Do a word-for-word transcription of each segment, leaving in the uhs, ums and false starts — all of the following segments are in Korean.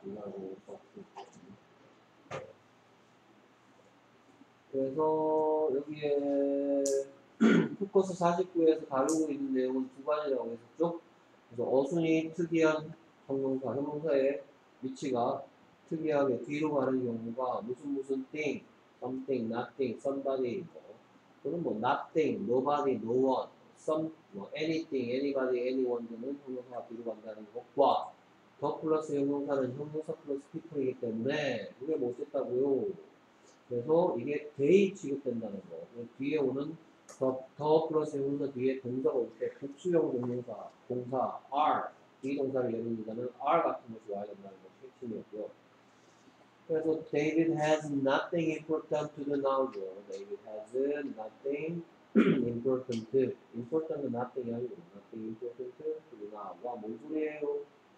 그래서 여기에 포커스 사십구에서 다루고 있는 내용은 두 가지라고 했었죠. 그래서 어순이 특이한 형용사, 형용사의 위치가 특이하게 뒤로 가는 경우가 무슨 무슨 thing, something, nothing, somebody, 뭐, 또는 뭐 nothing, nobody, no one, some, 뭐 anything, anybody, anyone 등은 형용사가 뒤로 간다는 것과 더 플러스 형용사는 형용사 플러스 people이기 때문에 그게 못 썼다고요. 그래서 이게 they 취급된다는 거. 뒤에 오는 더, 더 플러스 형용사 뒤에 동사가 올 때 복수형 동명사, 동사 are, 비동사를 예를 들자면 are 같은 것이 와야 된다는 것이 핵심이었고요. 그래서 David has nothing important to do now죠. David has nothing important. important은 nothing이 아니고 nothing important to do now. 와, 뭔 소리예요?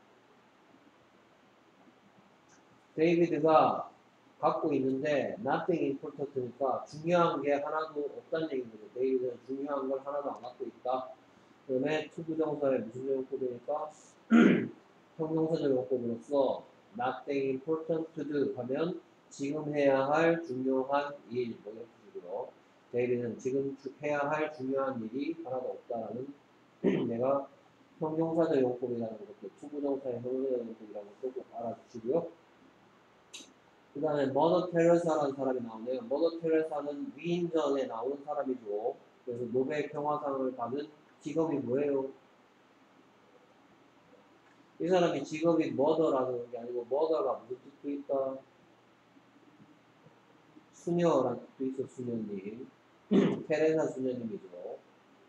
데이비드가 갖고 있는데 nothing important니까 중요한 게 하나도 없다는 얘기입니다. 데이비드는 중요한 걸 하나도 안 갖고 있다. 그 다음에 투부정사의 무슨 용법이니까 형용사적 용법으로서 nothing important to do 하면 지금 해야 할 중요한 일, 뭐 이런 식으로 데이비드는 지금 해야 할 중요한 일이 하나도 없다라는 내가 형용사적 용법이라는 것도 투부정사의 형용사적 용법이라는 것도 꼭 알아주시고요. 그 다음에 머더 테레사라는 사람이 나오네요. 머더 테레사는 위인전에 나오는 사람이죠. 그래서 노벨 평화상을 받은 직업이 뭐예요? 이 사람이 직업이 머더라는 게 아니고 머더가 무슨 뜻도 있다? 수녀라는 뜻도 있어. 수녀님. 테레사 수녀님이죠.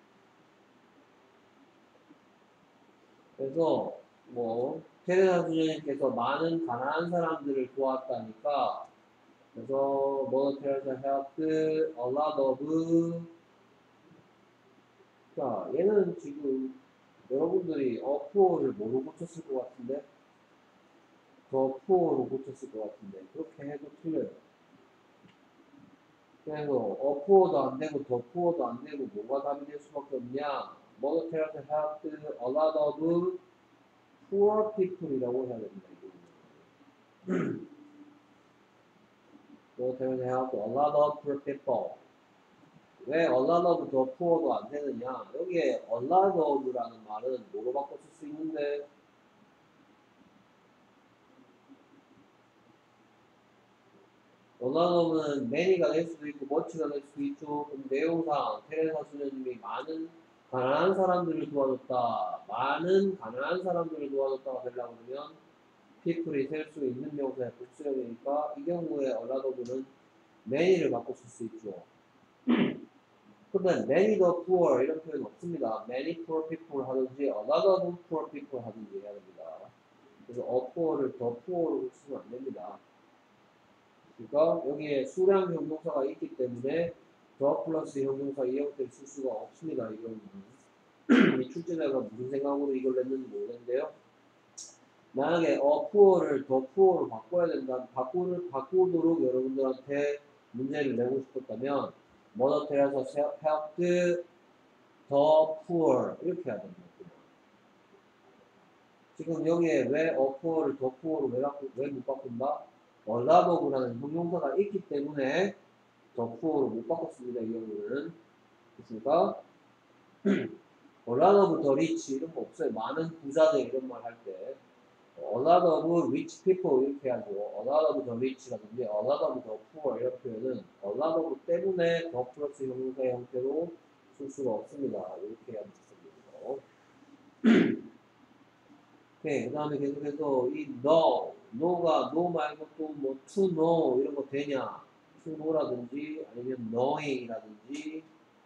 그래서 뭐 테레사 수녀님께서 많은 가난한 사람들을 도왔다니까 그래서 머더 테레사 helped a lot of 자, 얘는 지금 여러분들이 어 푸어를 뭐로 고쳤을 것 같은데? 더 푸어로 고쳤을 것 같은데 그렇게 해도 틀려요. 그래서 어 푸어도 안 되고 더 푸어도 안 되고 뭐가 답이 될 수밖에 없냐? Mother Teresa helped a lot of poor people이라고 해야 됩니다. Mother Teresa helped a lot of poor people. 왜 a lot of 더 poor도 안 되느냐? 여기에 a lot of라는 말은 뭐로 바꿔 쓸 수 있는데? 원하는 many가 될 수도 있고 much가 될 수도 있죠. 그럼 내용상 테레사 수녀님이 많은 가난한 사람들을 도와줬다. 많은 가난한 사람들을 도와줬다가 되려고 그러면 people이 셀 수 있는 명사의 복수형이니까 이 경우에 얼라더브는 many를 바꿔 쓸 수 있죠. 근데 many the poor 이런 표현 없습니다. many poor people 하든지 a lot of poor people 하든지 해야 됩니다. 그래서 a poor를 the poor로 쓰면 안 됩니다. 그러니까 여기에 수량 형용사가 있기 때문에 더 플러스 형용사 이 형태를 쓸 수가 없습니다. 이 경우는 이 출제자가 무슨 생각으로 이걸 냈는지 모르겠는데요. 만약에 어 푸어를 더 푸어로 바꿔야 된다, 바꾸를 바꾸도록 여러분들한테 문제를 내고 싶었다면 머더 테라서 helped 더 poor 이렇게 해야 됩니다. 지금 여기에 왜 어 푸어를 더 푸어로 왜 못 바꾼다? 얼라더브라는 형용사가 있기 때문에 더 푸어로 못 바꿨습니다. 이 경우는. 그러니까 얼라더브 더 리치 이런 거 없어요. 많은 부자들 이런 말 할 때 a lot of rich people 이렇게 하고 a lot of the rich라든지 a lot of the poor 이런 표현은 a lot of 때문에 더 플러스 형용사의 형태로 쓸 수가 없습니다. 이렇게 해야 됩니다. 오케이, 그 다음에 계속해서 이 no, no가 no 말고 또 뭐 to know 이런 거 되냐? to know라든지 아니면 knowing이라든지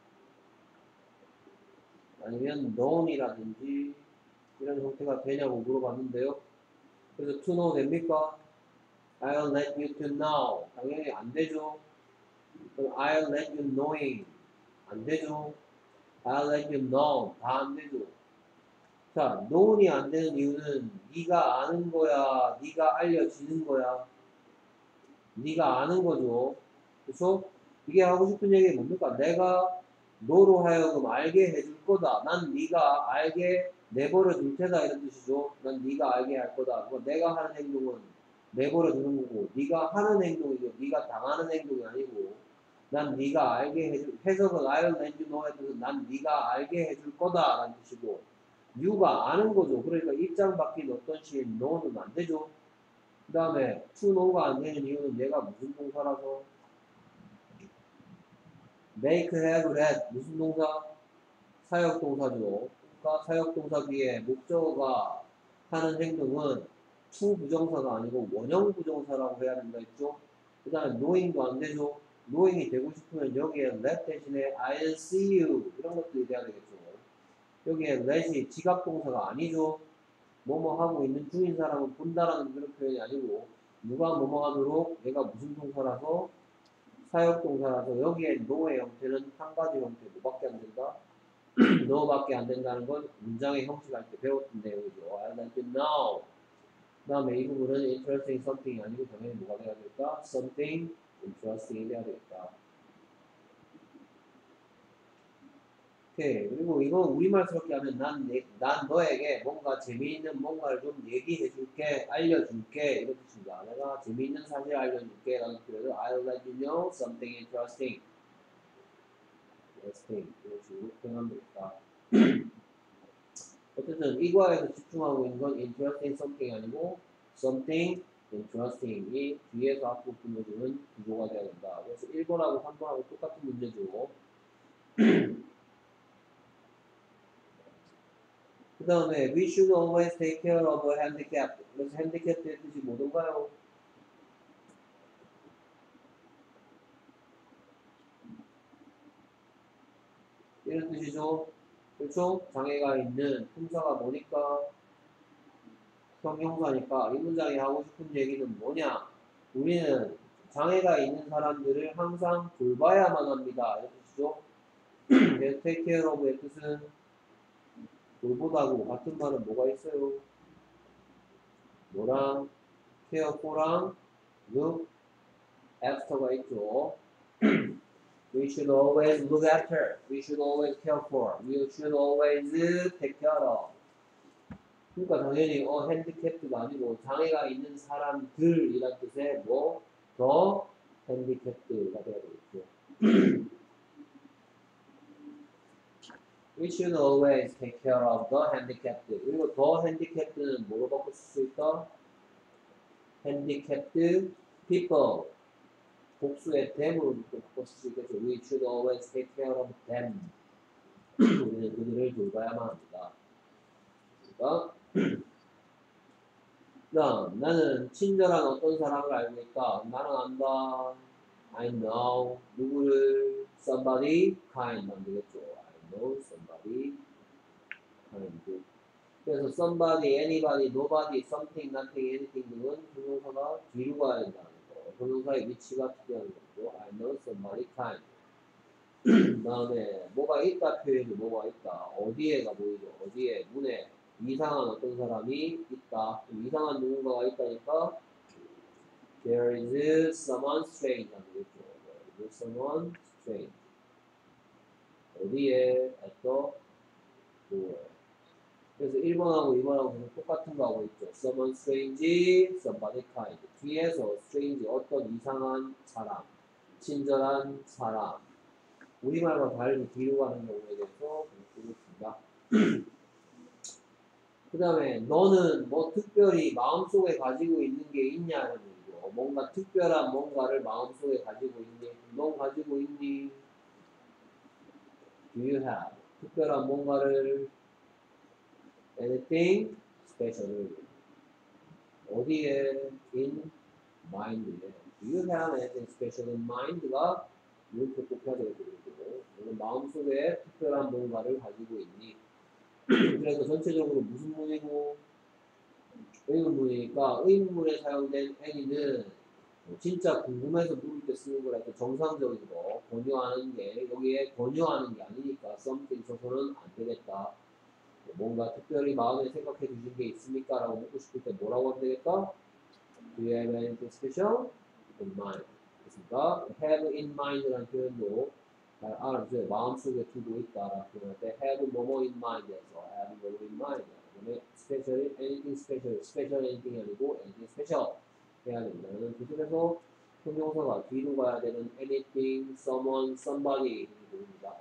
아니면 known이라든지 이런 형태가 되냐고 물어봤는데요. 그래서 to know 됩니까? I'll let you to know. 당연히 안 되죠. 그럼 I'll let you knowing. 안 되죠. I'll let you know. 다 안 되죠. 자, known이 안 되는 이유는 네가 아는 거야, 네가 알려지는 거야. 네가 아는 거죠. 그래서 이게 하고 싶은 얘기 뭡니까? 내가 너로 하여금 알게 해줄 거다. 난 네가 알게 내버려 둘 테다 이런 뜻이죠. 난 네가 알게 할 거다. 내가 하는 행동은 내버려 두는 거고, 네가 하는 행동이고 네가 당하는 행동이 아니고, 난 네가 알게 해줄, 해석은 I'll let you know의 뜻은 난 네가 알게 해줄 거다 라는 뜻이고, you가 아는 거죠. 그러니까 입장 바뀐 어떤 시에 know는 안 되죠. 그 다음에 to know가 안 되는 이유는 얘가 무슨 동사라서, make, have, let 무슨 동사? 사역동사죠. 그러니까 사역동사 뒤에 목적어가 하는 행동은 to 부정사가 아니고 원형 부정사라고 해야 된다 했죠. 그 다음에 knowing도 안 되죠. knowing이 되고 싶으면 여기에 let 대신에 I'll see you 이런 것들이 돼야 되겠죠. 여기에 let이 지각동사가 아니죠. 뭐뭐 하고 있는 중인 사람은 본다라는 그런 표현이 아니고, 누가 뭐뭐 하도록 얘가 무슨 동사라서 사역동사라서 여기에 know의 형태는 한 가지 형태, 뭐밖에 안 된다? 너밖에 안 된다는 건 문장의 형식할 때 배웠던 내용이죠. I'll let you know. 그 다음에 이 부분은 interesting something이 아니고 당연히 뭐가 돼야 될까? something interesting이 돼야 되겠다. 오케이. 그리고 이거 우리말스럽게 하면 난, 내, 난 너에게 뭔가 재미있는 뭔가를 좀 얘기해 줄게, 알려줄게 이런 뜻입니다. 내가 재미있는 사실 알려줄게 라는 표현을 I'll let you know something interesting. interesting. 이런 식으로 표현하면 되겠다. 어쨌든 이과에서 집중하고 있는 건 interesting something이 아니고 something interesting이 뒤에서 앞으로 불러주는 구조가 돼야 된다. 그래서 일 번하고 삼 번하고 똑같은 문제죠. 그 다음에 we should always take care of a handicapped. 그래서 handicapped의 뜻이 뭐던가요? 이런 뜻이죠. 그렇죠? 장애가 있는 품사가 뭐니까? 형용사니까 이 문장이 하고 싶은 얘기는 뭐냐? 우리는 장애가 있는 사람들을 항상 돌봐야만 합니다. 이런 뜻이죠. 그래서 take care of의 뜻은 돌보다고 같은 말은 뭐가 있어요? 뭐랑 care for랑 look after가 있죠. We should always look after. We should always care for. We should always take care of. 그러니까 당연히 어 핸디캡트가 아니고 장애가 있는 사람들이란 뜻의 뭐더 핸디캡트가 돼야 되겠죠. We should always take care of the handicapped. 그리고 더 handicapped는 뭐로 바꿀 수 있다? handicapped people. 복수의 them으로 바꿀 수 있겠죠. We should always take care of them. 우리는 그들을 돌봐야만 합니다. 그러니까 그다음 나는 친절한 어떤 사람을 알고 있다. 나는 안다. I know 누구를 somebody kind 하면 되겠죠. I know somebody kind. 그래서 somebody, anybody, nobody, something, nothing, anything 등은 동영사가 뒤로 가야 된다는 거. 동영사의 위치가 특이한 거죠. I know somebody kind. 그 다음에 뭐가 있다 표현이 뭐가 있다. 어디에가 보이죠. 어디에 문에 이상한 어떤 사람이 있다. 이상한 누군가가 있다니까 there is someone strange 하면 되겠죠. There is someone strange. 어디에? at the door. 그래서 일 번하고 이 번하고 계속 똑같은 거 하고 있죠. someone strange, somebody kind. 뒤에서 strange, 어떤 이상한 사람, 친절한 사람. 우리말과 다르게 뒤로 가는 경우에 대해서 보겠습니다. 그 다음에 너는 뭐 특별히 마음속에 가지고 있는 게 있냐는 얘기죠. 뭔가 특별한 뭔가를 마음속에 가지고 있니? 너 가지고 있니? Do you have? 특별한 뭔가를 anything special 어디에? in mind에. Do you have anything special in mind가 이렇게 꼭 해야 되거든요. 너는 마음속에 특별한 뭔가를 가지고 있니? 그래서 전체적으로 무슨 문이고 의문문이니까 의문문에 사용된 any는 진짜 궁금해서 물을 때 쓰는 거라서 정상적인 거 권유하는 게 여기에 권유하는 게 아니니까 something 있어서는 안 되겠다. 뭔가 특별히 마음에 생각해 주신 게 있습니까? 라고 묻고 싶을 때 뭐라고 하면 되겠다? Do you have anything special in mind? 그렇습니까? have in mind라는 표현도 잘 알아주세요. 마음속에 두고 있다라는 표현할 때 have 뭐뭐 in mind에서 have 뭐뭐 in mind. 그다음에 special anything special, special anything이 아니고 anything special. 해야 된다는 뜻에서 형용사가 뒤로 가야 되는 anything, someone, somebody 이렇게 됩니다.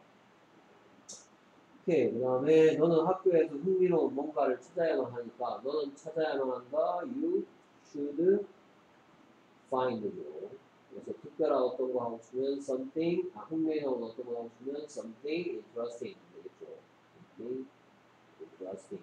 오케이. 그 다음에 너는 학교에서 흥미로운 뭔가를 찾아야만 하니까 너는 찾아야만 한다. You should find 요. 그래서 특별한 어떤 거 하고 싶으면 something, 아, 흥미로운 어떤 거 하고 싶으면 something interesting 되겠죠. something interesting.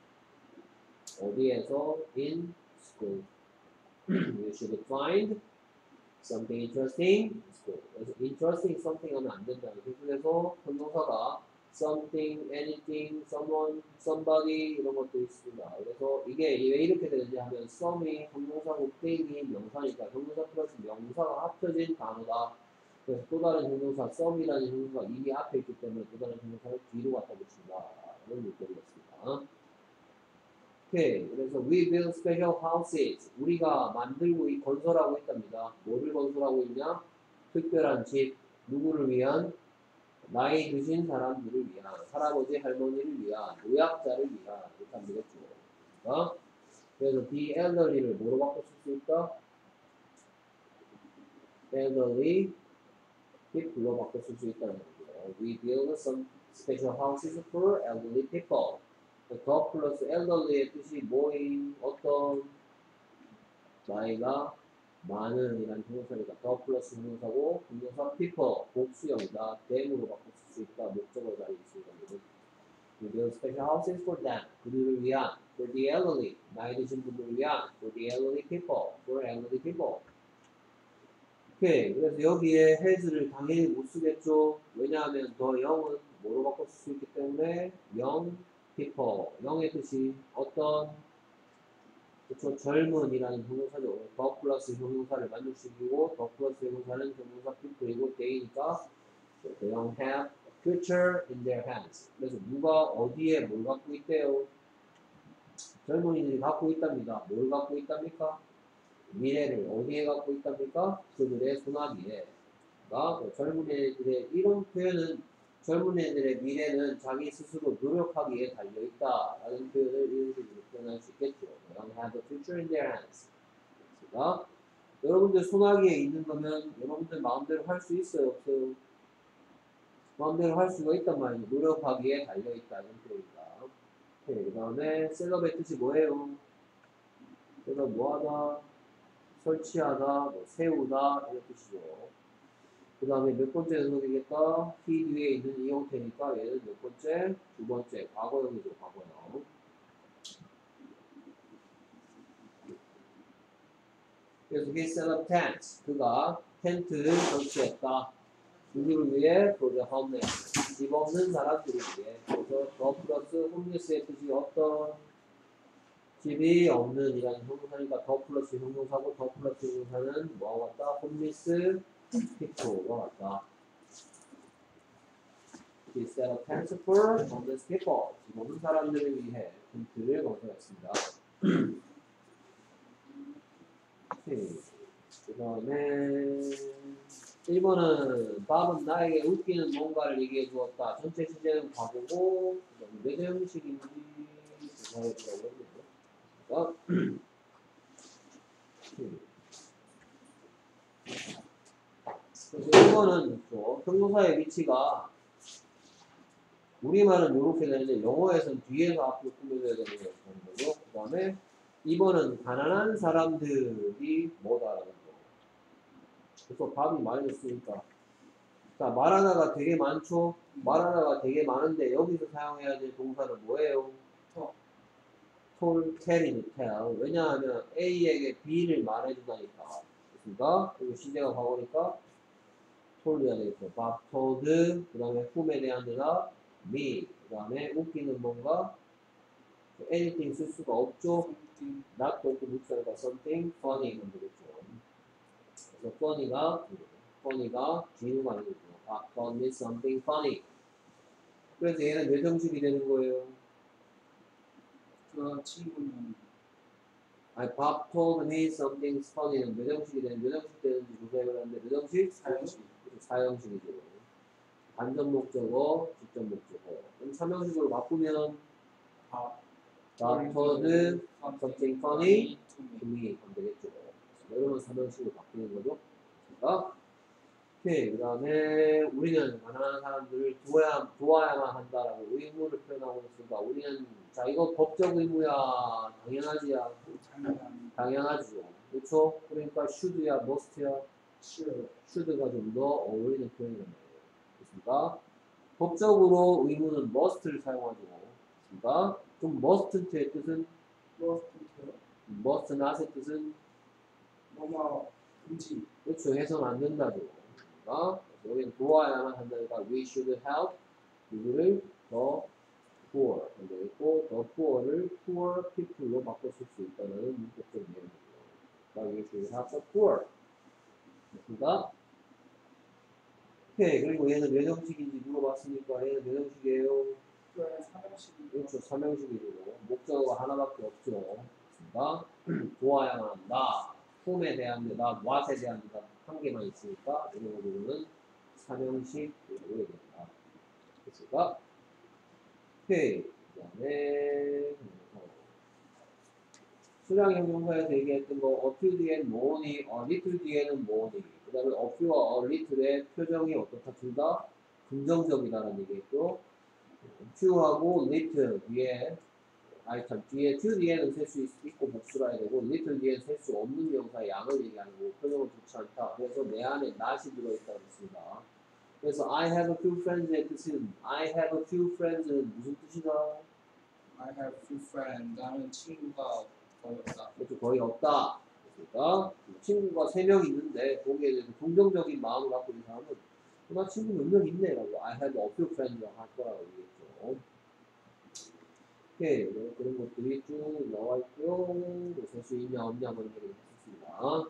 어디에서? In school. You should find something interesting in school. 그래서 interesting something 하면 안 된다는 뜻. 그래서 형용사가 something, anything, someone, somebody 이런 것도 있습니다. 그래서 이게 왜 이렇게 되는지 하면 some이 형용사고 thing이 명사니까 형용사 플러스 명사가 합쳐진 단어다. 그래서 또 다른 형용사 some이라는 형용사가 이미 앞에 있기 때문에 또 다른 형용사를 뒤로 갖다 붙인다. 이런 문법이었습니다. 오케이. 그래서 we build special houses. 우리가 만들고 이 건설하고 있답니다. 뭐를 건설하고 있냐? 특별한 집. 누구를 위한? 나이 드신 사람들을 위한, 할아버지 할머니를 위한, 노약자를 위한 이렇게 하면 되겠죠. 어? 그래서 the elderly를 뭐로 바꿔 쓸 수 있다? elderly people로 바꿔 쓸 수 있다는 거죠. We build some special houses for elderly people. 더 플러스 elderly의 뜻이 뭐인? 어떤 나이가 많은 이라는 형용사니까 더 플러스 형용사고 형용사 people 복수형이다. them으로 바꿔 쓸 수 있다. 목적어 자리에 있습니다. We build special houses for them. 그들을 위한 for the elderly 나이 드신 분들을 위한 for the elderly people for elderly people. 오케이. 그래서 여기에 has를 당연히 못 쓰겠죠. 왜냐하면 더 영은 뭐로 바꿔 쓸 수 있기 때문에 young people 영의 뜻이 어떤 그쵸 젊은이라는 형용사죠. 더 플러스 형용사를 만족시키고 더 플러스 형용사는 형용사 people이고 they니까 they don't have a future in their hands. 그래서 누가 어디에 뭘 갖고 있대요? 젊은이들이 갖고 있답니다. 뭘 갖고 있답니까? 미래를 어디에 갖고 있답니까? 그들의 손아귀에. 그러니까 젊은이들의 이런 표현은 젊은이들의 미래는 자기 스스로 노력하기에 달려있다 라는 표현을 이런 식으로 표현할 수 있겠죠. They don't have the future in their hands. 그러니까 여러분들 손아귀에 있는 거면 여러분들 마음대로 할 수 있어요? 없어요? 마음대로 할 수가 있단 말이에요. 노력하기에 달려있다 이런 표현입니다. 그 다음에 셀럽의 뜻이 뭐예요? 셀럽 뭐하다? 설치하다, 뭐 세우다 이런 뜻이죠. 그 다음에 몇 번째 녀석이겠다? he 뒤에 있는 이 형태니까 얘는 몇 번째? 두 번째 과거형이죠. 과거형. 그래서 he set up tents. 그가 텐트를 설치했다. 누구를 위해? for the homeless. 집 없는 사람들을 위해. 그래서 더 플러스 homeless의 뜻이 어떤 집이 없는 이라는 형용사니까 더 플러스 형용사고 더 플러스 형용사는 뭐가 같다? homeless people가 같다. He set up tents for homeless people. 집 없는 사람들을 위해 텐트를 건설했습니다. 그 다음에 일 번은 밥은 나에게 웃기는 뭔가를 얘기해 주었다. 전체 시제는 과거고 그 다음에 몇 형식인지 조사해보라고 했는데 어? 그래서 이거는 또 형용사의 위치가 우리말은 이렇게 되는데 영어에서는 뒤에서 앞으로 꾸며져야 되는 거죠. 그 다음에 이 번은 가난한 사람들이 뭐다라는 거. 그래서 밥이 많이 됐으니까. 자, 말 하나가 되게 많죠? 말 하나가 되게 많은데 여기서 사용해야 될 동사는 뭐예요? told, tell이 tell. 왜냐하면 A에게 B를 말해주다니까. 그러니까 그리고 시제가 과거니까 told해야 되겠죠. Bob told, 그 다음에 whom에 대한 대답 me, 그 다음에 웃기는 뭔가 anything 쓸 수가 없죠. not 없고 묻자니까 something funny 하면 되겠죠. 그래서 funny가 funny가 뒤로가 아니죠. Bob told me something funny. 그래서 얘는 몇 형식이 되는 거예요? 그 친구는 아니, Bob told me something funny는 몇 형식이 되는, 몇 형식 되는지 조사해보았는데 몇 형식? 사형식. 사형식이죠. 간접 목적어, 직접 목적어. 그럼 삼 형식으로 바꾸면 밥 Bob told something funny to me 하면 되겠죠. 삼형식으로 바뀌는 거죠. 자, 오케이. 그 다음에 우리는 가난한 사람들을 도와야, 도와야만 한다라고 의무를 표현하고 있습니다. 우리는, 자, 이거 법적 의무야? 당연하지야? 당연한 당연하죠. 그렇죠? 그러니까 should야, must야? 실 should가 좀 더 어울리는 표현이란 말이에요. 됐습니까? 법적으로 의무는 must를 사용하죠. 됐습니까? 그럼 must의 뜻은? 플러스트요 must not의 뜻은? 뭐뭐 금지 그렇죠. 해서는 안 된다죠. 그러니까 여기는 도와야만 한다니까 we should help 누구를? the poor. 근데 있고 the poor를 poor people로 바꿔쓸 수 있다는 문법적 내용이고요. 그러니까 we should help the poor. 됐습니까? 오케이. 그리고 얘는 몇 형식인지 물어봤으니까 얘는 몇 형식이에요? 그 삼형식이 그렇죠. 삼형식이고 목적어가 하나밖에 없죠. 됐습니까? 도와야만 한다. whom에 대한 데다 what에 대한 데다 한 개만 있으니까 이런 부분은 삼형식이라고 얘기합니다. 됐습니까? 오케이. 그 다음에 수량 형용사에서 얘기했던 거 a few 뒤엔 뭐니, a little 뒤에는 뭐니, 그 다음에 a few와 a little의 표정이 어떻다 둘 다 긍정적이다라는 얘기했죠. few하고 little 뒤에 아니 참 뒤에 few 뒤에는 셀 수 있고 복수라 해야 되고 little 뒤에는 셀 수 없는 명사의 양을 얘기하는 거고 표정은 좋지 않다. 그래서 내 안에 not이 들어있다고 했습니다. 그래서 I have a few friends의 뜻은 I have a few friends는 무슨 뜻이다? I have few friends 나는 친구가 거의 없다 그것도 거의 없다. 그러니까 친구가 세 명 있는데 거기에 대해서 긍정적인 마음을 갖고 있는 사람은 나 친구 몇 명 있네 라고 I have a few friends라고 할 거라고 얘기했죠. 오케이. 네, 그런 것들이 쭉 나와 있고요. 셀 수 있냐 없냐 그런 얘기를 했습니다.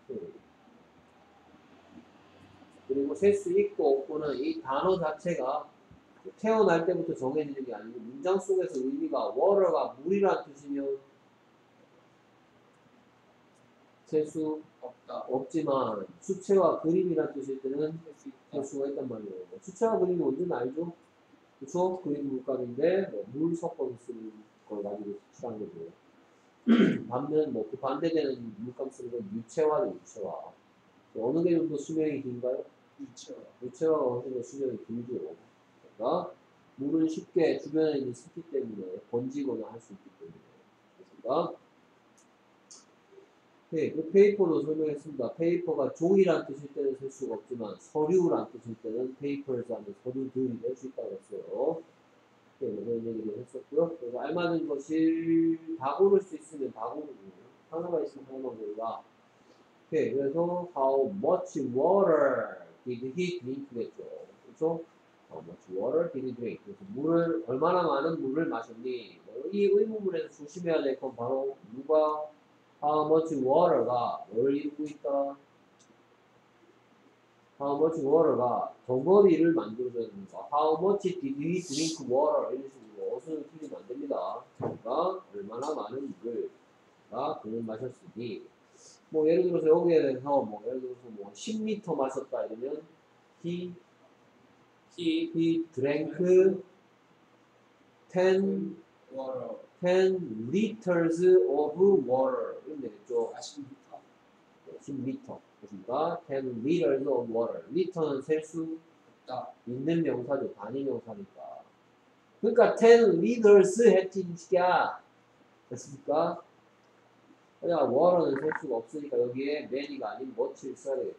그리고 셀 수 있고 없고는 이 단어 자체가 태어날 때부터 정해지는 게 아니고 문장 속에서 의미가 water가 물이란 뜻이면 셀 수 없다 없지만 수채화 그림이란 뜻일 때는 할수 있다 셀 수가 있단 말이에요. 수채화 그림이 뭔지는 알죠? 그쵸? 그림 물감인데 뭐 물 섞어서 쓰는 걸 가지고 칠한 거죠. 반면 뭐 그 반대되는 물감 쓰는 건 유채화죠, 유채화. 어느 게 좀 더 수명이 긴가요? 유치원 유채화가 훨씬 더 수명이 길죠. 그러니까 물은 쉽게 주변에 있는 습기 때문에 번지거나 할 수 있기 때문에. 그렇습니까? 네, 그 페이퍼도 설명했습니다. 페이퍼가 종이란 뜻일 때는 쓸 수가 없지만 서류란 뜻일 때는 페이퍼에서 하는 서류들이 될 수 있다고 했어요. 네, 이런 얘기를 했었고요. 그래서 알맞은 것을 다 고를 수 있으면 다 고르고 하나가 있으면 하나만 고르라. 네, 그래서 how much water did he drink겠죠. 그래서 how much water did he drink? 그래서 물을 얼마나 많은 물을 마셨니? 이 의문문에서 조심해야 될 건 바로 누가 how much water가 뭘 이루고 있다? how much water가 덩어리를 만들어줘야 됩니다. how much did he drink water? 이런 식으로 어순을 틀리면 안 됩니다. 그러니까 얼마나 많은 물을 가 그는 마셨으니 뭐 예를 들어서 여기에 대해서 뭐 예를 들어서 뭐 십 리터 마셨다 이러면 he he he drank ten water ten liters of water 이러면 되겠죠. 사십 리터 십 리터 그러니까 ten liters of water 리터는 셀 수 없다 있는 명사죠. 단위 명사니까 그러니까 ten liters 했지 이 새끼야 됐습니까? 그냥 water는 셀 수가 없으니까 여기에 many가 아닌 much를 써야 되겠죠.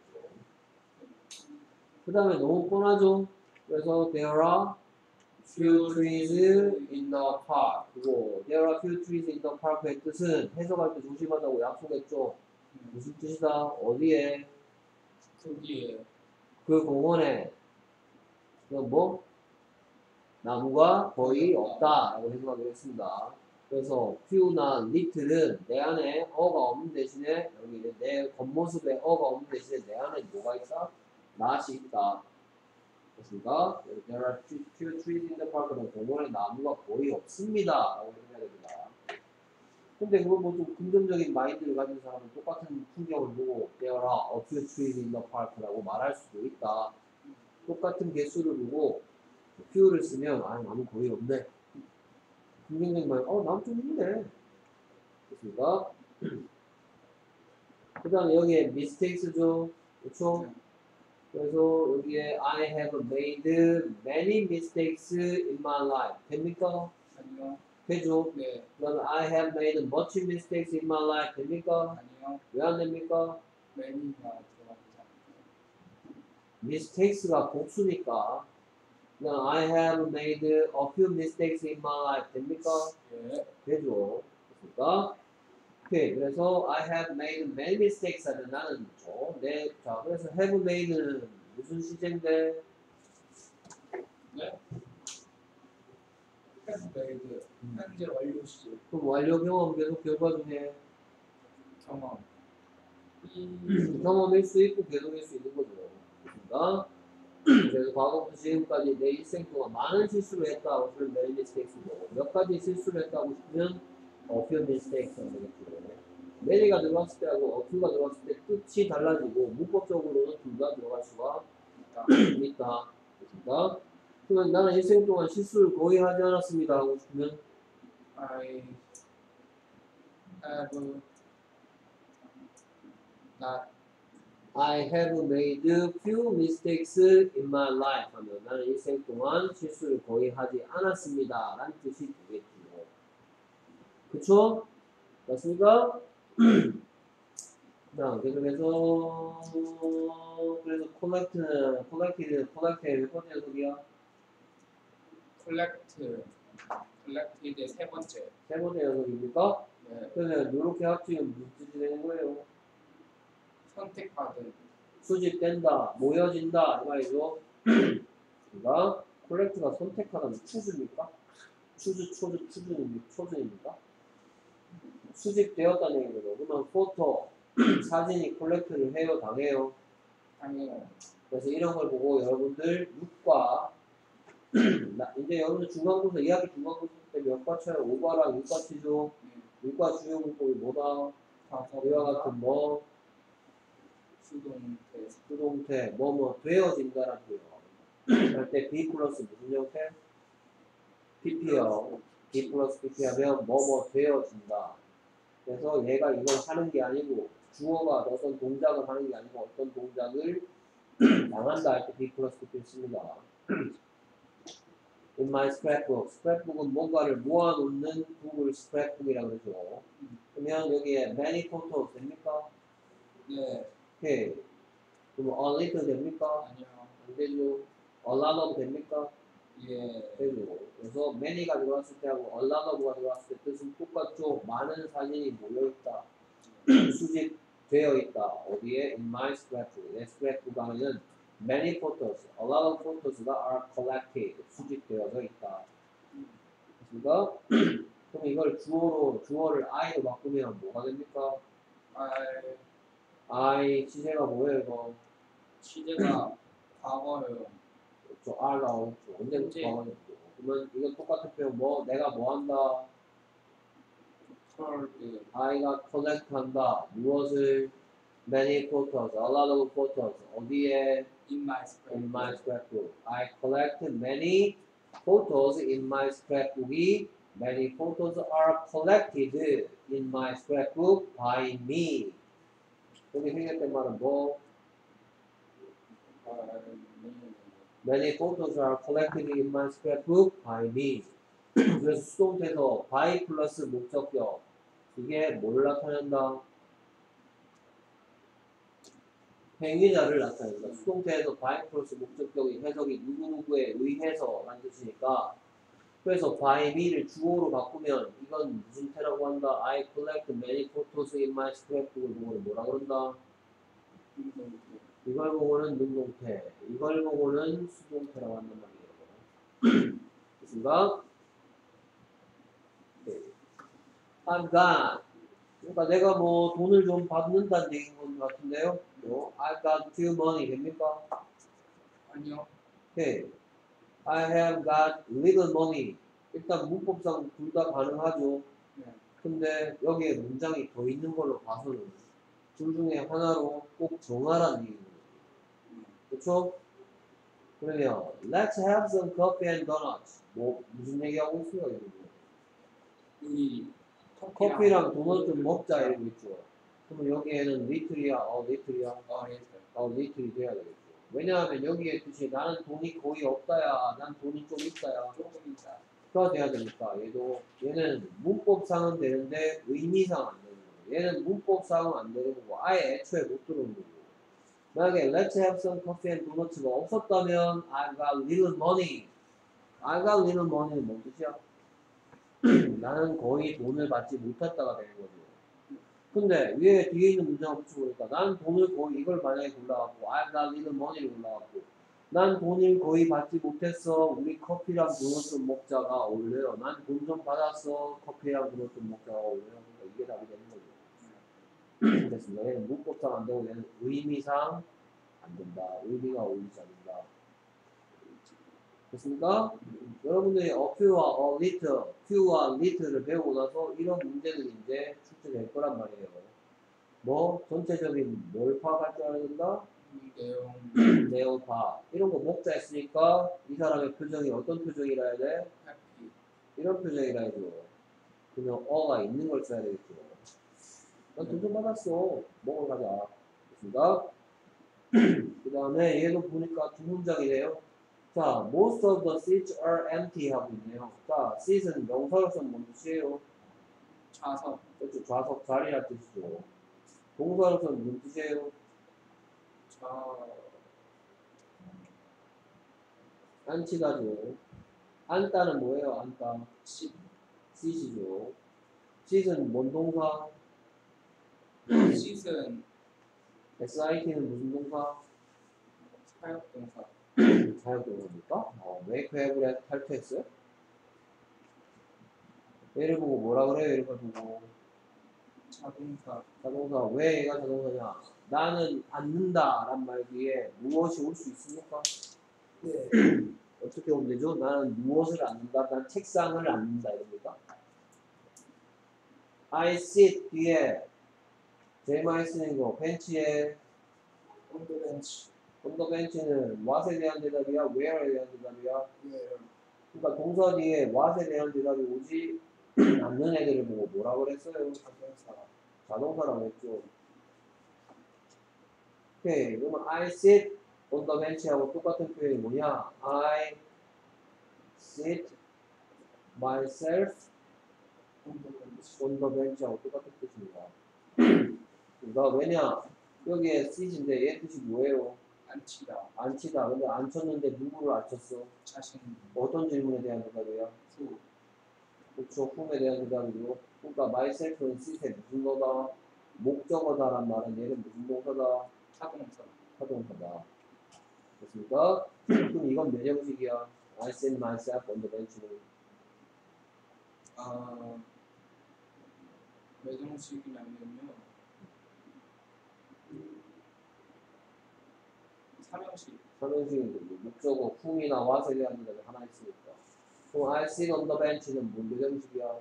그 다음에 너무 뻔하죠? 그래서 there are few trees in the park 그리고 there are few trees in the park의 뜻은 해석할 때 조심하자고 약속했죠. 무슨 뜻이다? 어디에? 거기에 그 공원에 그 뭐? 나무가 거의 없다라고 해석하기로 했습니다. 그래서 few나 little은 내 안에 어가 없는 대신에 여기 내 겉모습에 어가 없는 대신에 내 안에 뭐가 있다? not이 있다. 그렇습니까? There are few, few trees in the park는 공원에 나무가 거의 없습니다. 라고 해야 됩니다. 근데 그거 뭐 좀 긍정적인 마인드를 가진 사람은 똑같은 풍경을 보고 There are a few trees in the park라고 말할 수도 있다. 똑같은 개수를 보고 few를 쓰면 아 나무 거의 없네. 긍정적인 마인드 어 나무 좀 있네. 됐습니까? 그 다음에 여기에 mistakes죠. 그쵸? 네. 그래서 여기에 I have made many mistakes in my life. 됩니까? 아니요. 되죠? 네. 그 다음에 I have made much mistakes in my life. 됩니까? 아니요. 왜 안 됩니까? many가 들어갑니다. mistakes가 복수니까. 그 다음 I have made a few mistakes in my life. 됩니까? 네. 되죠. 됐습니까? 오케이. 그래서 I have made many mistakes 하면 나는 저, 네. 자, 그래서 have made는 무슨 시제인데? 네. has made 현재 완료 시제 그럼 완료 경험 계속 결과 중에 경험. 경험일 수 있고 계속일 수 있는 거죠. 그러니까 그래서 과거부터 지금까지 내 일생 동안 많은 실수를 했다고 싶으면 many mistakes고 몇 가지 실수를 했다고 싶으면 a few mistakes 하면 되겠죠. many가 들어갔을 때하고 a few가 들어갔을 때 뜻이 달라지고 문법적으로는 둘 다 들어갈 수가 있다. 그렇습니다. 그러면 나는 일생 동안 실수를 거의 하지 않았습니다 하고 싶으면 I have not I have made few mistakes in my life 하면 나는 일생 동안 실수를 거의 하지 않았습니다 라는 뜻이 되겠죠. 그쵸? 맞습니까? 자, 계속해서 그래서 콜렉트는 콜렉티드 콜렉트의 몇 번째 녀석이야? collect collected의 세 번째. 세 번째 녀석입니까? 네. 그러면 이렇게 합치면 무슨 뜻이 되는 거예요? 선택받은. 수집된다, 모여진다 이 말이죠. 그러니까 콜렉트가 선택하다는 추주입니까? 추주, 초주, 추주입니까? 초주입니까? 수집되었다는 얘기죠. 그러면 포토, 사진이 콜렉트를 해요, 당해요? 당해요. 그래서 이런 걸 보고 여러분들 육과 이제 여러분들 중간고사, 이학기 중간고사 때 몇 과 쳐요? 오 과랑 육 과 치죠? 네. 육 과 주요 문법이 뭐다? 과거. 이와 같은 뭐, 수동태. 수동태, 뭐, 뭐, 되어진다라는 표현. 할 때 be 플러스 무슨 형태? pp요. be 플러스 pp 하면 뭐, 뭐, 되어진다. 그래서 얘가 이걸 하는 게 아니고, 주어가 어떤 동작을 하는 게 아니고, 어떤 동작을 당한다 할 때 be 플러스 pp를 씁니다. In my scrapbook. scrapbook은 뭔가를 모아놓는 북을 scrapbook이라고 그러죠. 그러면 여기에 many photos 됩니까? 네. 오케이. 그럼 a little 됩니까? 아니요. 안 되죠. a lot of 됩니까? 예. 되죠. 그래서 many가 들어왔을 때하고 a lot of가 들어왔을 때 뜻은 똑같죠. 많은 사진이 모여있다. 수집되어 있다. 어디에? In my scrapbook. 내 scrapbook 하면은 many photos, a lot of photos가 are collected. 수집되어져 있다. 그러니까 그럼 이걸 주어로, 주어를 I로 바꾸면 뭐가 됩니까? I I 시제가 뭐예요, 이거? 시제가 과거요. 저 R 나오죠. 언제부터 현재. 과거였죠. 그러면 이거 똑같은 표현 뭐, 내가 뭐 한다? 컬드. I가 collect 한다. 무엇을? Many photos, a lot of photos. 어디에? In my scrapbook. In my scrapbook. I collect many photos in my scrapbook이 many photos are collected in my scrapbook by me. 여기 생겼던 말은 뭐? Many photos are collected in my scrapbook by me. 그래서 수동태에서 by 플러스 목적격 이게 뭘 나타낸다? 행위자를 나타낸다. 수동태에서 by 플러스 목적격이 해석이 누구누구에 의해서 라는 뜻이니까 그래서 by me를 주어로 바꾸면 이건 무슨 태라고 한다? I collect many photos in my scrapbook을 보고는 뭐라 그런다? 이걸 보고는 능동태, 이걸 보고는 수동태라고 한단 말이에요. 됐습니까? 네. I've got. 그러니까 내가 뭐 돈을 좀 받는다는 얘기인 것 같은데요. 뭐 I've got few money 됩니까? 아니요. 오케이. I have got little money. 일단 문법상 둘 다 가능하죠. 네. 근데 여기에 문장이 더 있는 걸로 봐서는 둘 중에 하나로 꼭 정하라는 얘기입니다. 그렇죠? 그러면 Let's have some coffee and donuts. 뭐 무슨 얘기하고 있어요? 여러분? 우리 커피랑 도넛 좀 먹자 이러고 있죠. 그러면 여기에는 리틀이야, 어 리틀이야, 어, 리틀. 어 리틀이 돼야 되겠죠. 왜냐하면 여기에 뜻이 나는 돈이 거의 없다야, 난 돈이 좀 있다야. 조금 있다. 가 돼야 되니까 얘도 얘는 문법상은 되는데 의미상 안 되는 거고 얘는 문법상은 안 되는 거고 아예 애초에 못 들어오는 거고 만약에 Let's have some coffee and donuts가 없었다면 I got little money I got little money는 뭔 뜻이야? 나는 거의 돈을 받지 못했다가 되는 거죠. 근데 위에 뒤에 있는 문장을 붙여보니까 난 돈을 거의 이걸 만약에 골라갖고 I got little money를 골라갖고 난 돈을 거의 받지 못했어. 우리 커피랑 도넛 좀 먹자가 어울려요. 난 돈 좀 받았어. 커피랑 도넛 좀 먹자가 어울려요. 그러니까 이게 답이 되는 거죠. 됐습니다. 얘는 문법상 안 되고 얘는 의미상 안 된다. 의미가 어울리지 않는다. 됐습니까? 여러분들이 a few와 a little, few와 little를 배우고 나서 이런 문제는 이제 출제될 거란 말이에요. 뭐 전체적인 뭘 파악할 줄 알아야 된다? 이 내용 내용 파 이런 거 목자 했으니까 이 사람의 표정이 어떤 표정이라 해야 돼? 해피. 이런 표정이라 해줘. 그러면 어가 있는 걸 써야 되겠죠. 난 돈 좀 받았어. 먹으러 가자. 됐습니다. 그 다음에 얘도 보니까 두 문장이네요. 자, most of the seats are empty 하고 있네요. 자, seat은 명사로서는 뭔 뜻이에요? 좌석. 그렇죠. 좌석 자리라 뜻이죠. 동사로서는 무슨 뜻이에요? 좌. 앉히다죠. 앉다는 뭐예요? 앉다. 시. seat이죠. seat은 뭔 동사? 시즌. sit는 무슨 동사? 사역동사. 사역동사입니까? 어, make have를 탈퇴했어요? 얘를 보고 뭐라 그래요? 얘를 보고 자동사. 자동사. 왜 얘가 자동사냐? 나는 앉는다 란 말 뒤에 무엇이 올 수 있습니까? 네. 어떻게 오면 되죠? 나는 무엇을 앉는다? 난 책상을 앉는다 이럽니까? I sit 뒤에 제일 많이 쓰는 거 벤치에 온도벤치. 언더 벤치는 what에 대한 대답이야? where에 대한 대답이야? 네. 그러니까 동사 뒤에 what에 대한 대답이 오지 않는 애들을 보고 뭐라 그랬어요? 자동사. 자동사라고 했죠. 오케이. 그러면 I sit on the bench하고 똑같은 표현이 뭐냐? I sit myself 온도벤치. on the bench하고 똑같은 뜻입니다. 그러니까 왜냐? 여기에 sit인데 얘 뜻이 뭐예요? 앉히다. 앉히다. 근데 앉혔는데 누구를 앉혔어? 자신. 어떤 질문에 대한 대답이야? 후. 그렇죠. whom에 대한 대답이고. 그러니까 myself는 sit의 무슨 거다? 목적어다란 말은 얘는 무슨 동사다? 타동사. 타동사다. 됐습니까? 그럼 이건 몇 형식이야? I sit myself on the bench는 아, 매정식이냐면요. 삼형식. 삼형식이고 목적어 whom이나 what에 대한 대답이 하나 있으니까. 그럼 I sit on the bench는 뭔 몇 형식이야?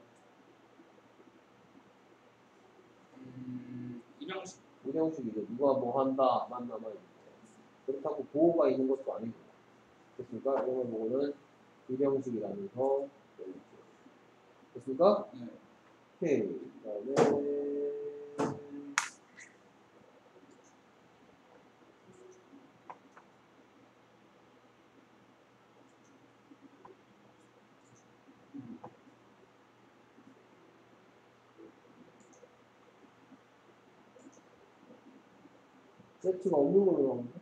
음, 일형식. 일형식이죠. 누가 뭐 한다, 만나만 있고. 그렇다고 보호가 있는 것도 아니고. 됐습니까? 이런 걸 보고는 일형식이라면서 됐습니까? 네. 오케이. 그 다음에 세트가 없는 걸로 나오는데?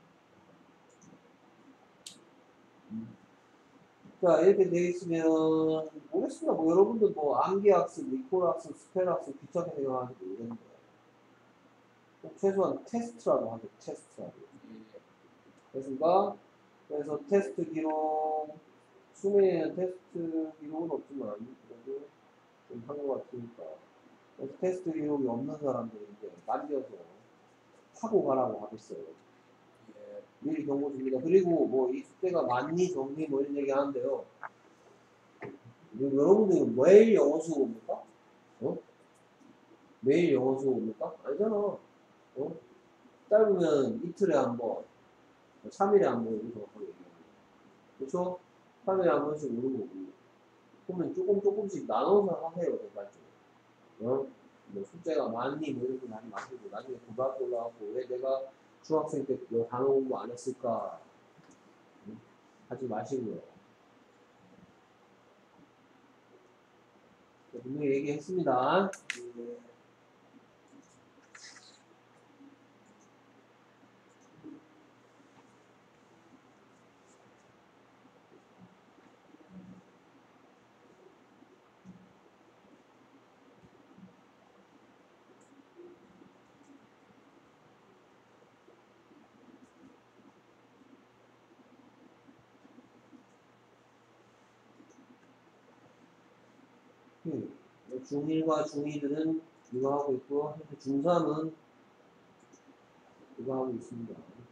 자, 이렇게 되어 있으면, 모르겠습니다. 뭐, 여러분들 뭐, 암기학습, 리콜학습, 스펠학습, 귀찮게 생각하는지 모르겠는데. 꼭 최소한 테스트라도 하죠, 테스트라도. 됐습니까? 그래서 테스트 기록, 수능에는 테스트 기록은 없지만, 그래도 좀 한 것 같으니까. 그래서 테스트 기록이 없는 사람들이 이제 남겨서 하고 가라고 하겠어요. 예. 미리 경고 줍니다. 그리고 뭐 이 숙제가 많니 적니 뭐 이런 얘기 하는데요. 여러분들은 매일 영어 수업 옵니까? 어? 매일 영어 수업 옵니까? 아니잖아. 어? 짧으면 이틀에 한 번, 삼 일에 한 번 이렇게 정확하게 얘기하는 거예요. 그렇죠? 삼 일에 한 번씩 오는 거고. 그러면 조금 조금씩 나눠서 하세요. 개발적으로. 어? 뭐 숙제가 많니 뭐 이런 거 하지 마시고 나중에 고등학교 올라가고 왜 내가 중학생 때 뭐 단어 공부 안 했을까 음, 하지 마시고요. 분명히 얘기했습니다. 네. 음, 중일과 중이들은 이거 하고 있고 중삼은 이거 하고 있습니다.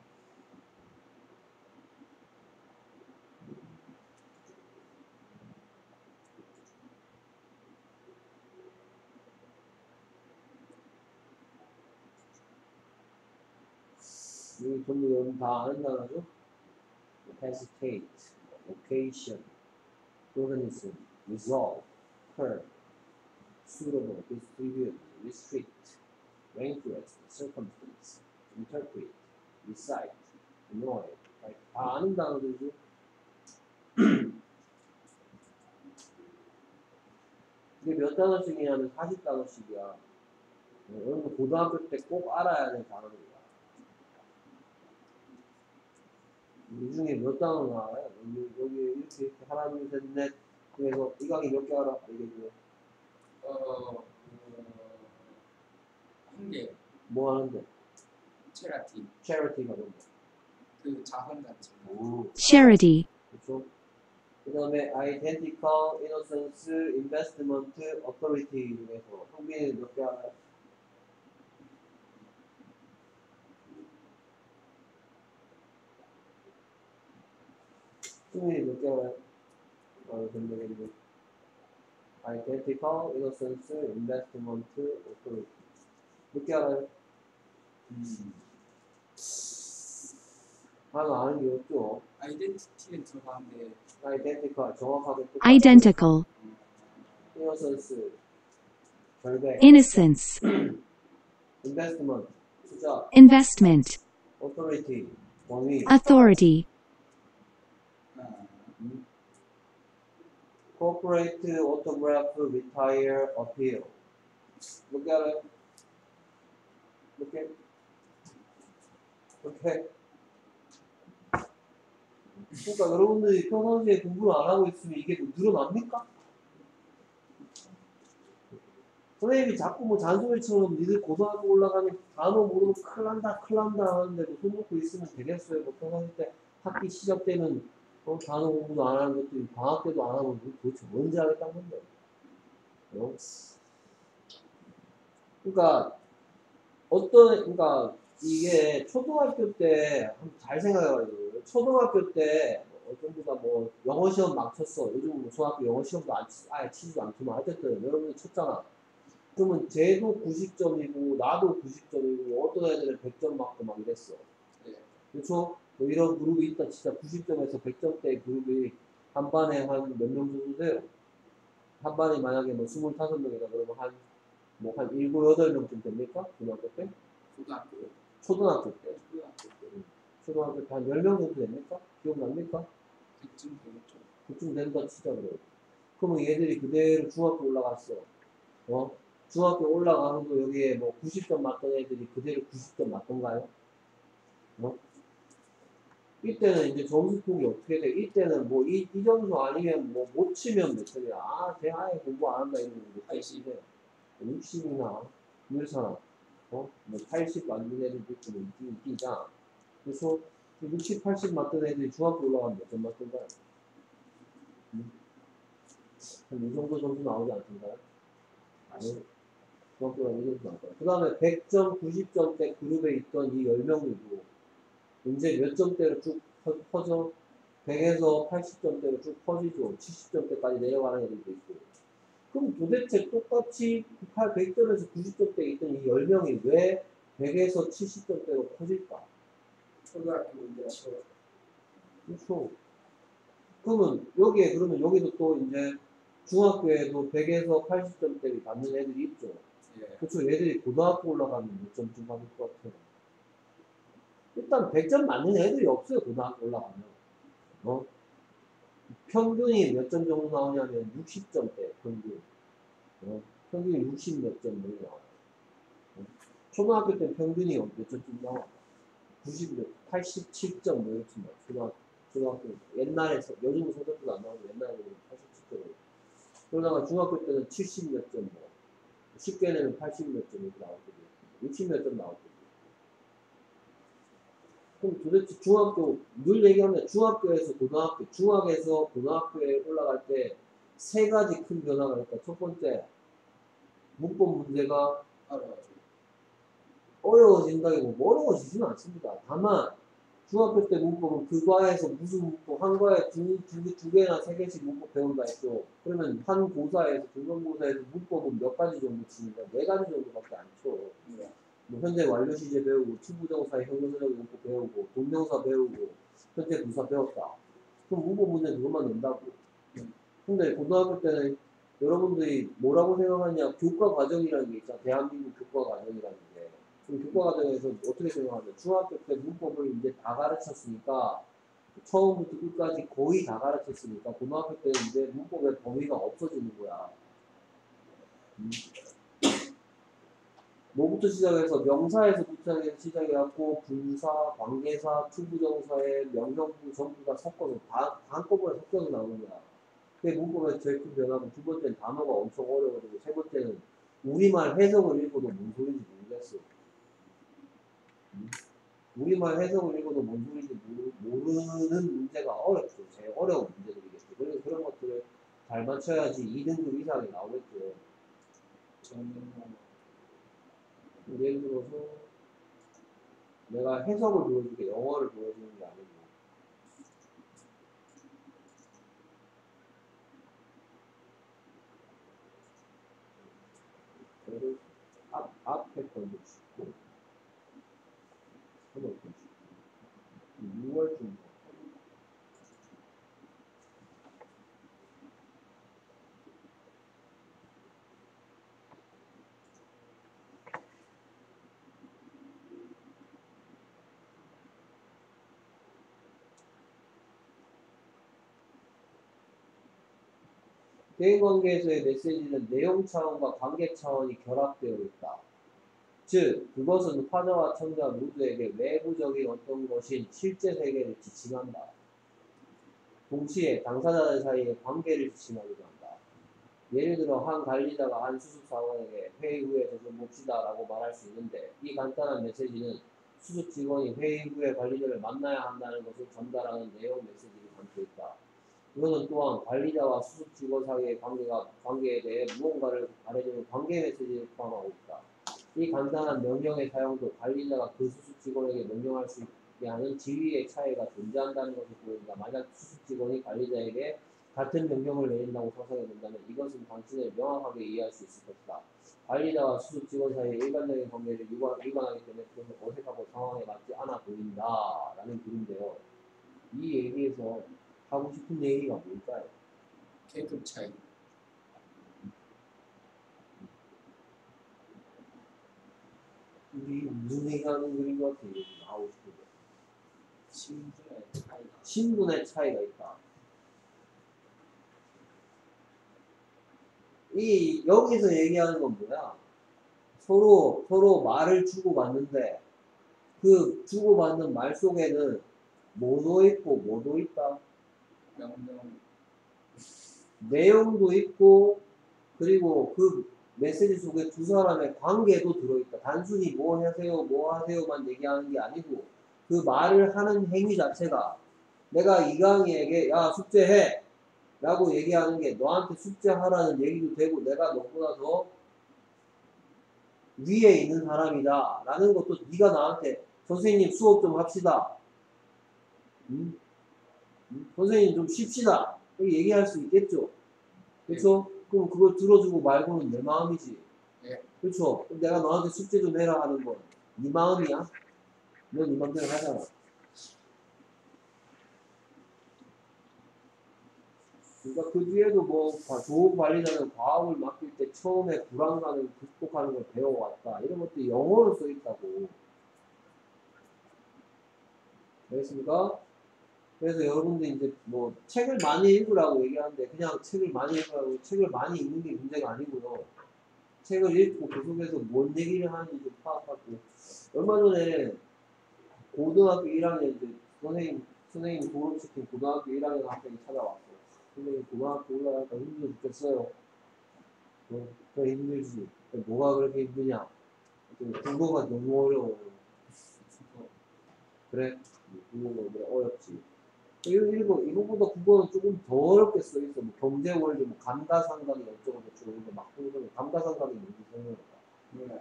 여기 전부 여러분 다 아는 단어죠? hesitate, occasion, organism, resolve, curve, suitable, distribute, restrict, interest, circumstance, interpret, recite, annoy. 다 아는 단어들이죠? 이게 몇 단어씩이냐면 사십 단어씩이야. 여러분 고등학교 때 꼭 알아야 될 단어들이야. 이 중에 몇 단어 나와요? 여기, 여기 이렇게, 이렇게 하나, 둘, 셋, 넷. 그래서 이 강의 몇 개 알아? 얘기해줘요. 어, 어, 한 개. 뭐 하는데? 체라티. charity가 뭔데? 그 자선단체. 오, charity, 그렇죠? 그 다음에 identical, innocence, investment, authority 중에서 성빈이 몇 개 알아요? 승민이 몇 개 알아요? 어, 된다겠네. identical, innocence, investment, authority. 몇 개 알아요? 음. 하나 아는 게 없죠? 아이덴티티는 들어가는데 identical, 정확하게 똑같고. identical, innocence, 결백. innocence, investment, 투자. investment, authority, 권위. authority, 아, 음. corporate autograph retire appeal. 몇 개 알아요? 몇 개? 몇 개? 그러니까 여러분들이 평상시에 공부를 안 하고 있으면 이게 뭐 늘어납니까? 선생님이 자꾸 뭐 잔소리처럼 니들 고등학교 올라가면 단어 모르면 큰일 난다 큰일 난다 하는데 뭐 손 놓고 있으면 되겠어요. 뭐 평상시 때 학기 시작 때는 어, 단어 공부도 안 하는 것도 방학 때도 안 하고 도대체 뭔지 하겠다는 건데. 어? 그러니까 어떤 그러니까 이게 초등학교 때 잘 생각해봐요. 초등학교 때 전부 다 뭐 영어 시험 막 쳤어. 요즘 뭐 중학교 영어 시험도 안 치, 아예 치지도 않지만 어쨌든 여러분이 쳤잖아. 그러면 쟤도 구십 점이고 나도 구십 점이고 어떤 애들은 백 점 맞고 막 이랬어. 네. 그렇죠? 뭐 이런 그룹이 있다. 진짜 구십 점에서 백 점대 그룹이 한 반에 한 몇 명 정도 돼요? 한 반이 만약에 뭐 스물다섯 명이다 그러면 한 뭐 한 일곱, 여덟 명쯤 됩니까? 중학교 때? 고등학교. 초등학교 때. 초등학교 때 초등학교 때 한 열 명 정도 됩니까? 기억납니까? 그쯤 되겠죠. 그쯤 된다 치자 그래요. 그러면 얘들이 그대로 중학교 올라갔어. 어? 중학교 올라가서도 여기에 뭐 구십 점 맞던 애들이 그대로 구십 점 맞던가요? 어? 이때는 이제 점수폭이 어떻게 돼? 이때는 뭐 이 이 점수 아니면 뭐 못 치면 몇 점이야? 아, 쟤 아예 공부 안 한다 이러면 몇 점이래? 육십이나 그렇잖아. 어? 뭐 팔십 맞는 애들도 있고 뭐 있긴 있긴잖아. 그래서 육십, 팔십 맞던 애들이 중학교 올라가면 몇 점 맞던가요? 음? 한 이 정도 점수 나오지 않던가요? 아니, 중학교가 이 정도 나올 거야. 그 다음에 백 점, 구십 점대 그룹에 있던 이 열 명들도 이제 몇 점대로 쭉 퍼- 퍼져? 백에서 팔십 점대로 쭉 퍼지죠. 칠십 점대까지 내려가는 애들도 있고. 그럼 도대체 똑같이 백 점에서 구십 점대에 있던 이 열 명이 왜 백에서 칠십 점대로 퍼질까? 초등학교 문제라서 그렇죠. 그러면 여기에 그러면 여기도 또 이제 중학교에도 백에서 팔십 점대를 받는 애들이 있죠. 예. 그렇죠. 얘들이 고등학교 올라가면 몇 점쯤 받을 것 같아요? 일단 백 점 맞는 애들이 없어요. 고등학교 올라가면. 어? 평균이 몇 점 정도 나오냐면 육십 점대 평균. 어? 평균이 육십 몇 점 정도 나와요. 어? 초등학교 때 평균이 몇 점쯤 나와? 구십 몇, 팔십칠 점 뭐 이렇게 나와. 초등학교, 초등학교. 옛날에, 요즘은 소득도 안 나오고 옛날에는 팔십칠 점. 그러다가 중학교 때는 칠십 몇 점 뭐. 쉽게 내면 팔십 몇 점 이렇게 나왔거든요. 육십 몇 점 나왔거든요. 그럼 도대체 중학교, 늘 얘기하면 중학교에서 고등학교, 중학에서 고등학교에 올라갈 때 세 가지 큰 변화가 있다. 첫 번째, 문법 문제가 알아요. 어려워진다기보다 뭐 어려워지지는 않습니다. 다만 중학교 때 문법은 그 과에서 무슨 문법, 한 과에 두, 두, 두 개나 세 개씩 문법 배운다 했죠. 그러면 한 고사에서, 중간고사에서 문법은 몇 가지 정도 치는가? 네 가지 정도밖에 안 쳐. 예. 뭐 현재 완료 시제 배우고, 투부정사의 형용사적 문법 배우고, 동명사 배우고, 현재 부사 배웠다. 그럼 문법 문제 그것만 낸다고. 근데 고등학교 때는 여러분들이 뭐라고 생각하냐? 교과 과정이라는 게 있잖아. 대한민국 교과 과정이라는 게. 그럼 교과 과정에서 어떻게 생각하냐? 중학교 때 문법을 이제 다 가르쳤으니까, 처음부터 끝까지 거의 다 가르쳤으니까, 고등학교 때는 이제 문법의 범위가 없어지는 거야. 음. 뭐부터 시작해서 명사에서부터 시작해갖고 분사, 관계사, 투부정사의 명령부 전부가 섞어서 다, 다 한꺼번에 섞여서 나오는 거야. 그게 문법의 제일 큰 변화고, 두 번째는 단어가 엄청 어려워지고, 세 번째는 우리말 해석을 읽어도 뭔 소리인지 모르겠어. 음? 우리말 해석을 읽어도 뭔 소리인지 모르, 모르는 문제가 어렵죠. 제일 어려운 문제들이겠죠. 그래서 그런 것들을 잘 맞춰야지 이 등급 이상이 나오겠죠. 저는 뭐 예를 들어서 내가 해석을 보여줄게. 영어를 보여주는 게 아니고. 얘를 앞, 앞에 건드시고 한번 보시고 유월 중보 대인관계에서의 메시지는 내용 차원과 관계 차원이 결합되어 있다. 즉, 그것은 화자와 청자 모두에게 외부적인 어떤 것인 실제 세계를 지칭한다. 동시에 당사자들 사이의 관계를 지칭하기도 한다. 예를 들어 한 관리자가 한 수습사원에게 회의 후에 저 좀 봅시다 라고 말할 수 있는데, 이 간단한 메시지는 수습 직원이 회의 후에 관리자를 만나야 한다는 것을 전달하는 내용 메시지를 담고 있다. 이것은 또한 관리자와 수습 직원 사이의 관계가, 관계에 대해 무언가를 말해주는 관계 메시지를 포함하고 있다. 이 간단한 명령의 사용도 관리자가 그 수습 직원에게 명령할 수 있게 하는 지위의 차이가 존재한다는 것을 보인다. 만약 수습 직원이 관리자에게 같은 명령을 내린다고 상상해 본다면 이것은 당신을 명확하게 이해할 수 있을 것이다. 관리자와 수습 직원 사이의 일반적인 관계를 위반하기 때문에 그것은 어색하고 상황에 맞지 않아 보인다. 라는 글인데요. 이 얘기에서 하고 싶은 얘기가 뭘까요? 계급 차이. 우리 무슨 얘기하는 글인 것 같아요. 하고 싶은 거. 신분의 차이가. 신분의 차이가 있다. 이 여기서 얘기하는 건 뭐야? 서로 서로 말을 주고받는데 그 주고받는 말 속에는 뭐도 있고 뭐도 있다. 명령. 내용도 있고 그리고 그 메시지 속에 두 사람의 관계도 들어있다. 단순히 뭐 하세요, 뭐 하세요만 얘기하는 게 아니고 그 말을 하는 행위 자체가 내가 이강희에게 야 숙제해 라고 얘기하는 게 너한테 숙제하라는 얘기도 되고 내가 너보다 더 위에 있는 사람이다 라는 것도 네가 나한테 선생님 수업 좀 합시다. 음? 음? 선생님 좀 쉽시다. 이렇게 얘기할 수 있겠죠. 그렇죠? 그럼 그걸 들어주고 말고는 내 마음이지. 예. 그렇죠? 그럼 내가 너한테 숙제 좀 해라 하는 건 네 마음이야? 넌 네 맘대로 하잖아. 그러니까 그 뒤에도 뭐 과- 좋은 관리자는 과학을 맡길 때 처음에 불안감을 극복하는 걸 배워왔다. 이런 것도 영어로 써 있다고. 알겠습니까? 그래서 여러분들 이제 뭐 책을 많이 읽으라고 얘기하는데 그냥 책을 많이 읽으라고 책을 많이 읽는 게 문제가 아니고요. 책을 읽고 그 속에서 뭔 얘기를 하는지 좀 파악하고. 얼마 전에 고등학교 일 학년 이제 선생님 선생님 졸업시킨 고등학교 일 학년 학생이 찾아왔어. 선생님 고등학교 올라가니까 힘들어 죽겠어요. 어, 그래 힘들지. 뭐가 그렇게 힘드냐? 좀 국어가 너무 어려워. 그래? 국어가 그래 어렵지. 이거, 이거, 이거보다 국어는 조금 더 어렵게 써 있어. 뭐 경제 원리, 뭐 감가상각이 어쩌고 저쩌고 이거 막 보면 감가상각이 뭔지 설명해. 네.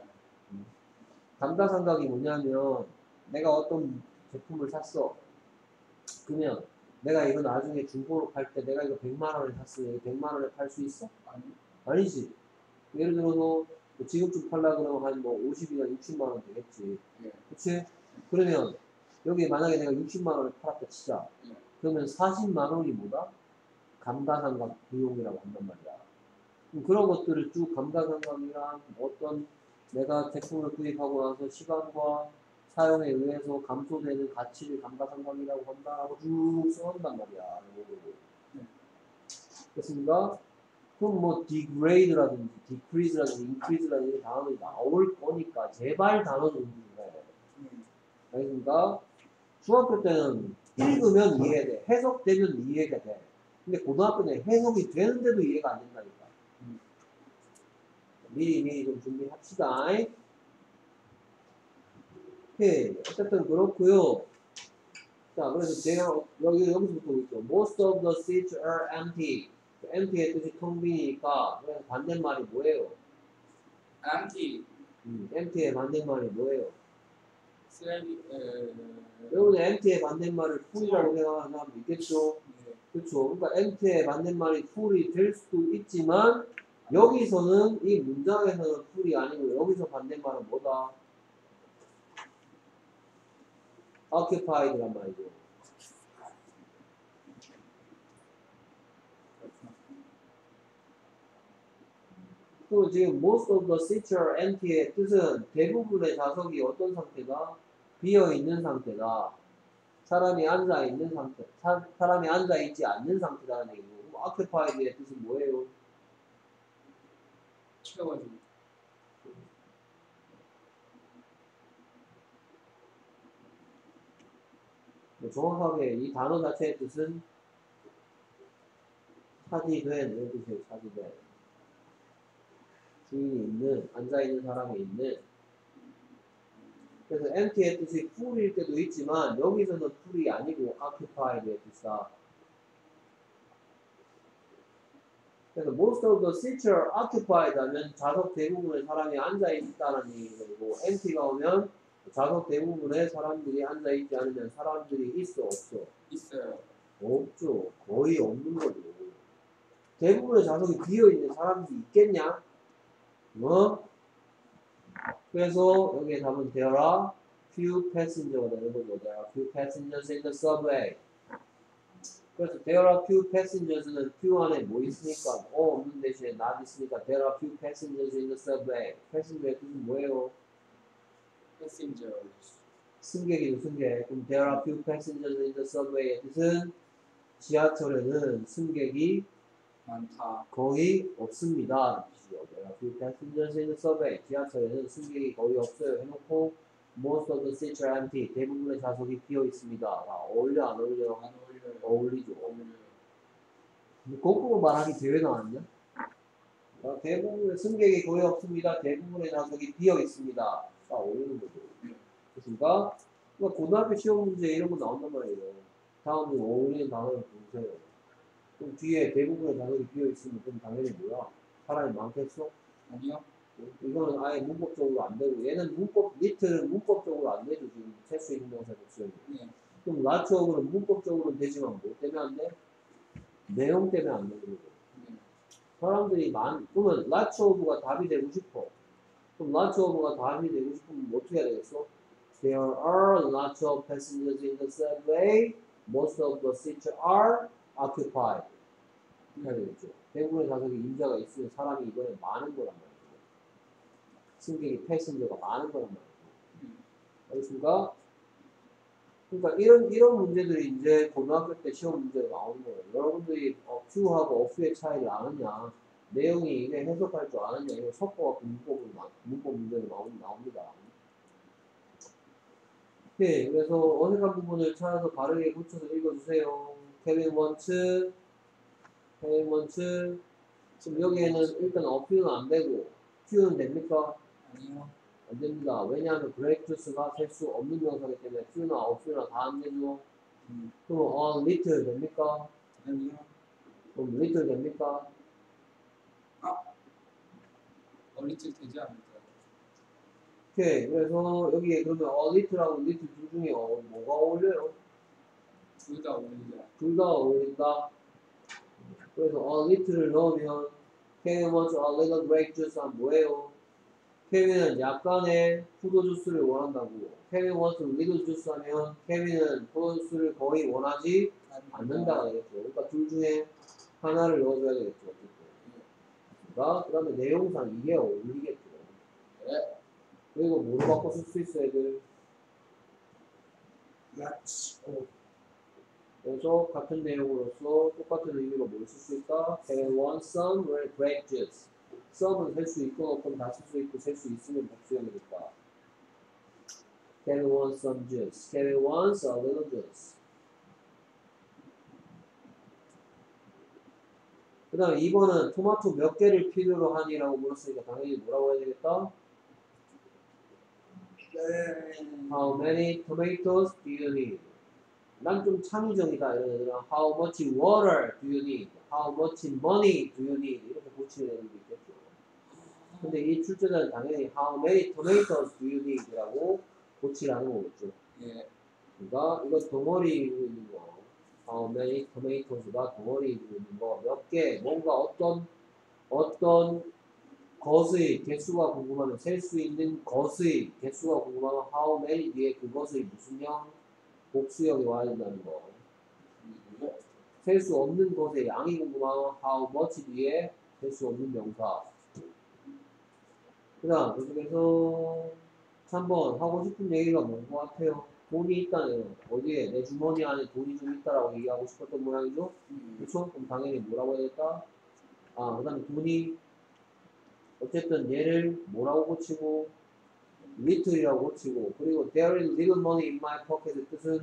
감가상각이 뭐냐면 내가 어떤 제품을 샀어. 그러면 내가 이거 나중에 중고로 팔 때 내가 이거 백만 원에 샀으면 이거 백만 원에 팔 수 있어? 아니. 아니지. 예를 들어서 뭐 지급주 팔라 그러면 한 뭐 오십이나 육십만 원 되겠지. 예. 그치? 그러면 여기 만약에 내가 육십만 원을 팔았다 치자. 예. 그러면 사십만 원이 뭐다? 감가상각 비용이라고 한단 말이야. 그럼 그런 것들을 쭉 감가상각이란 어떤 내가 제품을 구입하고 나서 시간과 사용에 의해서 감소되는 가치를 감가상각이라고 한다라고 쭉 써온단 말이야. 네. 됐습니까? 그럼 뭐 degrade라든지 decrease라든지 increase라든지 단어들이 나올 거니까 제발 단어 좀 해. 음. 알겠습니까? 중학교 때는 읽으면 이해돼. 해석되면 이해가 돼. 근데 고등학교는 해석이 되는데도 이해가 안 된다니까. 음. 미리 미리 좀 준비합시다. 오케이. 어쨌든 그렇고요. 자, 그래서 제가 여기 여기서부터 있죠. Most of the seats are empty. empty의 뜻이 텅 비니까 그래서 반대말이 뭐예요? empty. 음, empty의 반대말이 뭐예요? 쓰레기. 에. 여러분 empty의 반대말을 full이라고 생각하는 사람 있겠죠? 네. 그렇죠. 그러니까 empty의 반대말이 full이 될 수도 있지만 여기서는 이 문장에서는 full이 아니고 여기서 반대말은 뭐다? occupied란 말이죠. 또 지금 most of the seats are empty의 뜻은 대부분의 좌석이 어떤 상태다? 비어 있는 상태다. 사람이 앉아 있는 상태, 사, 사람이 앉아 있지 않는 상태다는 얘기고, 그럼 occupied의 뜻은 뭐예요? 채워가지고. 뭐 정확하게 이 단어 자체의 뜻은 차지된 이런 뜻이에요. 차지된 주인이 있는 앉아 있는 사람이 있는. 그래서 empty의 뜻이 full일 때도 있지만 여기서는 full이 아니고 occupied의 뜻이다. 그래서 most of the seats are occupied 하면 좌석 대부분의 사람이 앉아 있다는 얘기고 empty가 오면 좌석 대부분의 사람들이 앉아 있지 않으면 사람들이 있어 없어? 있어요. 없죠. 거의 없는 거죠. 대부분의 좌석이 비어 있는 사람들이 있겠냐? 뭐? 그래서 여기에 답은 there are few passenger가 되는 거죠. There are few passengers in the subway. 그래서 there are few passengers는 few 안에 뭐 있으니까 어 없는 대신에 not 있으니까 there are few passengers in the subway. passenger의 뜻은 뭐예요? passengers. 승객이죠, 승객. 그럼 there are few passengers in the subway의 뜻은 지하철에는 승객이 많다. 거의 없습니다. 뜻이죠. There are few passengers in the subway. 지하철에는 승객이 거의 없어요. 해놓고 most of the seats are empty. 대부분의 좌석이 비어 있습니다. 아, 어울려 안 어울려? 안 어울려요. 어울리죠. 어울려요. 거꾸로 말하기 대회 나왔냐? 아, 대부분의 승객이 거의 없습니다. 대부분의 좌석이 비어 있습니다. 아, 어울리는 거죠. 네. 그렇습니까? 그러니까 고등학교 시험 문제 이런 거 나온단 말이에요. 다음은 어울리는 단어를 보세요. 그럼 뒤에 대부분의 좌석이 비어 있으면 그럼 당연히 뭐야? 사람이 많겠어? 아니요. 이거는 아예 문법적으로 안 되고 얘는 문법 니트는 문법적으로 안 되죠. 지금 체수 있는 동사 복수는. 네. 그럼 라츠업은 문법적으로는 되지만 뭐 때문에 안 돼? 내용 때문에 안 되는 거죠. 네. 사람들이 많, 그러면 lots of가 답이 되고 싶어. 그럼 lots of가 답이 되고 싶으면 뭐 어떻게 해야 되겠어? There are lots of passengers in the subway. Most of the seats are occupied. 해야 되겠죠. 대부분의 좌석에 임자가 있으면 사람이 이번에 많은 거란 말이죠. 승객이 패신저가 많은 거란 말이죠. 알겠습니까? 그러니까 이런 이런 문제들이 이제 고등학교 때 시험 문제가 나오는 거예요. 여러분들이 어, Q하고 of의 차이를 아느냐, 내용이 이게 해석할 줄 아느냐, 이거 섞어갖고 문법으로 나, 문법 문제가 나오, 나옵니다. 네, 그래서 어색한 부분을 찾아서 바르게 고쳐서 읽어주세요. Kevin wants, Kevin wants. 지금 여기에는 일단 어필은 안 되고 Q는 됩니까? 아니요. 안 됩니다. 왜냐하면 grape juice가 될 수 없는 명사이기 때문에 Q나 어필이나 다 안 되죠. 음. 그럼 어, little 됩니까? 아니요. 그럼 little 됩니까? 어리틀 되지 않을까요? 오케이. 그래서 여기에 그러면 어, little하고 little 둘 중에 어, 뭐가 어울려요? 둘 다 어울리지 않아요. 둘 다 어울린다. 그래서 어, little를 넣으면 Kevin wants a little grape juice 하면 뭐예요? 케빈은 약간의 포도 주스를 원한다고. Kevin wants a little juice 하면 케빈은 포도 주스를 거의 원하지 않는다가 되겠죠. 그러니까 둘 중에 하나를 넣어줘야 되겠죠. 어쨌든. 그 다음에 내용상 이게 어울리겠죠. 네. 그리고 뭐로 바꿔 쓸 수 있어, 애들? Let's. 그래서 같은 내용으로서 똑같은 의미로 뭘 쓸 수 있다? Kevin wants some grape juice. some은 셀 수 있고, 없건 다 쓸 수 있고, 셀 수 있으면 복수형이 됐다. Kevin wants some juice. Kevin wants a little juice. 그 다음에 이 번은 토마토 몇 개를 필요로 하니라고 물었으니까 당연히 뭐라고 해야 되겠다? How many tomatoes do you need? 난 좀 창의적이다 이런 애들은 How much water do you need? How much money do you need? 이렇게 고치는 애들도 있겠죠. 근데 이 출제자는 당연히 How many tomatoes do you need? 이라고 고치라는 거겠죠. 예. 그러니까 이거 덩어리 이루고 있는 거 How many tomatos가 덩어리 이루고 있는 거 몇 개, 뭔가 어떤 어떤 것의 개수가 궁금하면 셀 수 있는 것의 개수가 궁금하면 how many 뒤에 그것의 무슨 형? 복수형이 와야 된다는 거. 셀 수 없는 것의 양이 궁금하면 how much 뒤에 셀 수 없는 명사. 그 다음 계속해서 삼 번 하고 싶은 얘기가 뭔 것 같아요? 돈이 있다네요. 어디에? 내 주머니 안에 돈이 좀 있다라고 얘기하고 싶었던 모양이죠? 그렇죠? 그럼 당연히 뭐라고 해야겠다? 아, 그 다음에 돈이 어쨌든 얘를 뭐라고 고치고 little이라고 고치고 그리고 there is little money in my pocket의 뜻은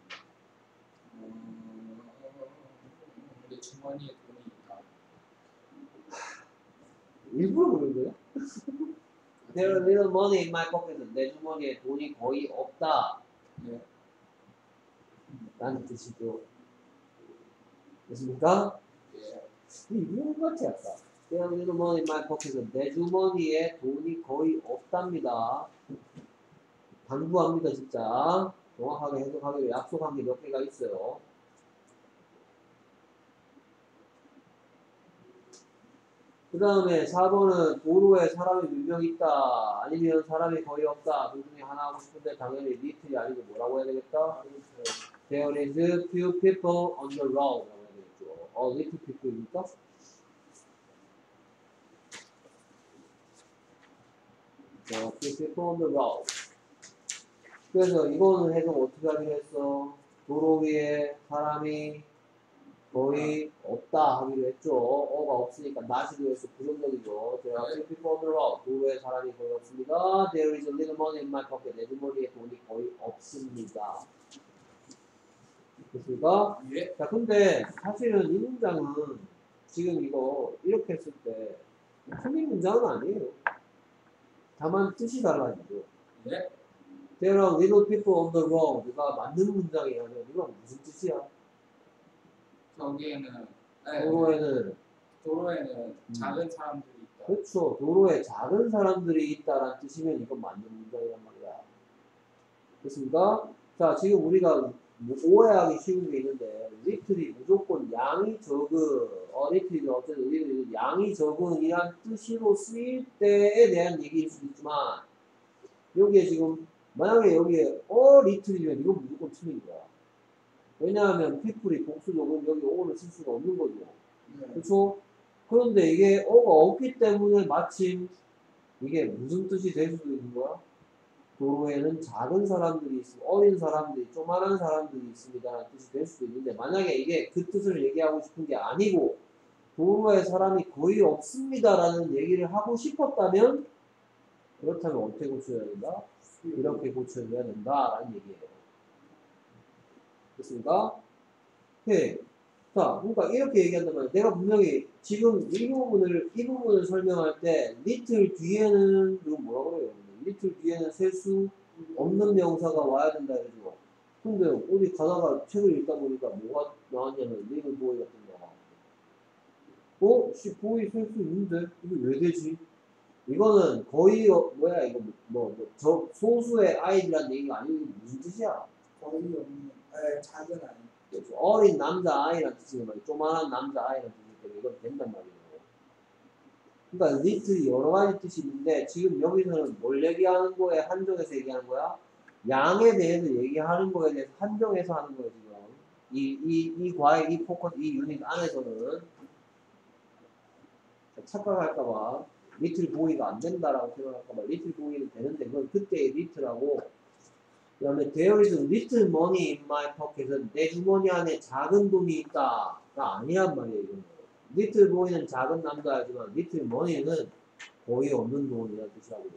음, 내 주머니에 돈이 있다. 일부러 그런 거야? there is little money in my pocket은 내 주머니에 돈이 거의 없다 예. 라는 뜻이죠. 됐습니까? 예. 일부러 것 같아 아까 there is little money in my pocket은 내 주머니에 돈이 거의 없답니다. 당부합니다 진짜. 정확하게 해석하기로 약속한 게 몇 개가 있어요. 그 다음에 사 번은 도로에 사람이 몇 명 있다 아니면 사람이 거의 없다 둘 중에 하나 하고 싶은데 당연히 little이 아니고 뭐라고 해야 되겠다? There is few people on the road 라고 해야 되겠죠. 어, little people입니까? 어, few people on the road. 그래서 이거는 해석 어떻게 하기로 했어? 도로 위에 사람이 거의 없다 하기로 했죠. 어가 없으니까 not이로 해서 부정적이죠. 제가 few people on the road. 도로에 사람이 거의 없습니다. There is a little money in my pocket. 내 주머니에 돈이 거의 없습니다. 됐습니까? 예. 자, 근데 사실은 이 문장은 지금 이거 이렇게 했을 때 틀린 문장은 아니에요. 다만 뜻이 달라지죠. 예. There are little people on the road가 맞는 문장이라면 이건 무슨 뜻이야? 거기에는 네, 도로에는 도로에는 음. 작은 사람들이 있다. 그렇죠. 도로에 작은 사람들이 있다라는 뜻이면 이건 맞는 문장이란 말이야. 됐습니까? 자, 지금 우리가 뭐 오해하기 쉬운 게 있는데 little이 무조건 양이 적은 어, little이 어쨌든 우리는 양이 적은이란 뜻으로 쓰일 때에 대한 얘기일 수도 있지만 여기에 지금 만약에 여기에 어 little이면 이건 무조건 틀린 거야. 왜냐하면 people이 복수적은 여기 o를 쓸 수가 없는 거죠. 네. 그렇죠? 그런데 이게 어가 없기 때문에 마침 이게 무슨 뜻이 될 수도 있는 거야? 도로에는 작은 사람들이 있고 어린 사람들이 조만한 사람들이 있습니다라는 뜻이 될 수도 있는데 만약에 이게 그 뜻을 얘기하고 싶은 게 아니고 도로에 사람이 거의 없습니다라는 얘기를 하고 싶었다면 그렇다면 어떻게 고쳐야 된다? 이렇게 고쳐줘야 된다라는 얘기예요. 됐습니까? 네. 자, 그러니까 이렇게 얘기한단 말이야. 내가 분명히 지금 이 부분을, 이 부분을 설명할 때, little 뒤에는, 이거 뭐라 그래요? little 뒤에는 셀 수 없는 명사가 와야 된다 그러죠. 근데 어디 가다가 책을 읽다 보니까 뭐가 나왔냐면, little boy 같은 거. 어? 씨, boy 셀 수 있는데? 이게 왜 되지? 이거는 거의, 어, 뭐야, 이거 뭐, 뭐, 저, 소수의 아이들이란 얘기가 아니고, 이게 무슨 뜻이야? 거의 없는, 에, 작은 아이. 그렇죠. 어린 남자아이란 뜻이란 말이에요. 조만한 남자아이란 뜻이기 때문에 이건 된단 말이에요. 그러니까 리틀 여러 가지 뜻이 있는데 지금 여기서는 뭘 얘기하는 거에 한정해서 얘기하는 거야? 양에 대해서 얘기하는 거에 대해서 한정해서 하는 거예요, 지금. 이, 이, 이 과외, 이 포커스, 이 유닛 안에서는 착각할까봐 리틀 보이가 안 된다라고 생각할까봐 리틀 보이는 되는데 그건 그때의 리틀하고 그 다음에 there is little money in my pocket은 내 주머니 안에 작은 돈이 있다가 아니란 말이에요. 이거는. little boy는 작은 남자이지만 little money는 거의 없는 돈이라는 뜻이라고요.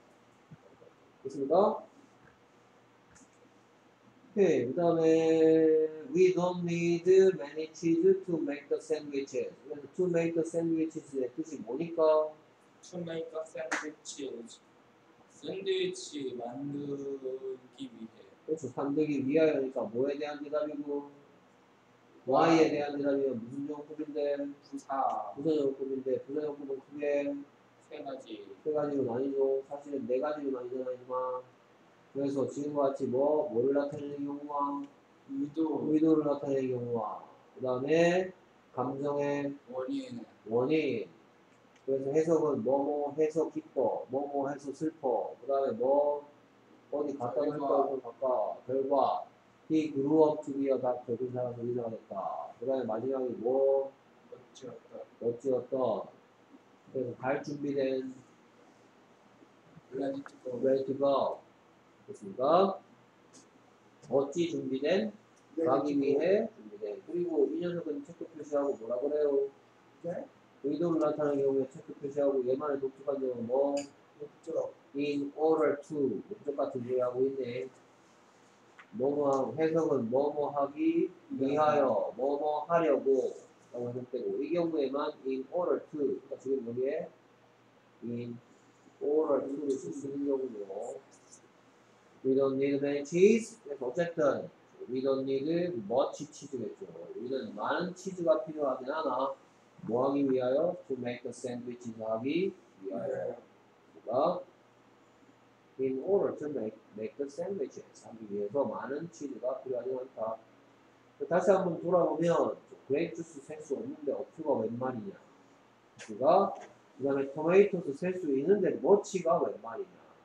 됐습니까? 오케이. 그 다음에 we don't need many cheese to make the sandwiches. 그래서 to make the sandwiches의 뜻이 뭐니까? To make a sandwich. 샌드위치 만들기 위해. 그렇죠. 만들기 위하여니까 뭐에 대한 대답이고 Y에 대한 대답이면 무슨 용법인데? 부사 부사 용법인데 부사 용법은 크게 세 가지. 세 가지로 나뉘죠. 사실은 네 가지로 나뉘잖아 이마. 그래서 지금과 같이 뭐 뭐를 나타내는 경우와 의도, 의도를 나타내는 경우와 그 다음에 감정의 원인, 원인. 그래서 해석은 뭐뭐 해서 기뻐, 뭐뭐 해서 슬퍼. 그 다음에 뭐 어디 갖다 놓을까 갖다 결과. He grew up to be a doctor. 그 사람 의사가 됐다. 그 다음에 마지막에 뭐 어찌었다. 어찌었던. 그래서 갈 준비된 ready to go. ready to go. 됐습니까? 어찌 준비된? 가기 위해 준비된. 그리고 이 녀석은 체크 표시하고 뭐라 그래요? 네? 의도를 나타내는 경우에 체크 표시하고 얘만의 독특한 경우는 뭐? 목적. in order to. 목적 같은 소리 하고 있네. 뭐뭐 해석은 뭐뭐 하기 위하여 뭐뭐 하려고 라고 해석되고 이 경우에만 in order to. 그러니까 지금 여기에 in order to를 쓸 수 있는 경우고 we don't need many cheese. 그래서 어쨌든 we don't need much cheese겠죠. 우리는 많은 치즈가 필요하진 않아. 뭐 하기 위하여? to make the sandwiches 하기 위하여. 그러니까 in order to make, make the sandwiches 하기 위해서 많은 치즈가 필요하지 않다. 다시 한번 돌아보면 그레이프 주스 셀 수 없는데 어프가 웬 말이냐. 그가 그 다음에 토마토스 셀 수 있는데 머치가 웬 말이냐.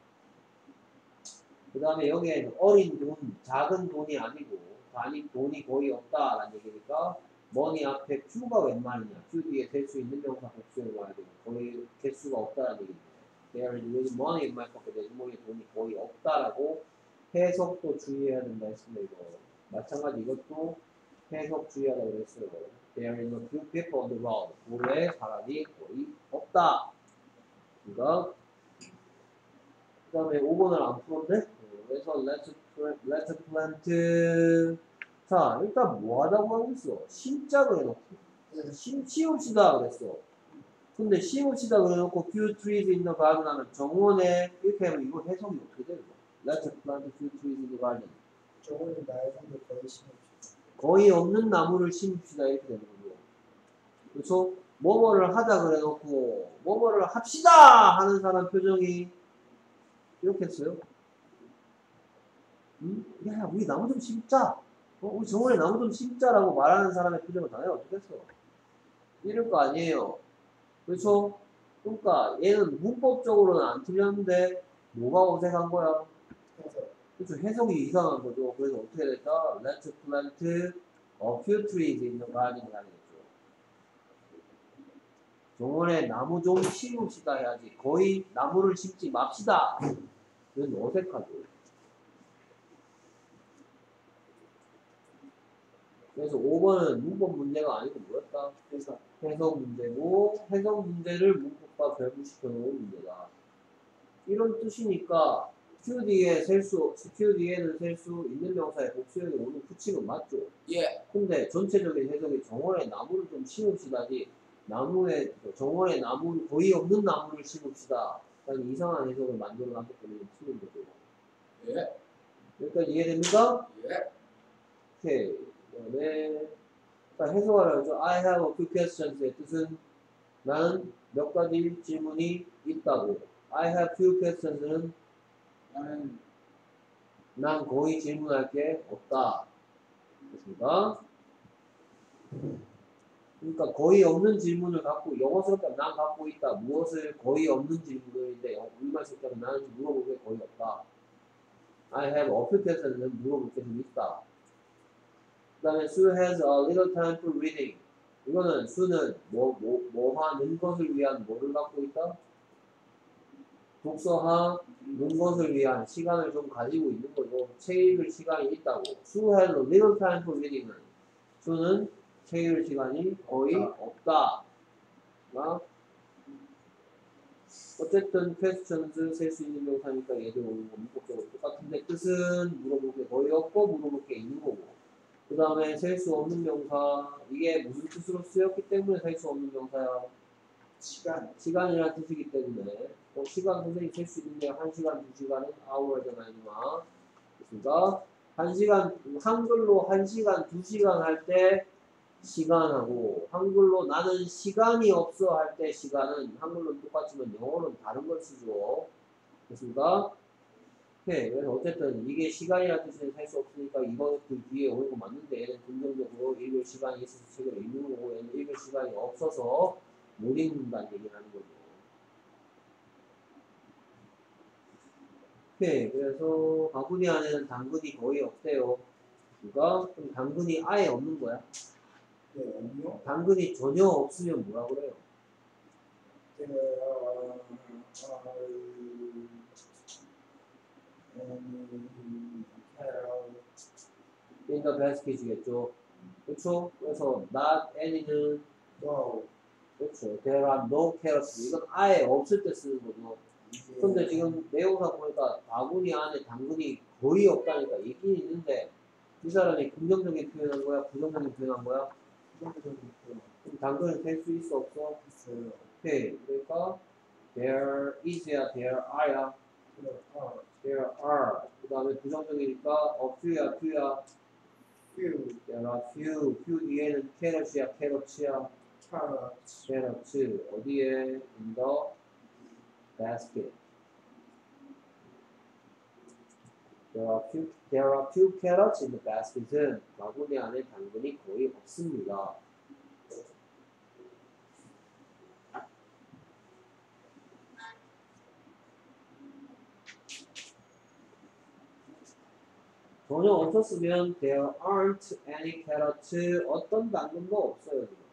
그 다음에 여기에 어린 돈, 작은 돈이 아니고 아니 돈이 거의 없다라는 얘기니까 머니 앞에 큐가 웬 말이냐. 큐 뒤에 셀 수 있는 명사 복수해 놔야 되고 거의 개수가 없다라는 얘기입니다. There is little money in my pocket. 내 주머니에 돈이 거의 없다라고 해석도 주의해야 된다 했습니다. 이거 마찬가지 이것도 해석 주의하라고 그랬어요. There is no few people on the road. 도로에 사람이 거의 없다. 그러니까 그 다음에 오 번을 안 풀었네. 그래서 let's plant, let's plant. 자 일단 뭐 하자고 하고 있어? 심자 그래놓고 심치웁시다 그랬어. 근데 심읍시다 그래놓고 few trees in the garden 하면 정원에 이렇게 하면 이거 해석이 어떻게 되는 거야? Let's plant few trees in the garden. 저거는 나이인데 거의 심읍시다. 거의 없는 나무를 심읍시다 이렇게 되는 거고. 그렇죠? 뭐뭐를 하자 그래놓고 뭐뭐를 합시다 하는 사람 표정이 이렇게 했어요. 음? 야 우리 나무 좀 심자. 어? 우리 정원에 나무 좀 심자라고 말하는 사람의 표정을 당연히 어떻게 했어? 이럴 거 아니에요. 그렇죠? 그러니까 얘는 문법적으로는 안 틀렸는데 뭐가 어색한 거야? 해석. 그렇죠. 해석이 이상한 거죠. 그래서 어떻게 될까? Let's plant a few trees in the garden 하겠죠. 정원에 나무 좀 심읍시다 해야지. 거의 나무를 심지 맙시다. 이건 어색하죠. 그래서 오 번은 문법 문제가 아니고 뭐였다? 해석. 해석 문제고, 해석 문제를 문법과 결부시켜 놓은 문제다. 이런 뜻이니까 Q 뒤에 셀 수, Q 뒤에는 셀 수 있는 명사의 복수형이 오는 규칙은 맞죠? 예. 근데 전체적인 해석이 정원에 나무를 좀 심읍시다지, 나무에, 정원에 나무, 거의 없는 나무를 심읍시다. 라는 이상한 해석을 만들어 놨기 때문에 틀린 거죠. 예. 여기까지 이해됩니까? 예. 오케이. 그 다음에, 자, 해석하라 하죠. I have a few questions의 뜻은 나는 몇 가지 질문이 있다고. I have few questions는 나는 난 거의 질문할 게 없다. 됐습니까? 그러니까 거의 없는 질문을 갖고 영어 쓸 때 난 갖고 있다. 무엇을 거의 없는 질문인데 우리말 쓸 때는 나는 물어볼 게 거의 없다. I have a few questions는 물어볼 게 좀 있다. 그 다음에 Sue has a little time for reading. 이거는 수는 뭐, 뭐, 뭐 하는 것을 위한 뭐를 갖고 있다? 독서하는 것을 위한 시간을 좀 가지고 있는 거죠. 책 읽을 시간이 있다고. Sue has a little time for reading은 수는 책 읽을 시간이 거의 없다. 어? 어쨌든 questions 셀 수 있는 명사니까 얘들 오는 거 문법적으로 똑같은데 뜻은 물어볼 게 거의 없고 물어볼 게 있는 거고. 그 다음에 셀 수 없는 명사 이게 무슨 뜻으로 쓰였기 때문에 셀 수 없는 명사야. 시간. 시간이라는 뜻이기 때문에 어, 시간 선생님 셀 수 있는데 한 시간, 두 시간은 hour잖아요. 그러니까 한 시간 한글로 한 시간, 두 시간 할 때 시간하고 한글로 나는 시간이 없어 할 때 시간은 한글로는 똑같지만 영어는 다른 걸 쓰죠. 됐습니까? 네, 그래서 어쨌든 이게 시간이라는 뜻은 살 수 없으니까 이번 그 뒤에 오는 거 맞는데 얘는 긍정적으로 읽을 시간이 있어서 책을 읽는 거고 얘는 읽을 시간이 없어서 못 읽는다는 얘기를 하는 거죠. 네, 그래서 바구니 안에는 당근이 거의 없대요. 그러니까 그럼 당근이 아예 없는 거야. 네. 없요. 당근이 전혀 없으면 뭐라 그래요? 네. 어, 어, 음, in the basket이겠죠. 그렇죠? 그래서 not any는 또 그렇죠. There are no carrots. 이건 아예 없을 때 쓰는 거죠. 이게 근데 지금 내용상 보니까 바구니 안에 당근이 거의 없다니까 있긴 있는데 이 사람이 긍정적인 표현한 거야? 부정적인 표현한 거야? 부정적인 표현 그럼 당근을 셀 수 있어 없어? 있어요. 오케이. 그러니까 there is야 there are야? 그래서 어, there are. 그 다음에 부정적이니까 a few야 few야? few, there are few. few 뒤에는 carrots야 carrots야? carrots, carrots. 어디에? in the basket. There are few, there are few carrots in the basket은 바구니 안에 당근이 거의 없습니다. 전혀 없었으면 there aren't any carrots. 어떤 당근도 없어요. 지금.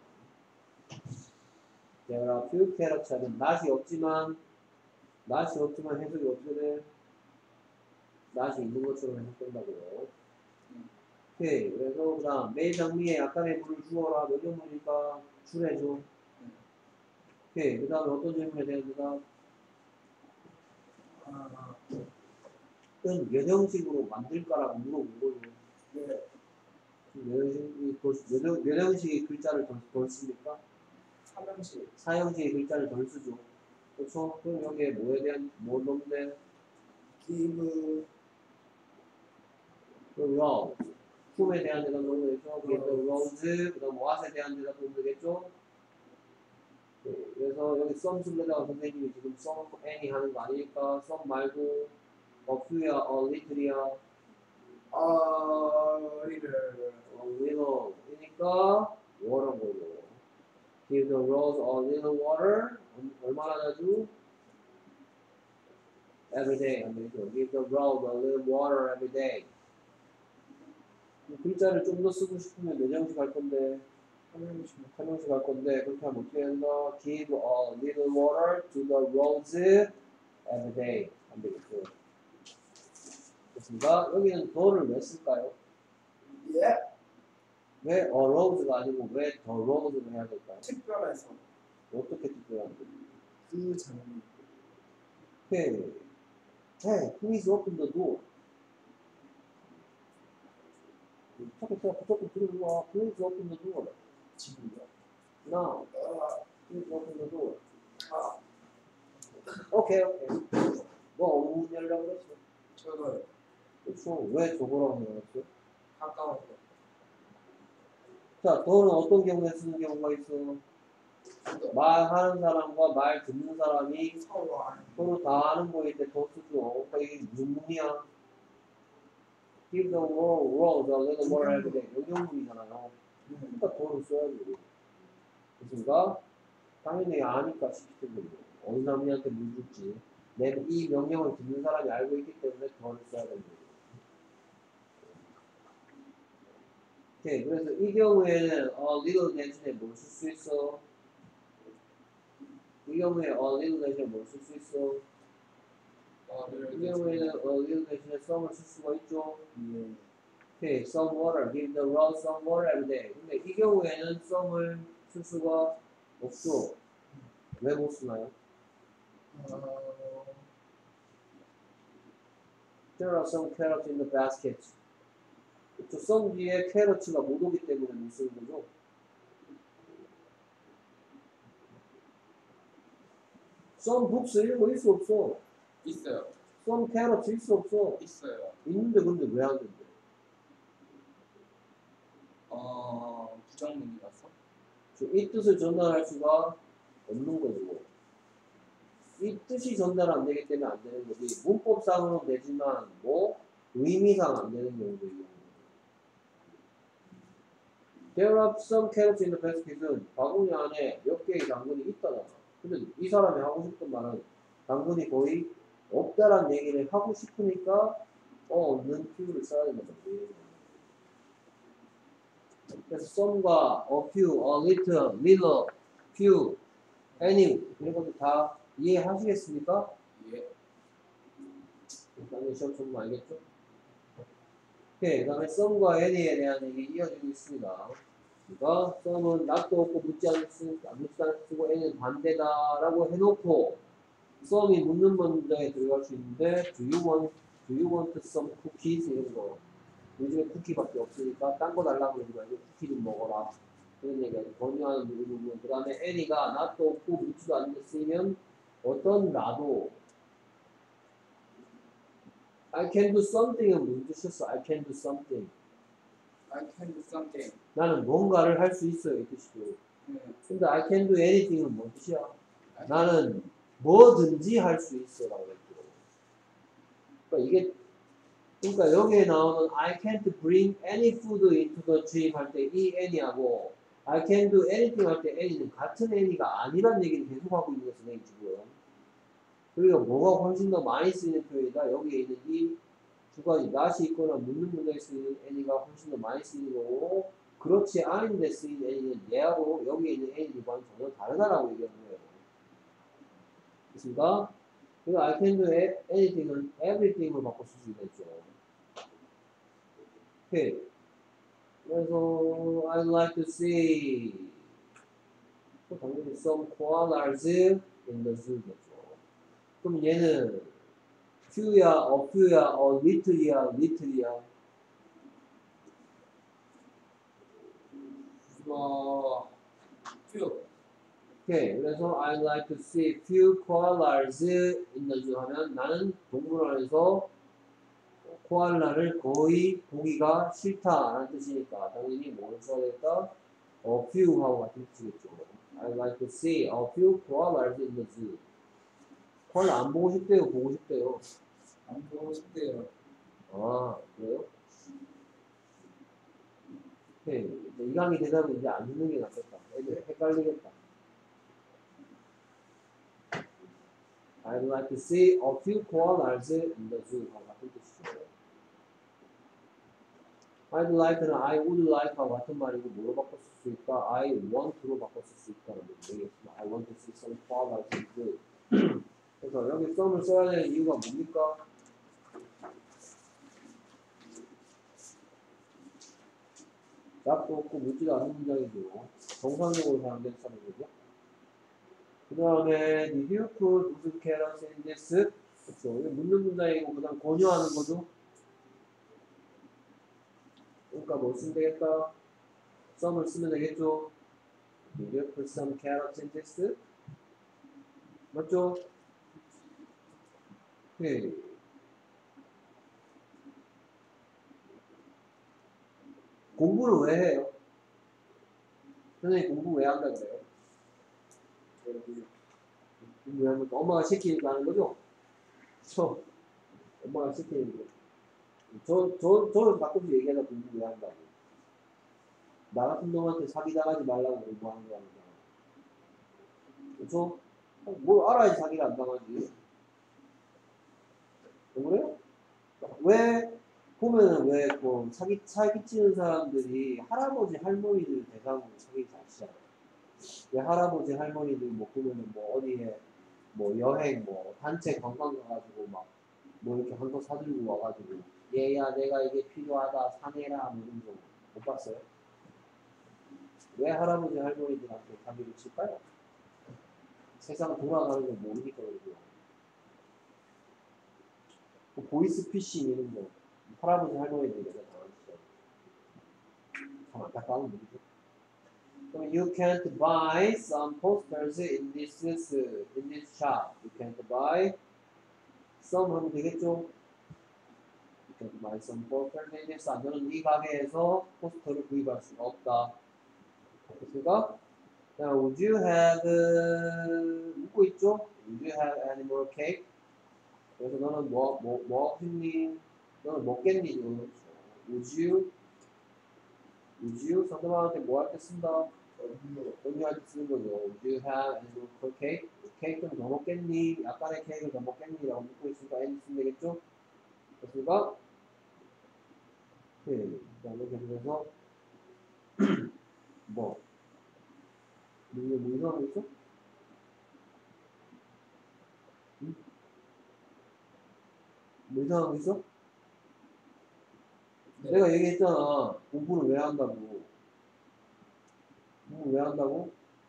There are few carrots 하면 낫이 없지만 낫이 없지만 해석이 어떻게 돼? 낫이 있는 것처럼 해석된다고요. 오케이. 그래서 그 다음 매일 장미에 약간의 물을 주어라. 몇 년물이니까 줄해줘. 오케이. 그 다음에 어떤 질문에 대한 대답? 아, 은 몇 형식으로 만들까라고 물어본 거죠. 네, 몇 형식이, 몇, 형- 몇 형식의 글자를 덜, 덜 씁니까? 삼형식, 사형식의 글자를 덜 쓰죠. 그렇죠? 그럼 여기에 뭐에 대한, 뭐 넣으면 돼? give, 그 rose. whom에 대한 대답 넣으면 되겠죠? give the rose. 그 다음 what에 대한 대답 넣으면 되겠죠? 네, 그래서 여기 some 쓰려다가 선생님이 지금 some any 하는 거 아니니까 some 말고 a few야, a little이야, a little, a little이니까 water인 거죠. Give the rose a little water. 얼마나 자주? Every day. 하면 되죠. Give the rose a little water every day. 글자를 좀 더 쓰고 싶으면 몇 형식 할 건데? 삼행시. 삼형식 할 건데 그렇게 하면 어떻게 한다? Give a little water to the rose every day. 안 되겠죠. 됐습니다. 여기는 더를 왜 쓸까요? 예. 왜 a rose가 아니고 왜 the rose를 해야 될까요? 특별해서 어떻게 특별한데? 그 장면. Hey, hey, please open the door. 자꾸 제가 무조건 들고 와. Please open the door. 지금요. Now, 아, please open the door. 아, 오케이, 오케이. 너 어느 문 열려고 그랬어? 저거 그렇죠. 왜 저거라고 말했어? 가까워서. 자, 더는 어떤 경우에 쓰는 경우가 있어? 말하는 사람과 말 듣는 사람이 서로 안. 서로 다 아는 거일 때 더 쓰죠. 그러니까 이게 무슨 문이야? Give the world, world a little more every day. 영영문이잖아요. 그러니까 더를 써야지. 그렇습니까? 당연히 아니까 시키 때문에 어느 사람한테 물 줄지 내 이 명령을 듣는 사람이 알고 있기 때문에 더를 써야 되는 거예요. 오케이, 그래서 이 경우에는 a little 대신에 뭘 쓸 수 있어? 이 경우에 a little 대신에 뭘 쓸 수 있어? 아, 이 경우에는 a little 대신에 some을 쓸 수가 있죠. 예. 오케이, some water, give the rose some water every day. 근데 이 경우에는 some을 쓸 수가 없죠. 왜 못 쓰나요? 어, There are some carrots in the basket. 그쵸, some 뒤에 carrots가 못 오기 때문에 못 쓰는 거죠. some books 읽고 있어 없어? 있어요. some carrots 있어 없어? 있어요. 있는데 근데 왜 안 된대? 어, 부정문이라서. 이 뜻을 전달할 수가 없는 거고 이 뜻이 전달 안 되기 때문에 안 되는 거지 문법상으로는 되지만 뭐 의미상 안 되는 경우도 있는 거예요. There are some carrots in the basket은 바구니 안에 몇 개의 당근이 있다잖아. 근데 이 사람이 하고 싶은 말은 당근이 거의 없다란 얘기를 하고 싶으니까 어 없는 few를 써야 된다는 거지. 그래서 some과 a few, a little, little, few, any 이런 것들 다 이해하시겠습니까? 예. 일단 시험 조금 알겠죠? 오케이, 그 다음에 some과 any에 대한 얘기 이어지고 있습니다. 그러니까 some은 not도 없고 묻지 않는 쓰, 묻지 않는 쓰고 any는 반대다라고 해놓고 some이 묻는 문장에 들어갈 수 있는데 do you want, do you want some cookies? 이런 거 요즘에 쿠키밖에 없으니까 딴 거 달라고 그러지 말고 쿠키 좀 먹어라 그런 얘기가 권유하는 부분. 그 다음에 any가 not도 없고 묻지도 않는 쓰이면 어떤 라도 I can do something은 무슨 뜻이었어? I can do something. I can do something. 나는 뭔가를 할 수 있어요. 이 뜻이고. 예. 근데 I can do anything은 뭔 뜻이야? I can- 나는 뭐든지 할 수 있어. 라고 했죠. 그러니까 이게, 그러니까 여기에 나오는 I can't bring any food into the gym 할 때 이 any하고 I can do anything 할 때 any는 같은 any가 아니란 얘기를 계속하고 있는 거예요. 선생님 지금. 그리고 뭐가 훨씬 더 많이 쓰이는 표현이다. 여기에 있는 이 두 가지, not이 있거나 묻는 문장에 쓰이는 any가 훨씬 더 많이 쓰이는 거고, 그렇지 않은데 쓰이는 any는 얘하고 여기에 있는 any와는 전혀 다르다라고 얘기하는 거예요. 됐습니까? 그리고 I can do anything은 everything으로 바꿔 쓸 수 있겠죠. 오케이. 그래서 I'd like to see 또 당연히 some koalas in the zoo겠죠. 그럼 얘는 few야, a few야, a little야, little야. 어, few. 오케이. 그래서 I'd like to see few koalas in the zoo 하면 나는 동물원에서 코알라를 거의 보기가 싫다라는 뜻이니까 당연히 뭘 써야 될까? A few하고 같은 뜻이겠죠. I'd like to see a few koalas in the zoo. 코알라 안 보고 싶대요, 보고 싶대요. 안 보고 싶대요. 아, 그래요? 오케이. 이 강의 대답은 이제 안 듣는 게 낫겠다. 애들 헷갈리겠다. I'd like to see a few koalas in the zoo. 하고 같은 뜻이죠. I'd like는 I would like하고 같은 말이고 뭐로 바꿔 쓸 수 있다? I want로 바꿔 쓸 수 있다는 얘기겠습니다. I want to see some flowers in bloom. 그래서 여기 some을 써야 되는 이유가 뭡니까? 약도 없고 묻지도 않은 문장이고 정상적으로 사용된 사는 거죠. 그 다음에 Did you put those carrots in this? 그렇죠. 이게 묻는 문장이고 그 다음 권유하는 거죠. 그러니까 뭐 쓰면 되겠다? some을 쓰면 되겠죠. Did you put some carrots in this? 맞죠? 네. 공부를 왜 해요? 선생님 공부 왜 한다 그래요? 공부 왜 하면 엄마가 시키니까 하는 거죠? 그쵸? 엄마가 시키는 거. 저, 저, 저는 가끔씩 얘기하자 공부 왜 한다고. 나 같은 놈한테 사기 당하지 말라고 공부하는 거 아니야. 그쵸? 뭘 알아야지 사기를 안 당하지. 안 그래요? 왜, 보면은 왜, 뭐, 사기, 사기치는 사람들이 할아버지, 할머니들 대상으로 사기 잘 치잖아요. 왜 할아버지, 할머니들 뭐, 보면은 뭐, 어디에, 뭐, 여행, 뭐, 단체 관광 가가지고 막, 뭐, 이렇게 한 거 사들고 와가지고, 얘야, 내가 이게 필요하다, 사내라, 뭐, 이런 거. 못 봤어요? 왜 할아버지, 할머니들한테 사기를 칠까요? 세상 돌아가는 거 모르니까 그러고요. 뭐 보이스피싱 이런 거, 할아버지, 할머니들이 내가 당하시죠. 참 안타까운 일이죠. 그럼 you can't buy some posters in this, in this shop. You can't buy some 하면 되겠죠? You can't buy some posters in this shop. 너는 이 가게에서 포스터를 구입할 수가 없다. 됐습니까? Now, would you have, 묻고 있죠? Would you have any more cake? 그래서 너는 뭐, 뭐, 뭐 했니? 너는 먹겠니? Would you, would you 상대방한테 뭐 할 때 쓴다? 권유할 때 쓰는 거죠. Would you have any more cake? 케이크 좀 더 먹겠니? 약간의 케이크를 더 먹겠니? 라고 묻고 있으니까 any 쓰면 되겠죠? 됐습니까? 네. 자, 이렇게 되면서, 뭐, 뭐, 뭐 이상한 거 있어? 응? 뭐 이상한 거 있어? 네. 내가 얘기했잖아. 공부를 왜 한다고. 공부 왜 한다고?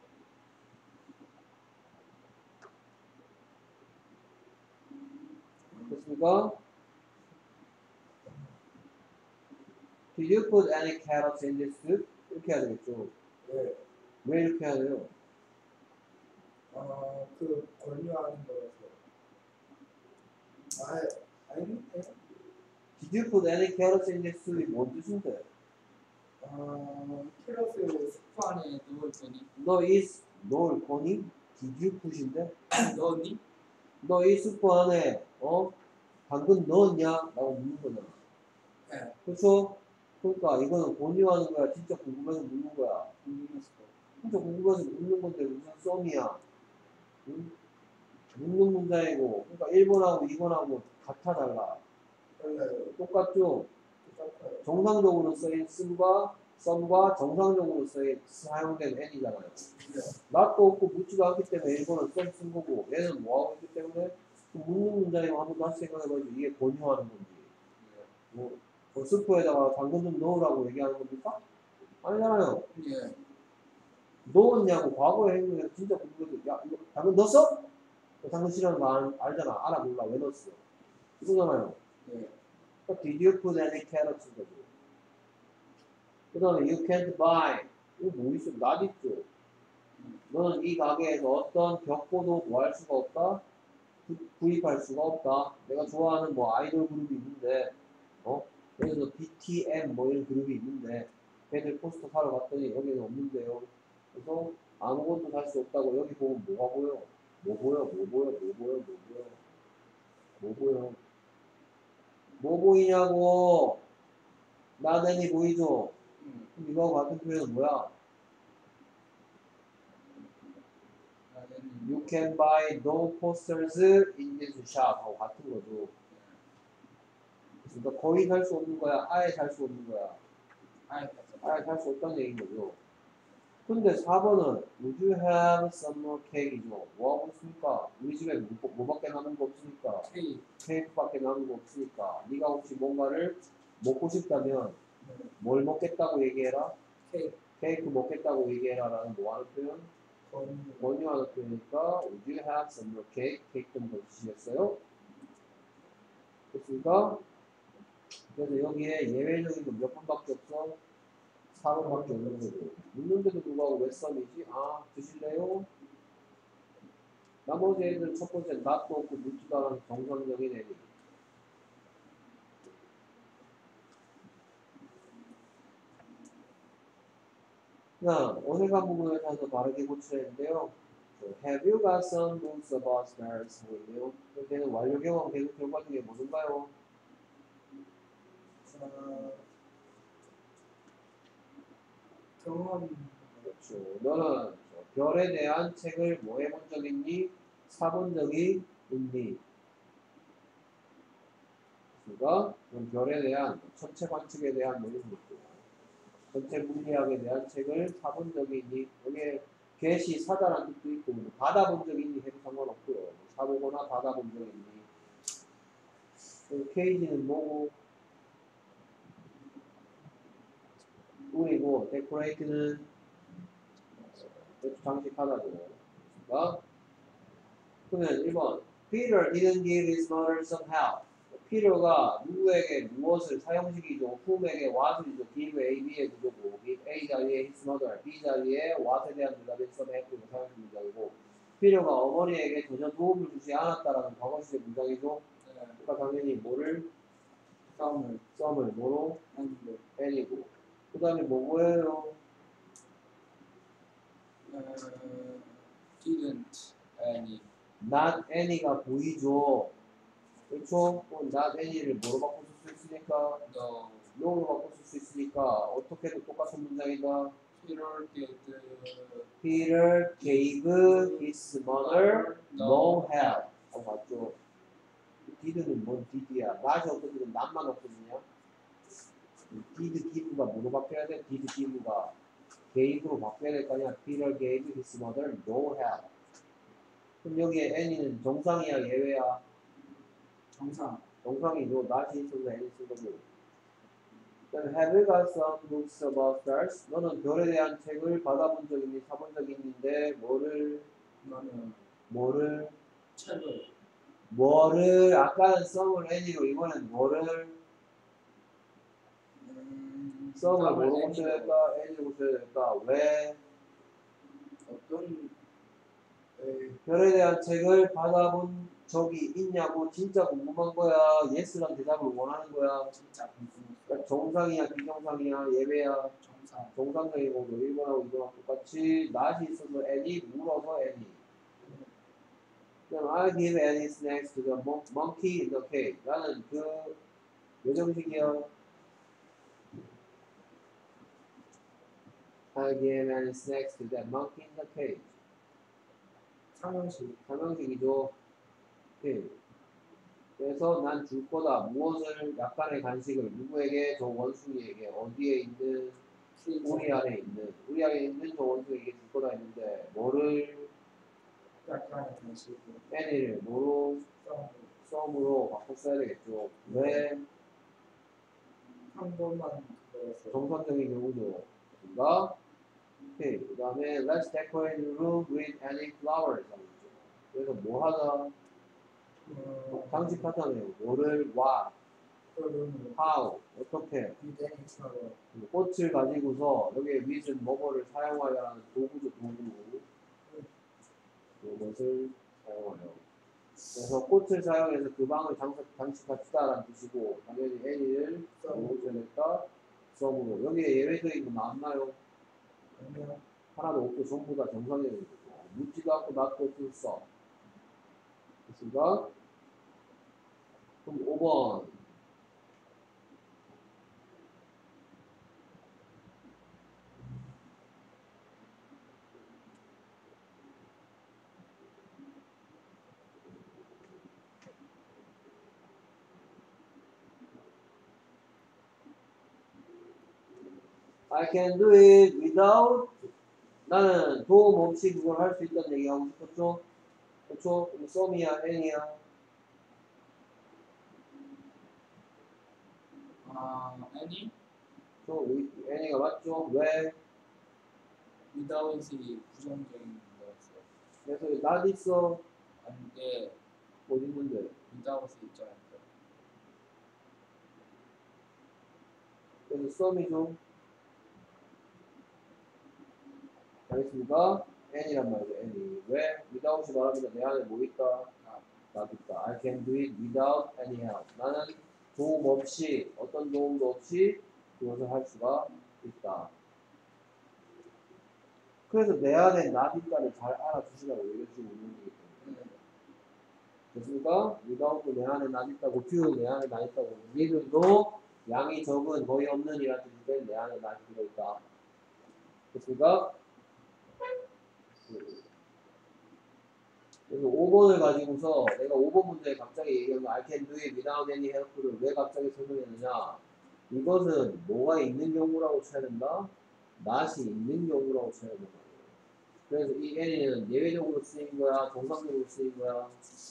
됐습니까? Did you put any carrots in this soup? 이렇게 해야 되겠죠. 네. 왜 이렇게 해야 돼요? 어, 그 권유하는 거라서. 아, 아닌데. Did you put any carrots in this soup이 뭔 뜻인데? 어, 캐럿을 스프 안에 넣을 거니? 너 이 넣을 거니? Did you put인데? 넣니? 너 이 스프 안에 어? 당근 넣었냐? 라고 묻는 거잖아. 네. 그렇죠? 그러니까 이거는 권유하는 거야. 진짜 궁금해서 묻는 거야. 궁금했어. 진짜 궁금해서 묻는 건데 무슨 썸이야? 응? 묻는 문장이고, 그러니까 일 번하고 이 번하고 같아 달라. 달라요. 똑같죠? 똑같아요. 정상적으로 쓰인 썸과 썸과 정상적으로 쓰인 사용된 n이잖아요. 네. 낫도 없고 묻지도 않기 때문에 일 번은 썸 쓴 거고, 얘는 뭐 하고 있기 때문에 그 묻는 문장이고 한번 다시 생각해봐야지 이게 권유하는 건지. 뭐, 뭐 스프에다가 당근 좀 넣으라고 얘기하는 겁니까? 아니잖아요. 예. 넣었냐고 과거의 행동에서 진짜 궁금해서 야 이거 당근 넣었어? 당근 싫어하는 거 알, 알잖아. 알아 몰라 왜 넣었어? 이거잖아요. 예. 그러니까 did you put any carrots in the bowl? 그 다음에 you can't buy. 이거 뭐 있어? not 있죠. 너는 이 가게에서 어떤 벽보도 뭐 할 수가 없다? 구, 구입할 수가 없다. 내가 좋아하는 뭐 아이돌 그룹이 있는데 어? 여기서 비티엠 뭐 이런 그룹이 있는데 걔들 포스터 사러 갔더니 여기는 없는데요. 그래서 아무것도 살 수 없다고 여기 보면 뭐가 보여? 뭐 보여? 뭐 보여? 뭐 보여? 뭐 보여? 뭐 보여? 뭐 보이냐고? 나댄이 보이죠? 음. 그럼 이거하고 같은 표현은 뭐야? 나는 You can buy no posters in this shop 하고 같은 거죠. 그러니까 거의 살 수 없는 거야? 아예 살 수 없는 거야? I have 아, 할 수 없다는 얘기인 거죠. 근데 사 번은 Would you have some more cake이죠. 뭐 하고 있습니까? 우리 집에 뭐, 뭐밖에 남은 거 없으니까. K. 케이크밖에 남은 거 없으니까. 네가 혹시 뭔가를 먹고 싶다면 네. 뭘 먹겠다고 얘기해라? K. 케이크 먹겠다고 얘기해라 라는 뭐 하는 표현? 권유. 권유하는 표현이니까 Would you have some more cake? 케이크 좀 더 주시겠어요? 됐습니까? 그래서 여기에 예외적인 거 몇 번밖에 없어? 사 번밖에 없는 거고. 묻는데도 불구하고 왜 썸이지? 아, 드실래요? 나머지 애들 첫 번째 낫도 없고 묻지도 않은 정상적인 애들. 자, 어색한 부분에 대해서 바르게 고쳐야 되는데요. Have you got some books about stars with you? 걔는 완료 경험 계속 결과 중에 뭐든가요? 어, 경험. 그렇죠. 너는 별에 대한 책을 뭐 해본 적 있니? 사본 적이 있니? 그가 그럼 별에 대한 천체 관측에 대한 뭐 이런 것도 전체 물리학에 대한 책을 사본 적이 있니? 여기에 개시 사다라는 뜻도 있고 뭐 받아본 적이 있니? 해도 상관없고요. 뭐 사보거나 받아본 적이 있니? 케이지는 뭐고? 운이고 데코레이트는 장식하다죠. 그러니까 그러면 일 번 Peter didn't give his mother some help. 피터가 누구에게 무엇을 사형식이죠. whom에게 what이죠. give A, B의 구조고 give A 자리에 his mother, B 자리에 what에 대한 대답이 some help이고 사형식 문장이고 피터가 어머니에게 전혀 도움을 주지 않았다라는 과거시제 문장이죠. 네. 그러니까 당연히 뭐를 싸움을. 썸을 뭐로 아니고. N이고 그 다음에 뭐뭐예요? 어, didn't any. not any가 보이죠. 그렇죠? 그럼 not any를 뭐로 바꿔 쓸 수 있으니까 No. no로 바꿔 쓸 수 있으니까 어떻게 해도 똑같은 문장이다. Peter gave Peter gave his mother no help. 어, 맞죠? did는 뭔 did야? not이 없어지면 not만 없어지냐? did give가 뭐로 바뀌어야 돼? did give가 gave로 바뀌어야 될 거 아니야? Peter gave his mother no help. 그럼 여기에 any는 정상이야 예외야? 정상. 정상이죠. not이 있어서 any 쓴 거고. 그다음에 have you got some books about stars? 너는 별에 대한 책을 받아본 적 있니? 사본 적 있는데 뭐를 나는 뭐를 책을. 뭐를 아까는 썸을 any로 이번엔 뭐를 음, 썸을 썸을 뭐로 any로. 고쳐야 될까? any로 고쳐야 될까? 왜? 어떤 에, 별에 대한 책을 받아본 적이 있냐고 진짜 궁금한 거야? yes란 대답을 원하는 거야? 진짜 궁금했어. 그러니까 정상이야 비정상이야 예외야? 정상. 정상적이고 일 번하고 이 번하고 똑같이 낫이 있어서 any 물어서 any 그럼 I give any snacks to the mon- monkey in the cage 나는 그 몇 정식이야? I give any snacks to that monkey in the cage 상형식. 삼형식이죠. 오케이. 그래서 난 줄 거다. 무엇을 약간의 간식을 누구에게? 저 원숭이에게 어디에 있는 우리 안에 있는 우리 안에 있는 저 원숭이에게 줄 거다 했는데 뭐를 약간의 간식으로. any를 뭐로 썸을. 썸으로 바꿔 써야 되겠죠. 왜? 한 번만 그거였어요. 정상적인 경우죠. 그러니까 오케이. 그 다음에 let's decorate the room with any flowers 하겠죠. 그래서 뭐 하자? 어, 장식하자네요. 뭐를 와, 그러면 how, 어떻게 비대니처럼. 꽃을 가지고서 여기에 with 뭐뭐를 사용하여라는 도구죠 도구. 이것을 사용하여. 그래서 꽃을 사용해서 그 방을 장식, 장식합시다라는 뜻이고 당연히 애니를 뭐로 냈다 썸으로. 여기에 예외적인 거 나왔나요? 아니요. 하나도 없고 전부 다 정상적인 거고 묻지도 않고 낫도 없을 써. 됐습니까? 그럼 오 번 I can do it without 나는 도움 없이 그걸 할 수 있다는 얘기하고 싶었죠? 그렇죠? 썸이야, n이야. 아, any 저 n이가 맞죠? 왜? without이 부정적인 거였어요. 그래서 not 있어. 아닌데 어디 있는데? without이 있잖아요. 그래서 썸이죠. 알겠습니까? n이란 말이죠, n이. 왜? without이 말합니다. 내 안에 뭐 있다? 아, not 있다. I can do it without any help. 나는 도움 없이, 어떤 도움도 없이 그것을 할 수가 있다. 그래서 내 안에 not 있다를 잘 알아두시라고 이렇게 묻는 거기 때문에. 됐습니까? without도 내 안에 not 있다고, few 내 안에 not 있다고, need도 양이 적은, 거의 없는 이라는 뜻인데 내 안에 not 들어있다. 됐습니까? 그래서 오 번을 가지고서 내가 오 번 문제에 갑자기 얘기한 거 I can do it without any help를 왜 갑자기 설명했느냐? 이것은 뭐가 있는 경우라고 쳐야 된다? not이 있는 경우라고 쳐야 된다. 그래서 이 any는 예외적으로 쓰인 거야? 정상적으로 쓰인 거야?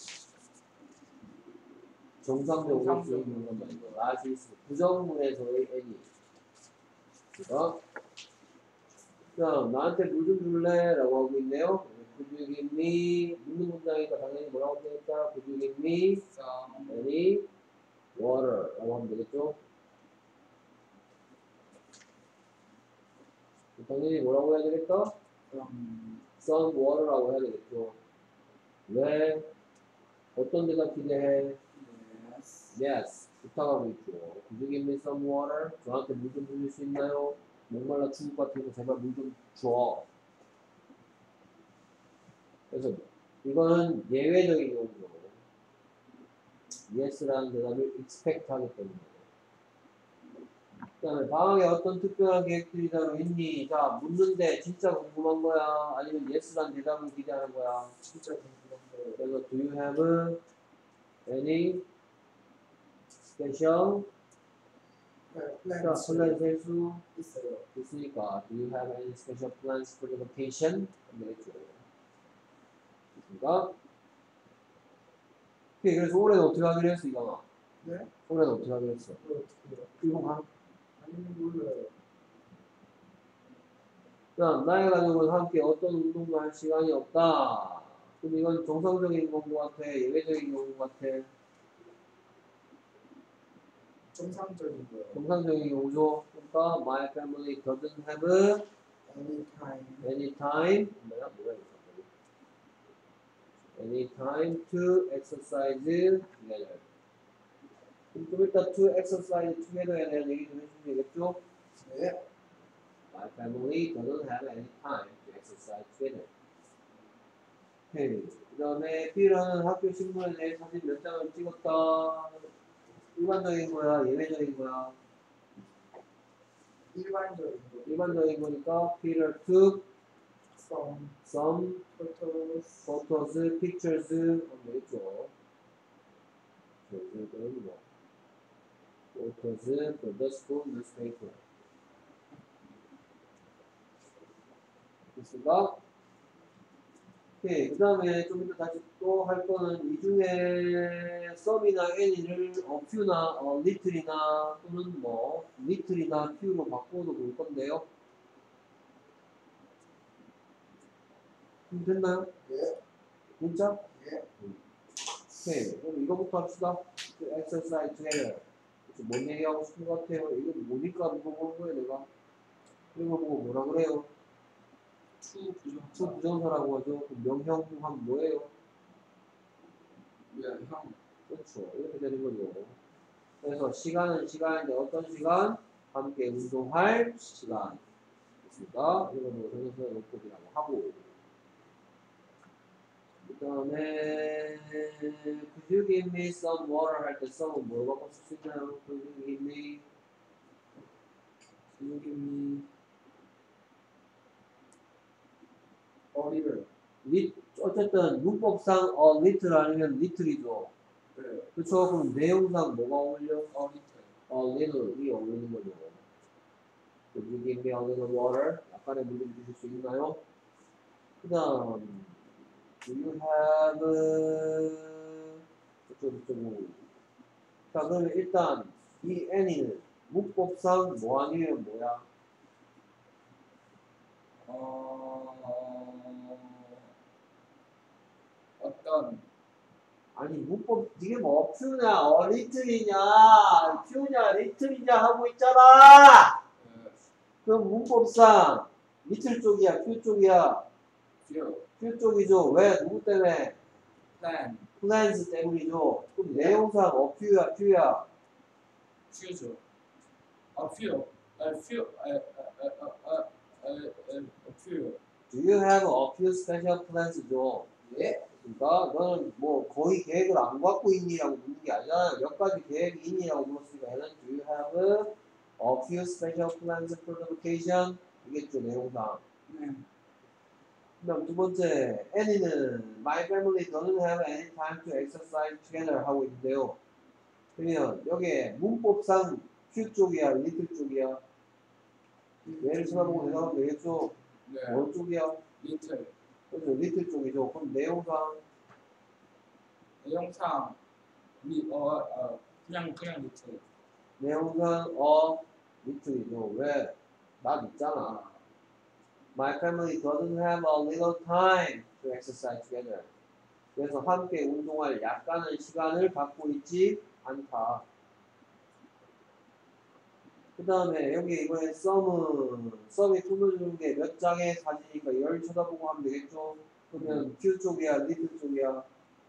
정상적으로 쓰인 경우란 말이죠. not이 있어. 부정문에서의 any. 그러니까 자, 나한테 물 좀 줄래? 라고 하고 있네요. Could you give me 묻는 문장이니까 당연히 뭐라고 되겠다? Could you give me some any water? 라고 하면 되겠죠? 당연히 뭐라고 해야 되겠다? some Some water라고 해야 되겠죠. 왜? 어떤 대답 기대해? yes Yes. 부탁하고 있죠. Could you give me some water? 저한테 물 좀 주실 수 있나요? 목말라 죽을 것 같아서 제발 물 좀 줘. 그래서 이거는 예외적인 경우죠. Yes라는 대답을 expect 하기 때문에. 그 다음에 방학에 어떤 특별한 계획들이 따로 있니? 자, 묻는데 진짜 궁금한 거야? 아니면 Yes라는 대답을 기대하는 거야? 진짜 궁금한데 그래서 do you have any special 네, 자, plans 플랜 셀수 있어요. 있으니까 do you have any special plans for the vacation? 되겠죠. 그러니까 오케이, 그래서 올해는 어떻게 하기로 했어, 이강아? 네? 올해는 어떻게 하기로 했어? 그걸 어떻게 해요? 이거 가. 아니면 몰라요. 자, 나의 가족은 함께 어떤 운동도 할 시간이 없다. 그럼 이건 정상적인 경우 같아? 예외적인 경우 같아? 정상적인 거예요. 정상적인 경우죠. 그러니까 my family doesn't have anytime any time 뭐야? 뭐야 이거? any time to exercise together. 그럼 좀 이따 to exercise together에 대한 얘기 좀 해주면 되겠죠? 네. My family doesn't have any time to exercise together. 오케이. 그 다음에 B라는 학교 신문에 대해 사진 몇 장을 찍었다. 일반적인 거야? 예외적인 거야? 일반적인 거. 일반적인 거니까 Peter took some some photos photos, pictures 하면 되겠죠. 저기는 뭐 photos for the school newspaper. 됐습니까? 오케이. 그 다음에 좀 이따 다시 또 할 거는 이 중에 some이나 any를 어, few나 어, little이나 또는 뭐 little이나 few로 바꿔도 볼 건데요. 좀 됐나요? 예. 진짜? 예. 오케이. 그럼 이거부터 합시다. 그 exercise together. 그래서 뭔 얘기하고 싶은 것 같아요? 이거 뭐니까 물어보는 거예요, 내가. 이거 보고 뭐라 그래요? 투 부정사 수 부정사라고 하죠. 그럼 명형하면 뭐예요? 왜 형? 그렇죠. 이렇게 되는 거죠. 그래서 시간은 시간인데 어떤 시간? 함께 운동할 시간. 됐습니까? 이건 뭐 선생님의 노트이라고 하고. 그 다음에 Could you give me some water 할 때 some은 뭐 바꿔 쓸 수 있나요? Could you give me Could you give me 어리를 lit 어쨌든 문법상 어 little 아니면 little이죠. 네. 그렇죠? 그럼 내용상 뭐가 어울려? 어리트 어 little이 어울리는 거죠. Could you give me a little water? 약간의 물 좀 주실 수 있나요? 그 다음, do you have, 어쩌고 저쩌고. 자, 그러면 일단, 이 any는 문법상 뭐 아니면 뭐야? 어, 어떤, 아니, 문법, 이게 뭐, 퓨냐, 어, 리틀이냐, 퓨냐, 리틀이냐 하고 있잖아! 그, 그럼 문법상, 리틀 쪽이야, 퓨 쪽이야? view, 퓨 쪽이죠. 왜? 누구 때문에? plan, 플랜스 때문이죠. 그럼 내용상 어, 퓨야, 퓨야? future, a few, a few, a, a, a, a, a, a, a few. Do you have a few special plans죠? 예? 그러니까 너는 뭐 거의 계획을 안 갖고 있니라고 묻는 게 아니라 몇 가지 계획이 있니라고 물었으니까 얘는 do you have a few special plans for the vacation? 이겠죠 내용상. 네. 그다음 두 번째 Annie는 my family doesn't have any time to exercise together 하고 있는데요. 그러면 여기에 문법상 few 쪽이야, little 쪽이야? 얘를 쳐다보고 대답하면 되겠죠? 네. 어느 쪽이야? little. 그래서 little 쪽이죠. 그럼 내용상 내용상 리, 어, 어, 그냥 그냥 little. 내용상 어 little이죠. 왜? 나 있잖아. My family doesn't have a little time to exercise together. 그래서 함께 운동할 약간의 시간을 갖고 있지 않다. 그 다음에 여기 이번에 썸은 썸이 꾸며주는 게 몇 장의 사진이니까 열 쳐다보고 하면 되겠죠? 그러면 q 쪽이야, little 쪽이야?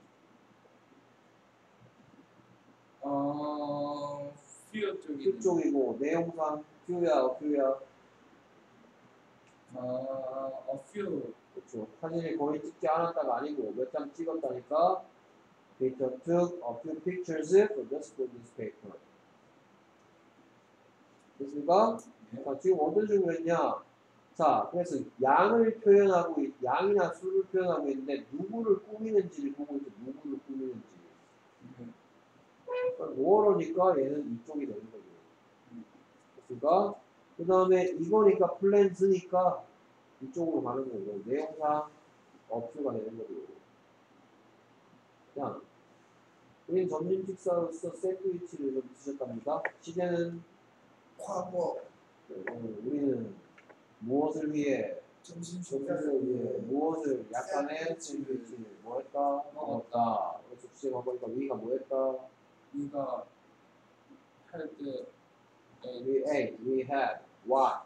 어, few 쪽이. q 쪽이고 내용상 q야, q야? 어, a few. 그렇죠. 사진을 거의 찍지 않았다가 아니고 몇 장 찍었다니까 They took a few pictures for this for this paper. 됐습니까? 네. 자, 지금 어떤 식으로 했냐? 자, 그래서 양을 표현하고 있, 양이나 수를 표현하고 있는데 누구를 꾸미는지를 보고 있어. 누구를 꾸미는지. 네. 그러니까 뭐러니까 얘는 이쪽이 되는 거죠. 됐습니까? 그 다음에 이거니까 플랜스니까 이쪽으로 가는 거고 내용상 어퓨가 되는 거죠. 자, 우린 점심 식사로서 샌드위치를 좀 드셨답니다. 시제는 과거 네, 오늘 우리는 무엇을 위해 점심 점심을 위해 무엇을 약간의 샌드위치를 뭐 했다? 먹었다. 그래서 시제가 보니까 위가 뭐 했다? 네가 할때 We ate, we had, what?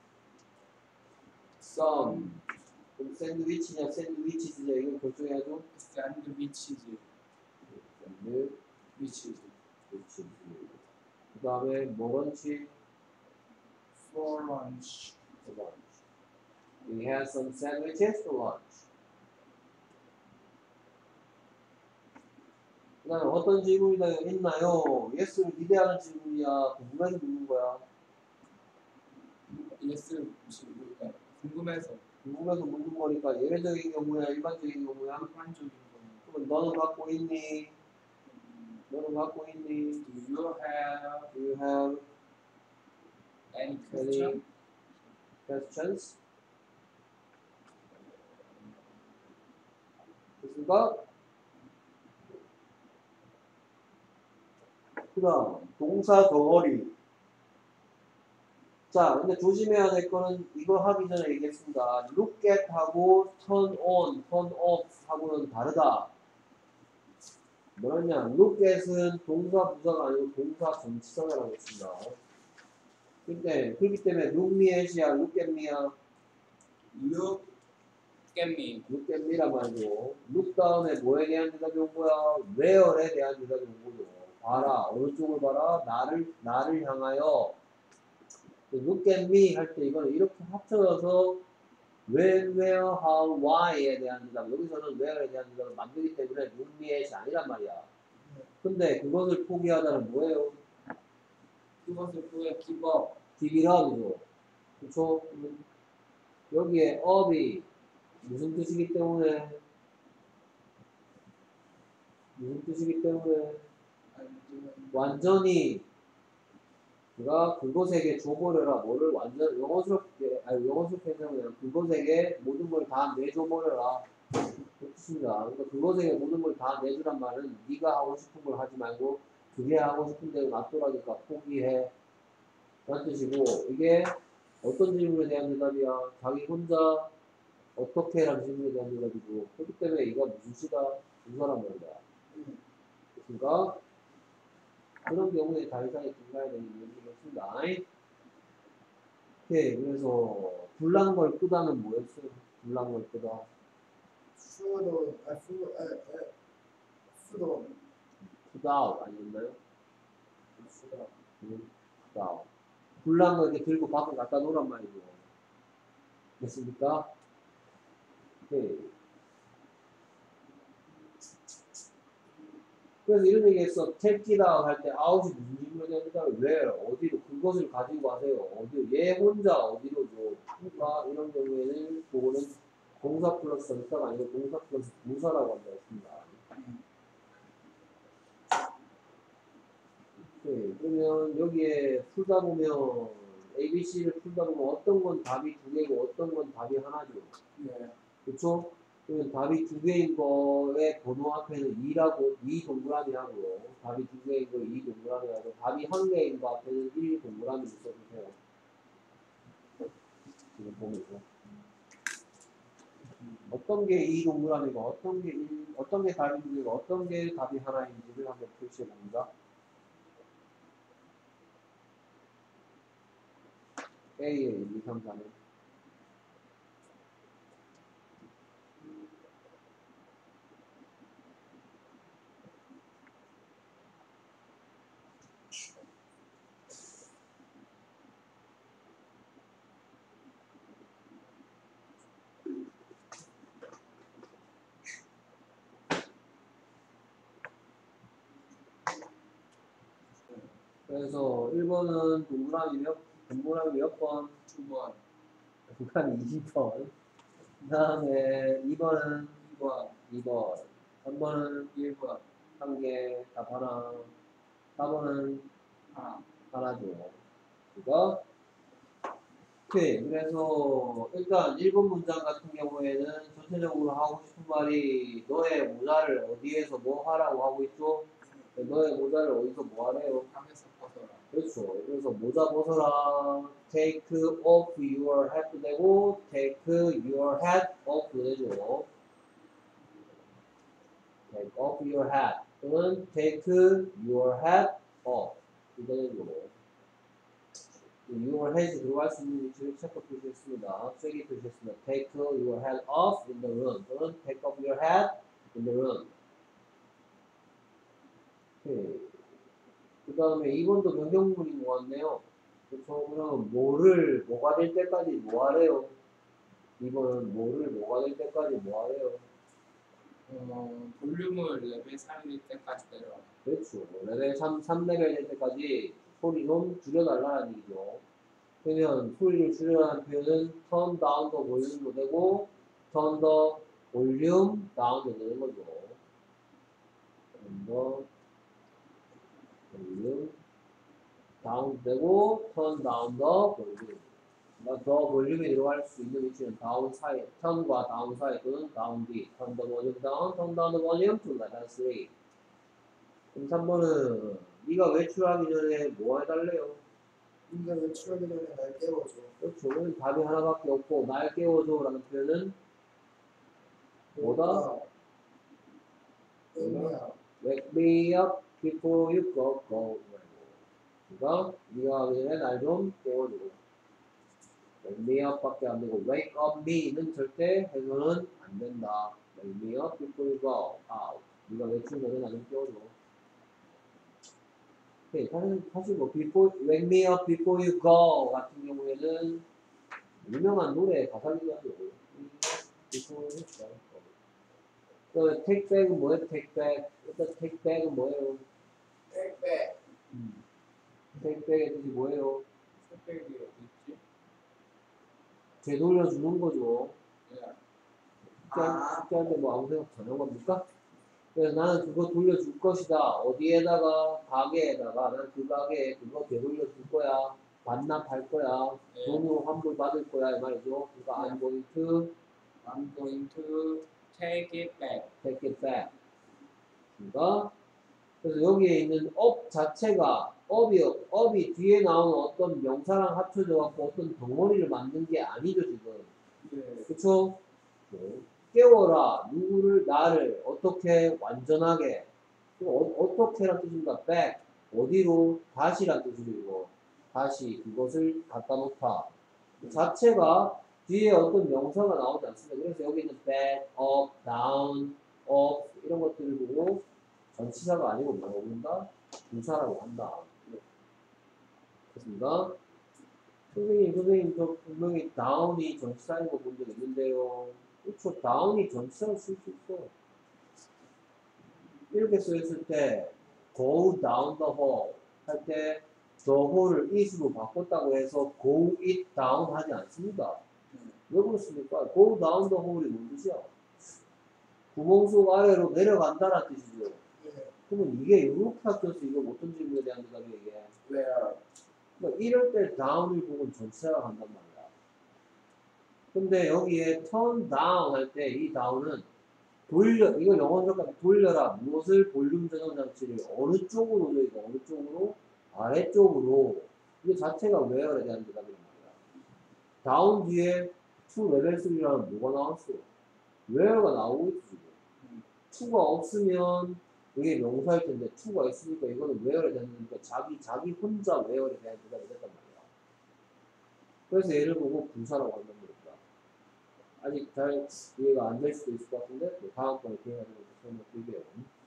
Some. 그럼 샌드위치냐 샌드위치냐 이걸 결정해야죠. 샌드위치즈 샌드위치. 위치즈 그 다음에 뭐 런치? for lunch. For lunch. We had some sandwiches for lunch. 그 다음에 어떤 질문이 더 있나요? 예스를 기대하는 질문이야? 궁금해서 묻는 거야? 예스 무슨 뭐, 궁금해서 궁금해서 묻는 거니까 예외적인 경우야? 일반적인 경우야? 일반적인 거. 그럼 너는 갖고 있니? 너는 갖고 있니? Do you have Do you have any any question? questions? 됐습니까? 그 다음 동사 덩어리. 자, 근데 조심해야 될 거는 이거 하기 전에 얘기했습니다. look at 하고 turn on, turn off 하고는 다르다. 뭐였냐? look at은 동사 부사가 아니고 동사 전치사라고 했습니다. 근데 그렇기 때문에 look me at이야, look at me야. Look at me. look at me란 말이고 look 다음에 뭐에 대한 대답이 온 거야? where에 대한 대답이 온 거죠. 봐라. 어느 쪽을 봐라? 나를 나를 향하여. look at me 할 때 이거는 이렇게 합쳐져서 when, where, how, why에 대한 대답. 여기서는 where에 대한 대답을 만들기 때문에 look me at이 아니란 말이야. 근데 그것을 포기하다는 뭐예요? 그것을 그에 give up. give it up이죠. 그쵸? 여기에 up이 무슨 뜻이기 때문에 무슨 뜻이기 때문에 and 완전히 그가 그곳에게 줘버려라. 뭐를 완전 영어스럽게, 아니 영어스럽게 해서는 그곳에게 모든 걸 다 내줘버려라. 그렇습니다. 그러니까 그것에게 모든 걸 다 내주란 말은 네가 하고 싶은 걸 하지 말고 그게 하고 싶은 대로 놔두라니까 포기해. 라는 뜻이고 이게 어떤 질문에 대한 대답이야? 자기 혼자 어떻게 라는 질문에 대한 대답이고 그렇기 때문에 이거 무슨 시다? 분사란 말이야. 음. 그러니까 그런 경우에 다이상이 증가해야 되는 이유가 있습니다. 오케이. 그래서 불난 걸 끄다는 뭐였어요? 불난 걸 끄다. 수도 아 수, 에, 에, 수도 put out 아니었나요? 수도 음, put out. 불난 거 이렇게 들고 밖에 갖다 놓으란 말이죠. 됐습니까? 오케이. 그래서 이런 얘기 했어. take it out 할 때 out이 무슨 질문에 대한 대답이 where? 어디로? 그것을 가지고 가세요. 어디로? 얘 혼자 어디로 줘? 그러니까 이런 경우에는 그거는 동사 플러스 전사가 아니고 동사 플러스 부사라고 한다 했습니다. 네, 그러면 여기에 풀다 보면 A, B, C를 풀다 보면 어떤 건 답이 두 개고 어떤 건 답이 하나죠. 네. 그렇죠? 그러면 답이 두 개인 거에 번호 앞에는 이라고 이 동그라미 하고 답이 두 개인 거 이 동그라미 하고 답이 한 개인 거 앞에는 일 동그라미 있어주세요. 지금 보면서 어떤 게 이 동그라미고 어떤 게 일, 어떤 게 답이 두 개고 어떤 게 답이 하나인지를 한번 표시해 봅니다. A의 일, 이, 삼, 사는 그래서 일 번은 동그라미 몇, 동그라미 몇 번? 두 번, 동그라미 이십 번. 그 다음에 이 번은 이 번, 이 번. 삼 번은 일 번, 한 개, 답 하나. 사 번은 하나. 하나죠. 이거. 오케이. 그래서 일단 일 번 문장 같은 경우에는 전체적으로 하고 싶은 말이 너의 모자를 어디에서 뭐 하라고 하고 있죠? 너의 모자를 어디서 뭐 하래요? 땅에서 벗어라. 그렇죠. 그래서 모자 벗어라. Take off your hat도 되고, take your hat off도 되죠. Take off your hat 또는 take your hat off 이 되는 거고. your hat이 들어갈 수 있는 위치를 체크 표시했습니다. 세게 표시했습니다. Take your hat off in the room 또는 take off your hat in the room. 오케이. 그 다음에 이 번도 변경문인 것 같네요. 그렇죠. 그럼 뭐를 뭐가 될 때까지 뭐 하래요? 이번은 뭐를 뭐가 될 때까지 뭐 하래요? 어, 볼륨을 레벨 삼일 때까지 내려와. 그렇죠. 레벨 삼, 삼 레벨 될 때까지 소리 좀 줄여달라는 얘기죠. 그러면 소리를 줄여라는 표현은 turn down the volume도 되고 turn the volume down도 되는 거죠. turn the volume down 되고 turn down the volume. 그러니까 더 볼륨이 들어갈 수 있는 위치는 다운 사이, 턴과 다운 사이 또는 다운 뒤, 턴 더 볼륨 다운, 턴 다운 더 볼륨 to level 삼. 그럼 삼 번은 네가 외출하기 전에 뭐 해달래요? 근데 외출하기 전에 날 깨워줘. 그렇죠. 그럼 답이 하나밖에 없고 날 깨워줘 라는 표현은 뭐다? 의미야. Wake me up before you go, go. 그러니까 네가 하기 전에 날 좀 깨워줘. Wake me up 밖에 안 되고 wake up me는 절대 해서는 안 된다. Wake me up before you go out. 네가 외출 전에 나 좀 깨워줘. 오케이. 사실, 사실 뭐 before, wake me up before you go 같은 경우에는 유명한 노래 가사기도 하죠. before you go. 그 take back은 뭐예요? take back. 일단 take back은 뭐예요? 택배. take back의 뜻이 뭐예요? 택배기 어디 있지? 되돌려주는 거죠. 예. 숙제한- 숙제한테 뭐 아무 생각 안 한 겁니까? 그래서 나는 그거 돌려줄 것이다. 어디에다가? 가게에다가. 난 그 가게에 그거 되돌려줄 거야. 반납할 거야. 네. 돈으로 환불 받을 거야. 이 말이죠. 그러니까 네. I'm going to I'm going to take it back. take it back. 그러니까 그래서 여기에 있는 up 자체가 up이, up이 뒤에 나오는 어떤 명사랑 합쳐져 갖고 어떤 덩어리를 만든 게 아니죠, 지금. 네. 그쵸? 네. 깨워라. 누구를, 나를 어떻게 완전하게. 어, 어떻게란 뜻입니다. back. 어디로? 다시란 뜻이죠, 이거. 다시 그것을 갖다 놓다. 그 자체가 뒤에 어떤 명사가 나오지 않습니다. 그래서 여기 있는 back, up, down, up 이런 것들을 보고 전치사가 아니고 뭐라고 부른다? 부사라고 한다. 됐습니다. 선생님, 선생님, 저 분명히 down이 전치사인 거 본 적 있는데요. 그렇죠. down이 전치사를 쓸 수 있어. 이렇게 쓰였을 때 go down the hall 할 때 the hall을 it으로 바꿨다고 해서 go it down 하지 않습니다. 왜 그렇습니까? go down the hall이 뭔 뜻이야? 구멍 속 아래로 내려간다는 뜻이죠. 네. 그러면 이게 이렇게 합쳐서 이거 어떤 질문에 대한 대답이 이게? Where? 그러니까 이럴 때 down을 보고 전치사가 간단 말이야. 근데 여기에 turn down 할 때 이 down은 돌려, 이거 영어로 돌려라. 무엇을? 볼륨 전환 장치를 어느 쪽으로 저희가 어느 쪽으로? 아래쪽으로. 이게 자체가 where에 대한 대답이란 말이야. down 뒤에 to 레벨 삼이라는 뭐가 나왔어? where가 나오고 있지 지금. to가 없으면 이게 명사일 텐데 to가 있으니까 이거는 where에 대한 대답이니까 자기 자기 혼자 where에 대한 대답이 됐단 말이야. 그래서 얘를 보고 부사라고 한단 말이야. 아직 잘 이해가 안 될 수도 있을 것 같은데 다음번에 기회가 되면 설명드릴게요.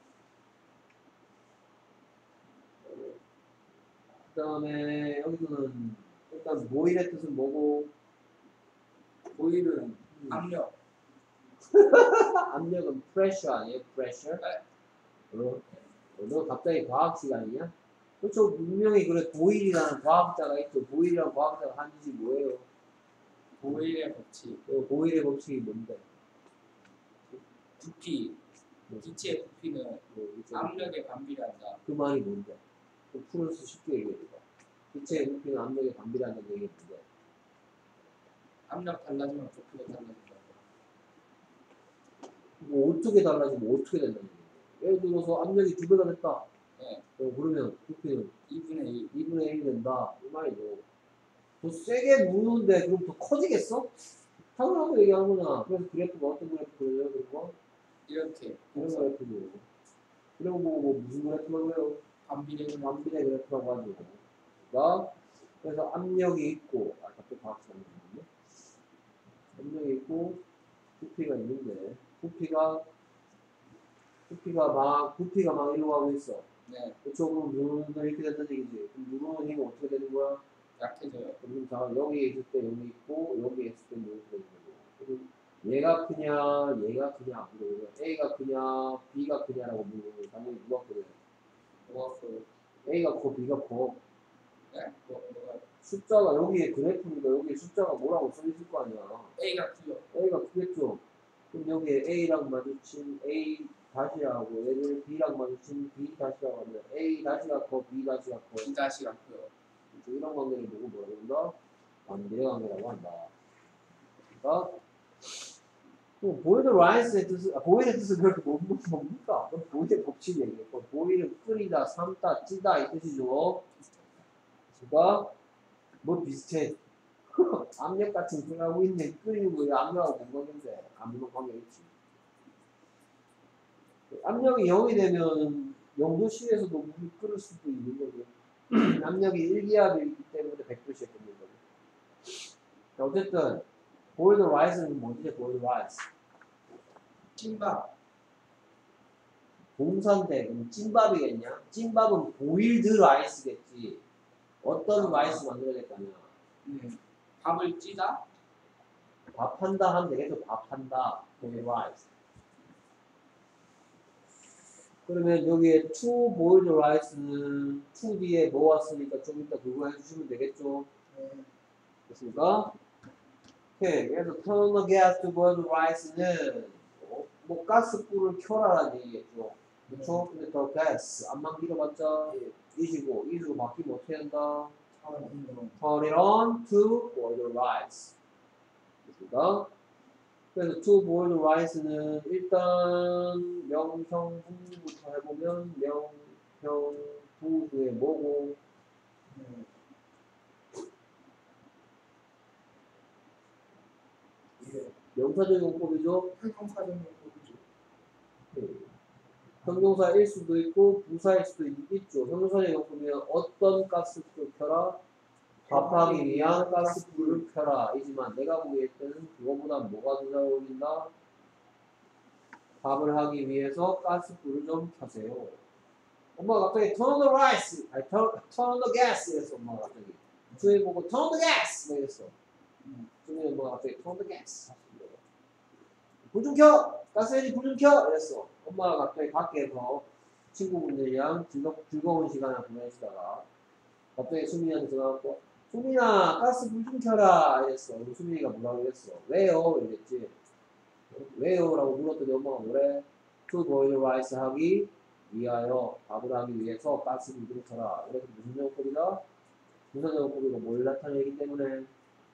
그 다음에 여기서는 일단 모일의 뜻은 뭐고? 보일은 음. 압력. 압력은 pressure 아니에요? pressure? 어? 어, 너 갑자기 과학 시간이냐? 그렇죠. 분명히 그래 보일이라는 과학자가 있죠. 보일이라는 과학자가 한 짓이 뭐예요? 보일의 법칙. 어, 보일의 법칙이 뭔데? 부피. 기체의 부피는 어, 그쵸. 압력에 반비례한다. 그 말이 뭔데? 그 풀어서 쉽게 얘기해봐. 기체의 부피는 압력에 반비례한다는 얘기가 뭔데? 압력 달라지면 부피도 달라진다. 뭐 어떻게 달라지면 어떻게 된다는 얘기예요? 예를 들어서 압력이 두 배가 됐다. 네. 어, 그러면 부피는 이분의 일. 이분의 일이 된다. 이 말이죠. 더 세게 무는데 그럼 더 커지겠어? 당연하고 얘기하는구나. 그래서 그래프가 어떤 그래프예요? 그리고 이렇게. 이런 그래프죠. 그리고 뭐, 뭐 무슨 그래프라고요? 반비례는 반비례 그래프라고 하죠. 그러니까 그래서 압력이 있고 아 갑자기 과학시간 나왔네. 압력이 있고 부피가 있는데 부피가 부피가 막 부피가 막 일로 가고 있어. 네. 그쵸? 그럼 누르는 이렇게 된다는 얘기지. 그럼 누르는 힘은 어떻게 되는 거야? 약해져요. 그럼 자 여기에 있을 때 여기 있고 여기에 있을 때 여기 되는 거고. 그럼 얘가 크냐 얘가 크냐 그리고 A가 크냐 B가 크냐라고 물으면 당연히 누가 크냐? 뭐가 그 A가 커 B가 커. 네? 뭐, 뭐가 숫자가 여기에 그래프니까 여기에 숫자가 뭐라고 써 있을 거 아니야. A가 크죠. A가 크겠죠. 그럼 여기에 A랑 마주친 A 다시하고 얘를 B랑 마주친 B 다시라고 하면 A 다시가 커 B 다시가 커. B 다시가 크요. 이런 관계를 보고 뭐라고 한다? 반비례 관계라고 한다. 그러니까 보일의 라이스의 뜻은 아, 보일의 뜻은 그렇게 못 뭡니까? 그건 보일의 법칙 얘기예요. 보일은 끓이다, 삶다, 찌다 이 뜻이죠. 그러니까 뭐 비슷해. 압력 같은 걸 하고 있네. 끓이는 거에 압력하고 공관계인데 아무런 관계 있지. 압력이 영이 되면 영도실에서도 물이 끓을 수도 있는 거죠. 압력이 일 기압이기 때문에 백 도씨에 끓는 거죠. 자, 어쨌든 boiled rice는 뭐지? boiled rice. 찐밥. 동사인데 그럼 찐밥이겠냐? 찐밥은 boiled rice겠지. 어떤 라이스 만들어야 될 거 아니야? 네. 밥을 찌다. 밥한다 하면 되겠죠. 밥한다. boiled rice. 그러면 여기에 to boiled rice는 to 뒤에 뭐 왔으니까 좀 이따 그거 해주시면 되겠죠. 네. 됐습니까? 오케이. 그래서 turn the gas to boil the rice는 뭐 가스불을 켜라라는 얘기겠죠. 그쵸? 근데 더 gas 안만 길어봤자 예. 이시고 이시고 바뀌면 어떻게 된다? 하는 운동. turn it on to boil the rice. 됐습니다. 그래서 to boil the rice는 일단 명형부터 해보면 명형부에 뭐고 네. 예. 명사적 용법이죠. 형용사적 용법이죠. 형용사일 수도 있고 부사일 수도 있- 있죠. 형용사적 용법이면 어떤 가스불을 켜라? 밥하기 위한 가스불을 켜라. 이지만 내가 보기에 때는 그거보다 뭐가 더 잘 어울린다? 밥을 하기 위해서 가스불을 좀 켜세요. 엄마가 갑자기 turn on the rice, 아니 turn, turn on the gas 이랬어. 엄마가 갑자기 주인 보고 turn on the gas 이랬어. 주인 엄마가 갑자기 turn on the gas. 불 좀 켜! 가스레인지 불 좀 켜! 이랬어. 엄마가 갑자기 밖에서 친구분들이랑 즐거, 즐거운 시간을 보내시다가 갑자기 수민이한테 전화왔고 수민아 가스 불 좀 켜라 이랬어. 그리고 수민이가 뭐라고 그랬어? 왜요? 이랬지. 왜요? 라고 물었더니 엄마가 뭐래? to boil rice 하기 위하여 밥을 하기 위해서 가스 불 좀 켜라. 그래서 무슨 용법이다? 무슨 용법이고 뭘 나타내기 때문에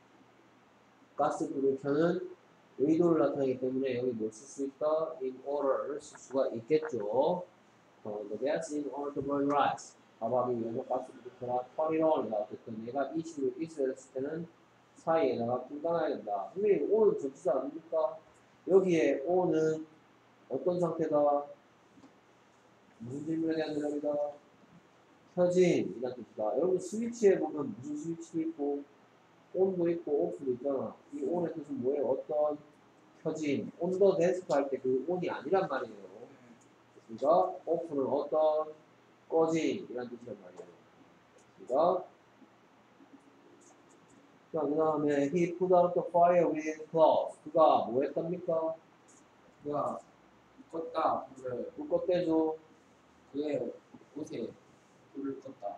가스 불을 켜는 의도를 나타내기 때문에 여기 뭘 쓸 수 있다? in order를 쓸 수가 있겠죠. 어, the gas in order to boil rice. 밥하기 위해서 가스불을 켜라. turn it on이다. 어쨌든 얘가 이 식으로 있어야 했을 때는 사이에다가 분간해야 된다. 선생님, on은 전치사 아닙니까? 여기에 on은 어떤 상태다? 무슨 질문에 대한 대답이다? 켜진 이란 뜻이다. 여러분 스위치에 보면 무슨 스위치도 있고 on도 있고 off도 있잖아. 이 on의 뜻은 뭐예요? 어떤 켜진, on the desk 할 때 그 on이 아니란 말이에요. 그러니까 off는 어떤 꺼진 이란 뜻이란 말이에요. 그러니까 자, 그 다음에 he put out the fire with his clothes. 그가 뭐 했답니까? 그가 껐다 불을 불 껐대죠. 그의 옷에 불을 껐다.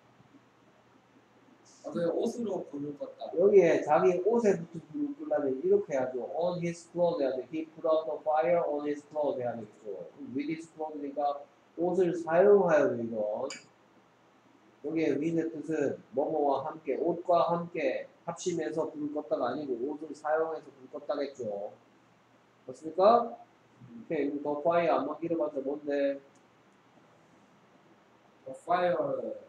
아, 그의 옷으로 불을 껐다. 여기에 자기 옷에 붙은 불을 끄려면 이렇게 해야죠. on his clothes 해야 돼. he put out the fire on his clothes 해야 되겠죠. with his clothes니까 옷을 사용하여 이건 여기에 with의 뜻은 뭐뭐와 함께 옷과 함께 합심해서 불을 껐다가 아니고 옷을 사용해서 불을 껐다겠죠. 맞습니까? 오케이, 더 fire 안만 길어봤자 뭔데? 그 파이어를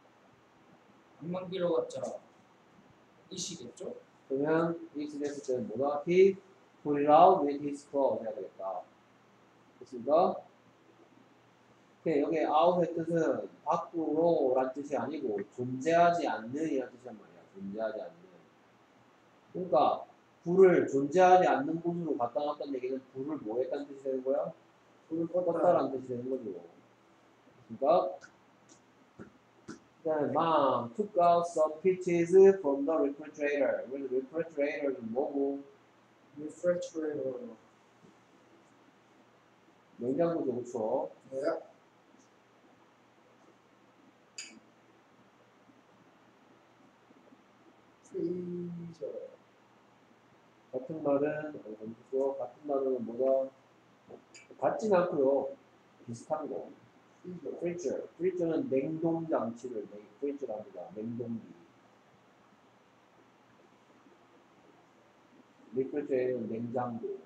한만 길어봤자 이시겠죠? 그러면 이 시됐을 때는 뭐다? He put it out with his clothes 해야 되겠다. 됐습니까? 오케이, 여기 out의 뜻은 밖으로 란 뜻이 아니고 존재하지 않는 이란 뜻이란 말이야. 존재하지 않는. 그러니까 불을 존재하지 않는 곳으로 갖다 놨다는 얘기는 불을 뭐 했다는 뜻이 되는 거야? 불을 껐다라는 뜻이 되는 거죠. 그러니까 그다음에 mom took out some peaches from the refrigerator. 그래서 refrigerator는 뭐고? refrigerator. 냉장고죠, 그렇죠? 네. freezer. 같은 말은 어디서 같은 말은 뭐다? 같진 않고요. 비슷한 거. freezer. freezer. freezer는 냉동 장치를 freezer합니다. 냉동기. refrigerator는 냉장고.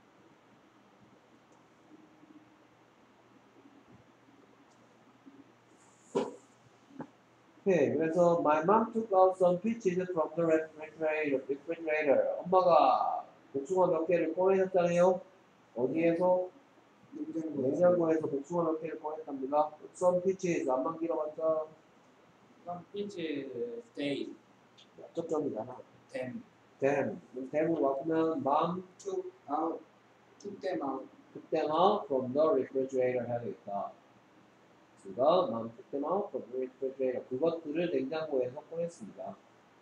오케이, 그래서 my mom took out some peaches from the refrigerator. refrigerator. 엄마가 복숭아 몇 개를 꺼내셨잖아요. 어디에서? 냉장고. 냉장고에서 복숭아 몇 개를 꺼냈답니다. some peaches 안만 길어봤자 Some peaches stayed. 접점이잖아. Then them. them으로 바꾸면 mom took out, took them out. took them out from the refrigerator 해야 되겠다. 그가 mom took them out from the refrigerator. 그것들을 냉장고에서 꺼냈습니다.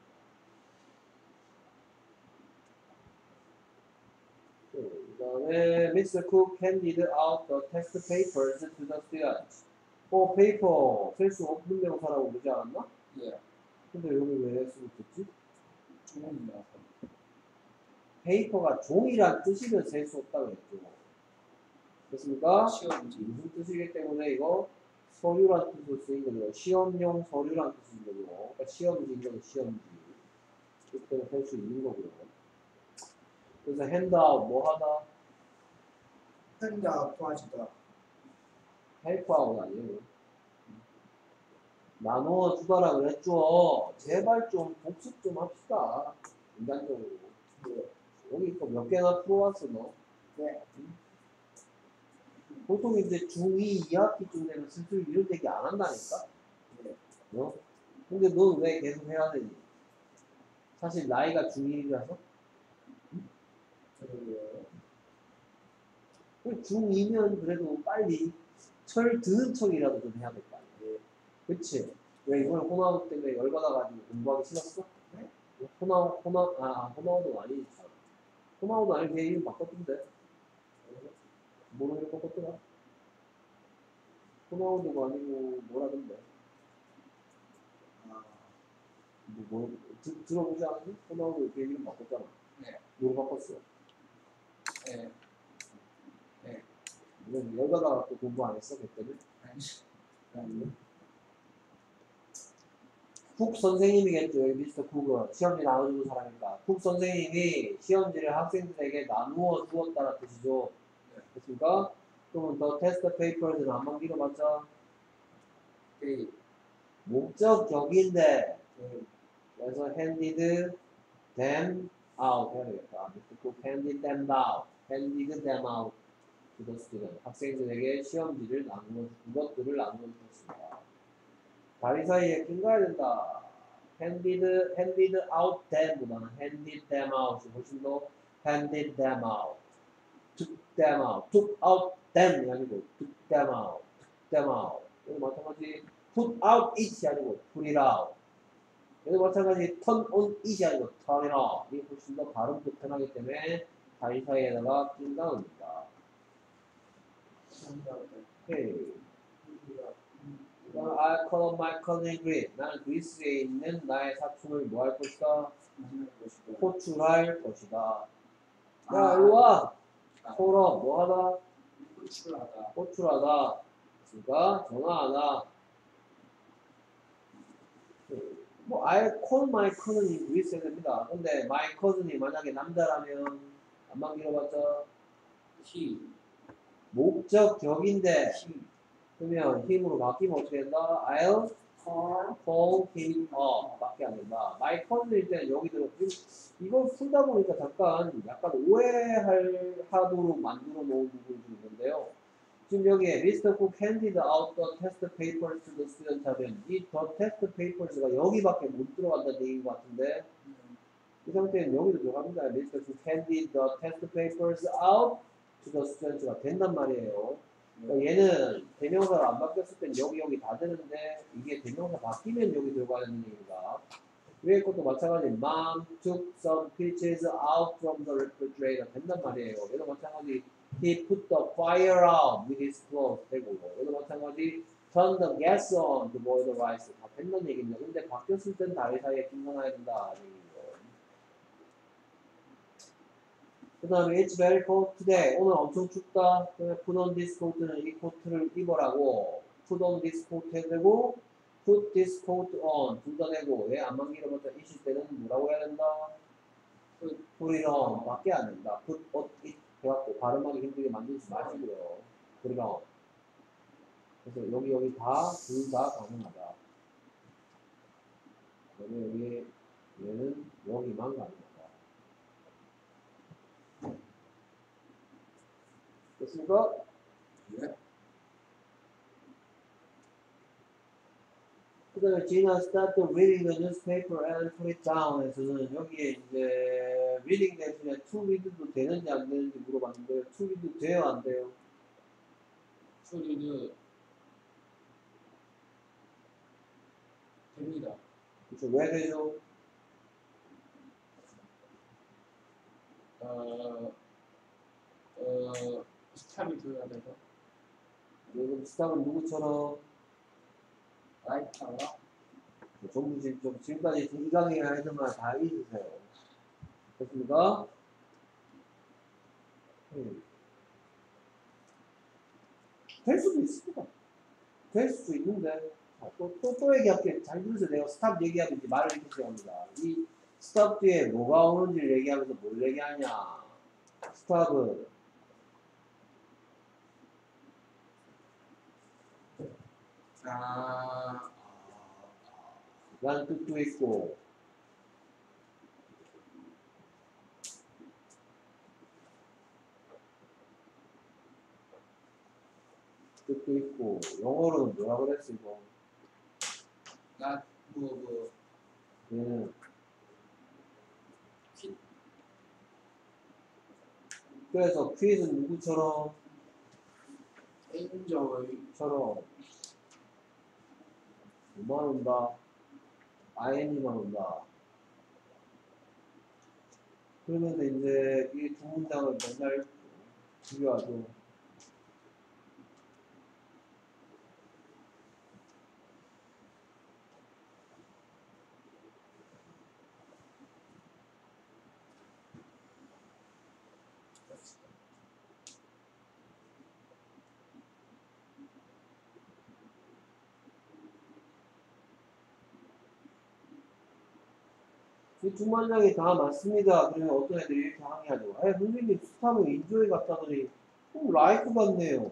그 다음에 mister Cook handed out the test papers to the students. 어, 페이퍼 셀 수 없는 명사라고 그러지 않았나? 예. 근데 여기 왜 쓰고 있지? 종이라서. 페이퍼가 종이란 뜻이면 셀 수 없다고 했죠. 됐습니까? 시험지. 무슨 뜻이기 때문에 이거 서류란 뜻으로 쓰인 거죠. 시험용 서류란 뜻인 거죠. 그러니까 시험지인 거죠. 시험지. 그때는 할 수 있는 거고요. 그래서 핸드아웃 뭐 하다? 한다 도와주다. 헬프아웃 아니에요. 나누어 주다라 그랬죠. 제발 좀 복습 좀 합시다. 인간적으로. 여기 또 몇 개나 풀어왔어 너. 네. 보통 이제 중이 이 학기쯤 되면 슬슬 이런 얘기 안 한다니까? 네. 어? 근데 넌 왜 계속 해야 되니? 사실 나이가 중일이라서? 중이면 그래도 빨리 철 드은 척이라도 좀 해야 될 거 아니야. 그치? 왜 이번에 호나우 때문에 열받아가지고 공부하기 싫었어? 네? 호나우, 호나우, 아, 아 호나우도 아니지. 호나우도 아니고 걔 이름 바꿨던데. 뭐로 이름 바꿨더라? 호나우도가 아니고 뭐라던데. 아, 뭐, 뭐, 드, 들어보지 않았니? 호나우도 걔 이름 바꿨잖아. 네. 뭐로 바꿨어? 네. 이건 열받아갖고 공부 안 했어, 그때는? 아니. 쿡 선생님이겠죠, 여기 미스터 쿡은. 시험지 나눠주는 사람이니까. 쿡 선생님이 시험지를 학생들에게 나누어 주었다는 뜻이죠. 네. 됐습니까? 그러면 더 테스트 페이퍼즈는 안만 길어봤자 네. 목적격인데, 네. 그래서 handed them out 해야 되겠다. 미스터 쿡 handed them out. handed them out to the student. 학생들에게 시험지를 나누어, 그것들을 나누어 주었습니다. 다리 사이에 낀 가야 된다. handed, handed out them보다는 handed them out이 훨씬 더 handed them out, took them out, took out them이 아니고 took them out, took them out. 여기 마찬가지 put out it이 아니고 put it out. 여기 마찬가지 turn on it이 아니고 turn it on. 이게 훨씬 더 발음 불편하기 때문에 다리 사이에다가 낀 가입니다. 오케이. I call my cousin Greece. 나는 그리스에 있는 나의 사촌을 뭐 할 것이다? 호출할 것이다. 야, 일로 와. 서로 뭐 하다? 호출하다. 호출하다. 그러니까 전화하다. 뭐 I call my cousin이 그리스에 됩니다. 근데 my cousin이 만약에 남자라면 안만 길어봤자 he. 목적격인데 he. 그러면 힘으로 바뀌면 어떻게 된다? I'll call call him up 밖에 안 된다. my cousin일 때는 여기 들어 이걸 풀다 보니까 잠깐 약간 오해할 하도록 만들어 놓은 부분이 좀 있는데요. 지금 여기에 Mister Cook handed out the test papers to the student 하면 이 the test papers가 여기밖에 못 들어간다는 얘기인 것 같은데 이 상태는 여기도 들어갑니다. Mister Cook handed the test papers out to the students가 된단 말이에요. 그러니까 얘는 대명사가 안 바뀌었을 땐 여기 여기 다 되는데 이게 대명사 바뀌면 여기 들어가야 되는 얘기입니다. 위에 것도 마찬가지 Mom took some peaches out from the refrigerator 된단 말이에요. 얘도 마찬가지 He put the fire out with his clothes 되고 얘도 마찬가지 Turn the gas on to boil the rice 다 된다는 얘기입니다. 근데 바뀌었을 땐 다리 사이에 긴장해야 된다 얘기죠. 그 다음에 It's very cold today. 오늘 엄청 춥다. 그러면 put on this coat는 이 코트를 입어라고 put on this coat 해야 되고 put this coat on 둘 다 되고 얘 안만 길어봤자 이실 때는 뭐라고 해야 된다? put it on 밖에 안 된다. put it 해갖고 발음하기 힘들게 만들지 마시고요. put it on. 그래서 여기 여기 다 둘 다 가능하다. 그러면 여기 얘는 여기만 가능하다. 됐습니까? 네. 그 다음에 Gina start reading the newspaper and put it down 에서는 여기에 이제 reading 대신에 to read도 되는지 안 되는지 물어봤는데 to read 돼요 안 돼요? 소리는 됩니다. 그쵸 왜 되죠? 어, 어, 스탑이 들어야 돼서. 여러분 스탑은 누구처럼? 라이터와 전부 지금 좀 지금까지 이 강의 하는 말 다 읽으세요. 됐습니까? 음. 될 수도 있습니다. 될 수도 있는데 또, 또, 또 얘기할게. 잘 들으세요. 내가 스탑 얘기하면 이제 말을 이렇게 합니다. 이 스탑 뒤에 뭐가 오는지를 얘기하면서 뭘 얘기하냐. 스탑은 아, 라는 뜻도 있고 뜻도 있고 영어로는 뭐라 그랬어 이거? 나, 뭐, 뭐, 얘는 퀴, 그래서 퀴즈는 누구처럼? 엔저의, 처럼 뭐만 온다? 아이엔이만 온다. 그러면서 이제 이 두 문장을 맨날 비교하죠. 이 두 문장이 다 맞습니다. 그러면 어떤 애들이 이렇게 항의하죠. 아, 선생님 스탑은 인조이 같다더니 꼭 라이크 같네요.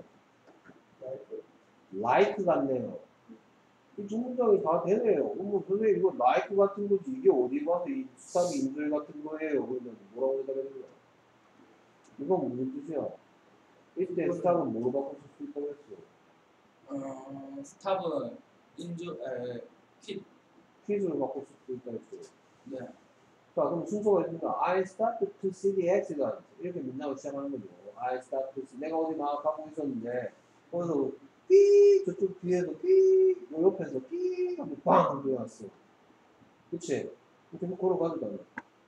라이크 같네요. 이 두 문장이 다 되네요. 그럼 선생님 이거 라이크 같은 거지 이게 어디 봐서 이 스탑이 인조이 같은 거예요. 그러면 뭐라고 대답해야 되는 거야? 이건 무슨 뜻이야? 이때 스탑은 뭐로 바꿔 쓸 수 있다고 했어? 어, 스탑은 인저, 에, 퀴, 퀴즈로 바꿔 쓸 수 있다고 했어. 네, 자, 그럼 순서가 있습니다. I started to see the accident. 이렇게 문장을 시작하는 거죠. I started to see. 내가 어디 막 가고 있었는데, 거기서 삐! 저쪽 뒤에서 삐! 요 옆에서 삐! 하고 빵! 들어왔어. 그치? 이렇게 걸어가도 돼.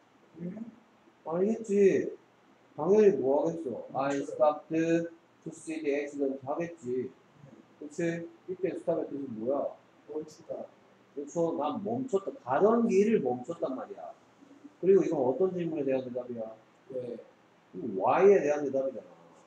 아니겠지. 당연히 뭐 하겠어. I stopped to see the accident 하겠지. 그치? 이때 스탑의 뜻은 뭐야? 멈추다. 그래서 난 멈췄다. 가던 길을 멈췄단 말이야. 그리고 이건 어떤 질문에 대한 대답이야? 네, Y에 대한 대답이잖아.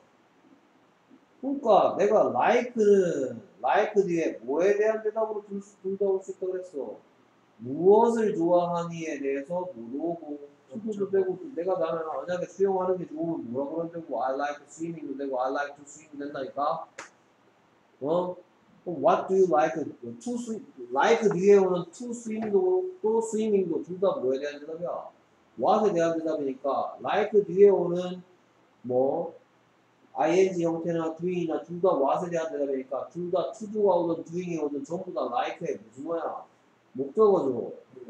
그러니까 내가 like는 like 뒤에 뭐에 대한 대답으로 둘다 올 수 있다고 그랬어. 무엇을 좋아하니에 대해서 물어보고 투도도 되고 내가 나는 만약에 수영하는 게 좋으면 뭐라고 하면 되고 I like swimming도 되고 I like to swim 된다니까. 어? 그럼 what do you like? to swim like 뒤에 오는 to swim도 또 swimming도 둘 다 뭐에 대한 대답이야? what에 대한 대답이니까 like 뒤에 오는 뭐 ing 형태나 doing이나 둘 다 what에 대한 대답이니까 둘 다 to do가 오든 doing이 오든 전부 다 like에 무슨 뭐야? 목적어죠.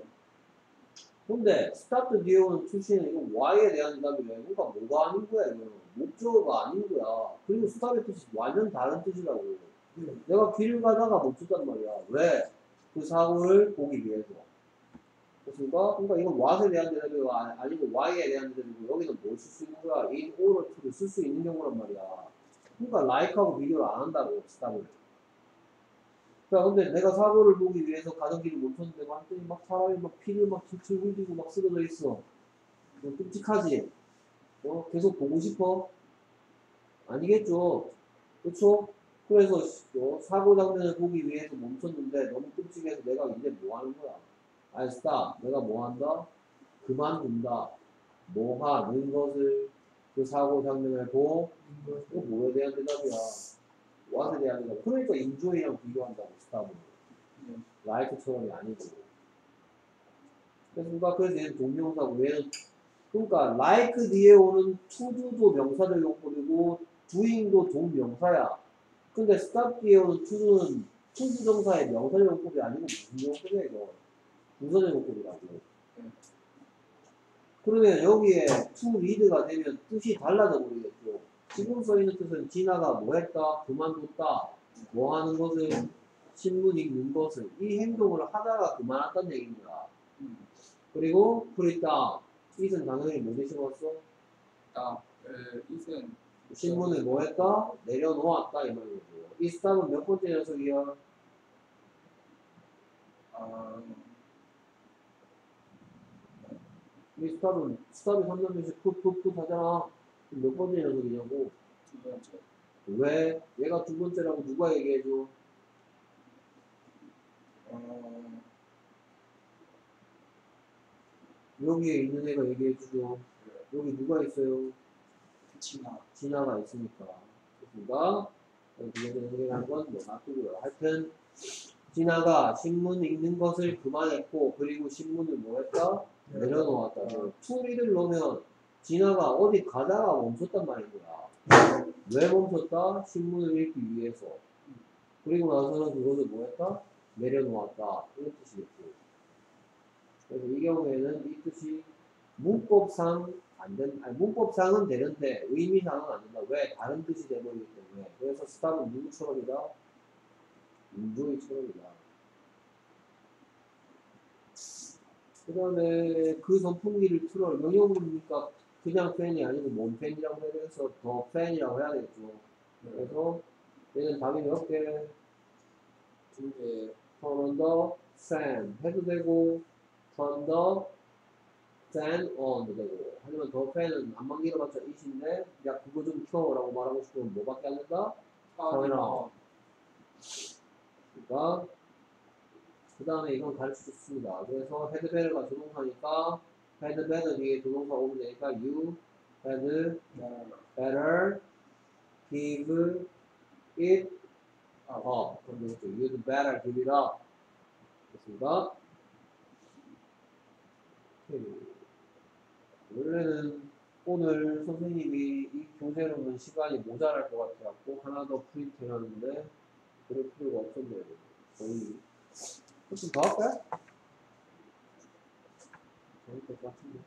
근데 start 뒤에 오는 to시는 이거 why에 대한 대답이래. 그러니까 뭐가 아닌 거야 이거는. 목적어가 아닌 거야. 그리고 stop의 뜻이 완전 다른 뜻이라고. 내가 길을 가다가 멈췄단 말이야. 왜? 그 사고를 보기 위해서. 그렇습니까? 그러니까 이건 what에 대한 대답이고 아니고 why에 대한 대답이고 여기는 뭘 쓸 수 있는 거야? in or to를 쓸 수 있는 경우란 말이야. 그러니까 like하고 비교를 안 한다고 stop을. 자, 근데 내가 사고를 보기 위해서 가던 길을 멈췄는데 완전히 막 사람이 막 피를 막 줄줄 흘리고 막 쓰러져 있어. 뭐 끔찍하지? 어? 계속 보고 싶어? 아니겠죠? 그쵸? 그래서 어, 사고 장면을 보기 위해서 멈췄는데 너무 끔찍해서 내가 이제 뭐 하는 거야? I stop. 내가 뭐 한다? 그만둔다. 뭐 하는 것을 그 사고 장면을 보고 이거 뭐에 대한 대답이야? what에 대한 대답. 그러니까 enjoy랑 비교한다고 stop은. like처럼이 아니고. 그래서 누가 그래서 얘는 동명사고 얘는 그러니까 like 뒤에 오는 to도도 명사적 용법이고 doing도 동명사야. 근데 stop 뒤에 오는 to는 투부정사의 명사적 용법이 아니고 무슨 용법이야 이거? 부사적 용법이라고. 그러면 여기에 to read가 되면 뜻이 달라져 버리겠죠. 지금 써 있는 뜻은 진아가 뭐 했다? 그만뒀다. 뭐 하는 것을? 신문 읽는 것을. 이 행동을 하다가 그만했다는 얘기입니다. 그리고 프리다. 이는 당연히 뭐 대신었어? 아, 에, 이슨, 신문을 뭐 했다? 내려놓았다 이 말이죠. 이 스탑은 몇 번째 녀석이야? 아, 이 스탑은 스탑이 삼 년 몇씩 풋풋풋 하잖아. 몇 번째 녀석이냐고. 두 번째. 왜? 얘가 두 번째라고 누가 얘기해줘? 어, 여기에 있는 애가 얘기해주죠. 여기 누가 있어요? 진화. 진화가 있으니까. 그렇습니다. 두 번째 연결하는 건 뭐 놔두고요. 하여튼 진화가 신문 읽는 것을 그만했고 그리고 신문을 뭐 했다? 내려놓았다. 투리를 넣으면 진화가 어디 가다가 멈췄단 말인 거야. 왜 멈췄다? 신문을 읽기 위해서. 그리고 나서는 그것을 뭐 했다? 내려놓았다. 이런 뜻이겠죠. 그래서 이 경우에는 이 뜻이 문법상 안 된, 아니 문법상은 되는데 의미상은 안 된다. 왜? 다른 뜻이 돼버리기 때문에. 그래서 스탑은 누구처럼이다? 인조이처럼이다. 그 다음에 그 선풍기를 틀어 영역이니까 그냥 팬이 아니고 뭔 팬이라고 해서 더 팬이라고 해야 되겠죠. 그래서 얘는 답이 몇 개? 두 개. turn on the fan 해도 되고 turn the fan on도 되고. 하지만 더 팬은 안만 길어봤자 it인데 야 그거 좀 켜라고 말하고 싶으면 뭐밖에 안 된다? turn on. 그러니까 그 다음에 이건 가르쳐줬습니다. 그래서 had better가 조동사니까 had better 뒤에 조동사 오면 되니까 you had better give it up. 그럼 되겠죠. you'd better give it up. 됐습니다. 원래는 오늘 선생님이 이 교재로는 시간이 모자랄 것 같아갖고 하나 더 프린트 해놨는데 그럴 필요가 없었네요. 거의 좀 더 할까요? 재밌을 것 같은데.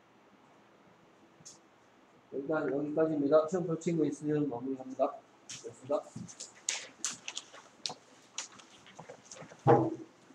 일단 여기까지입니다. 시험 펼친 거 있으면 마무리합니다. 됐습니다.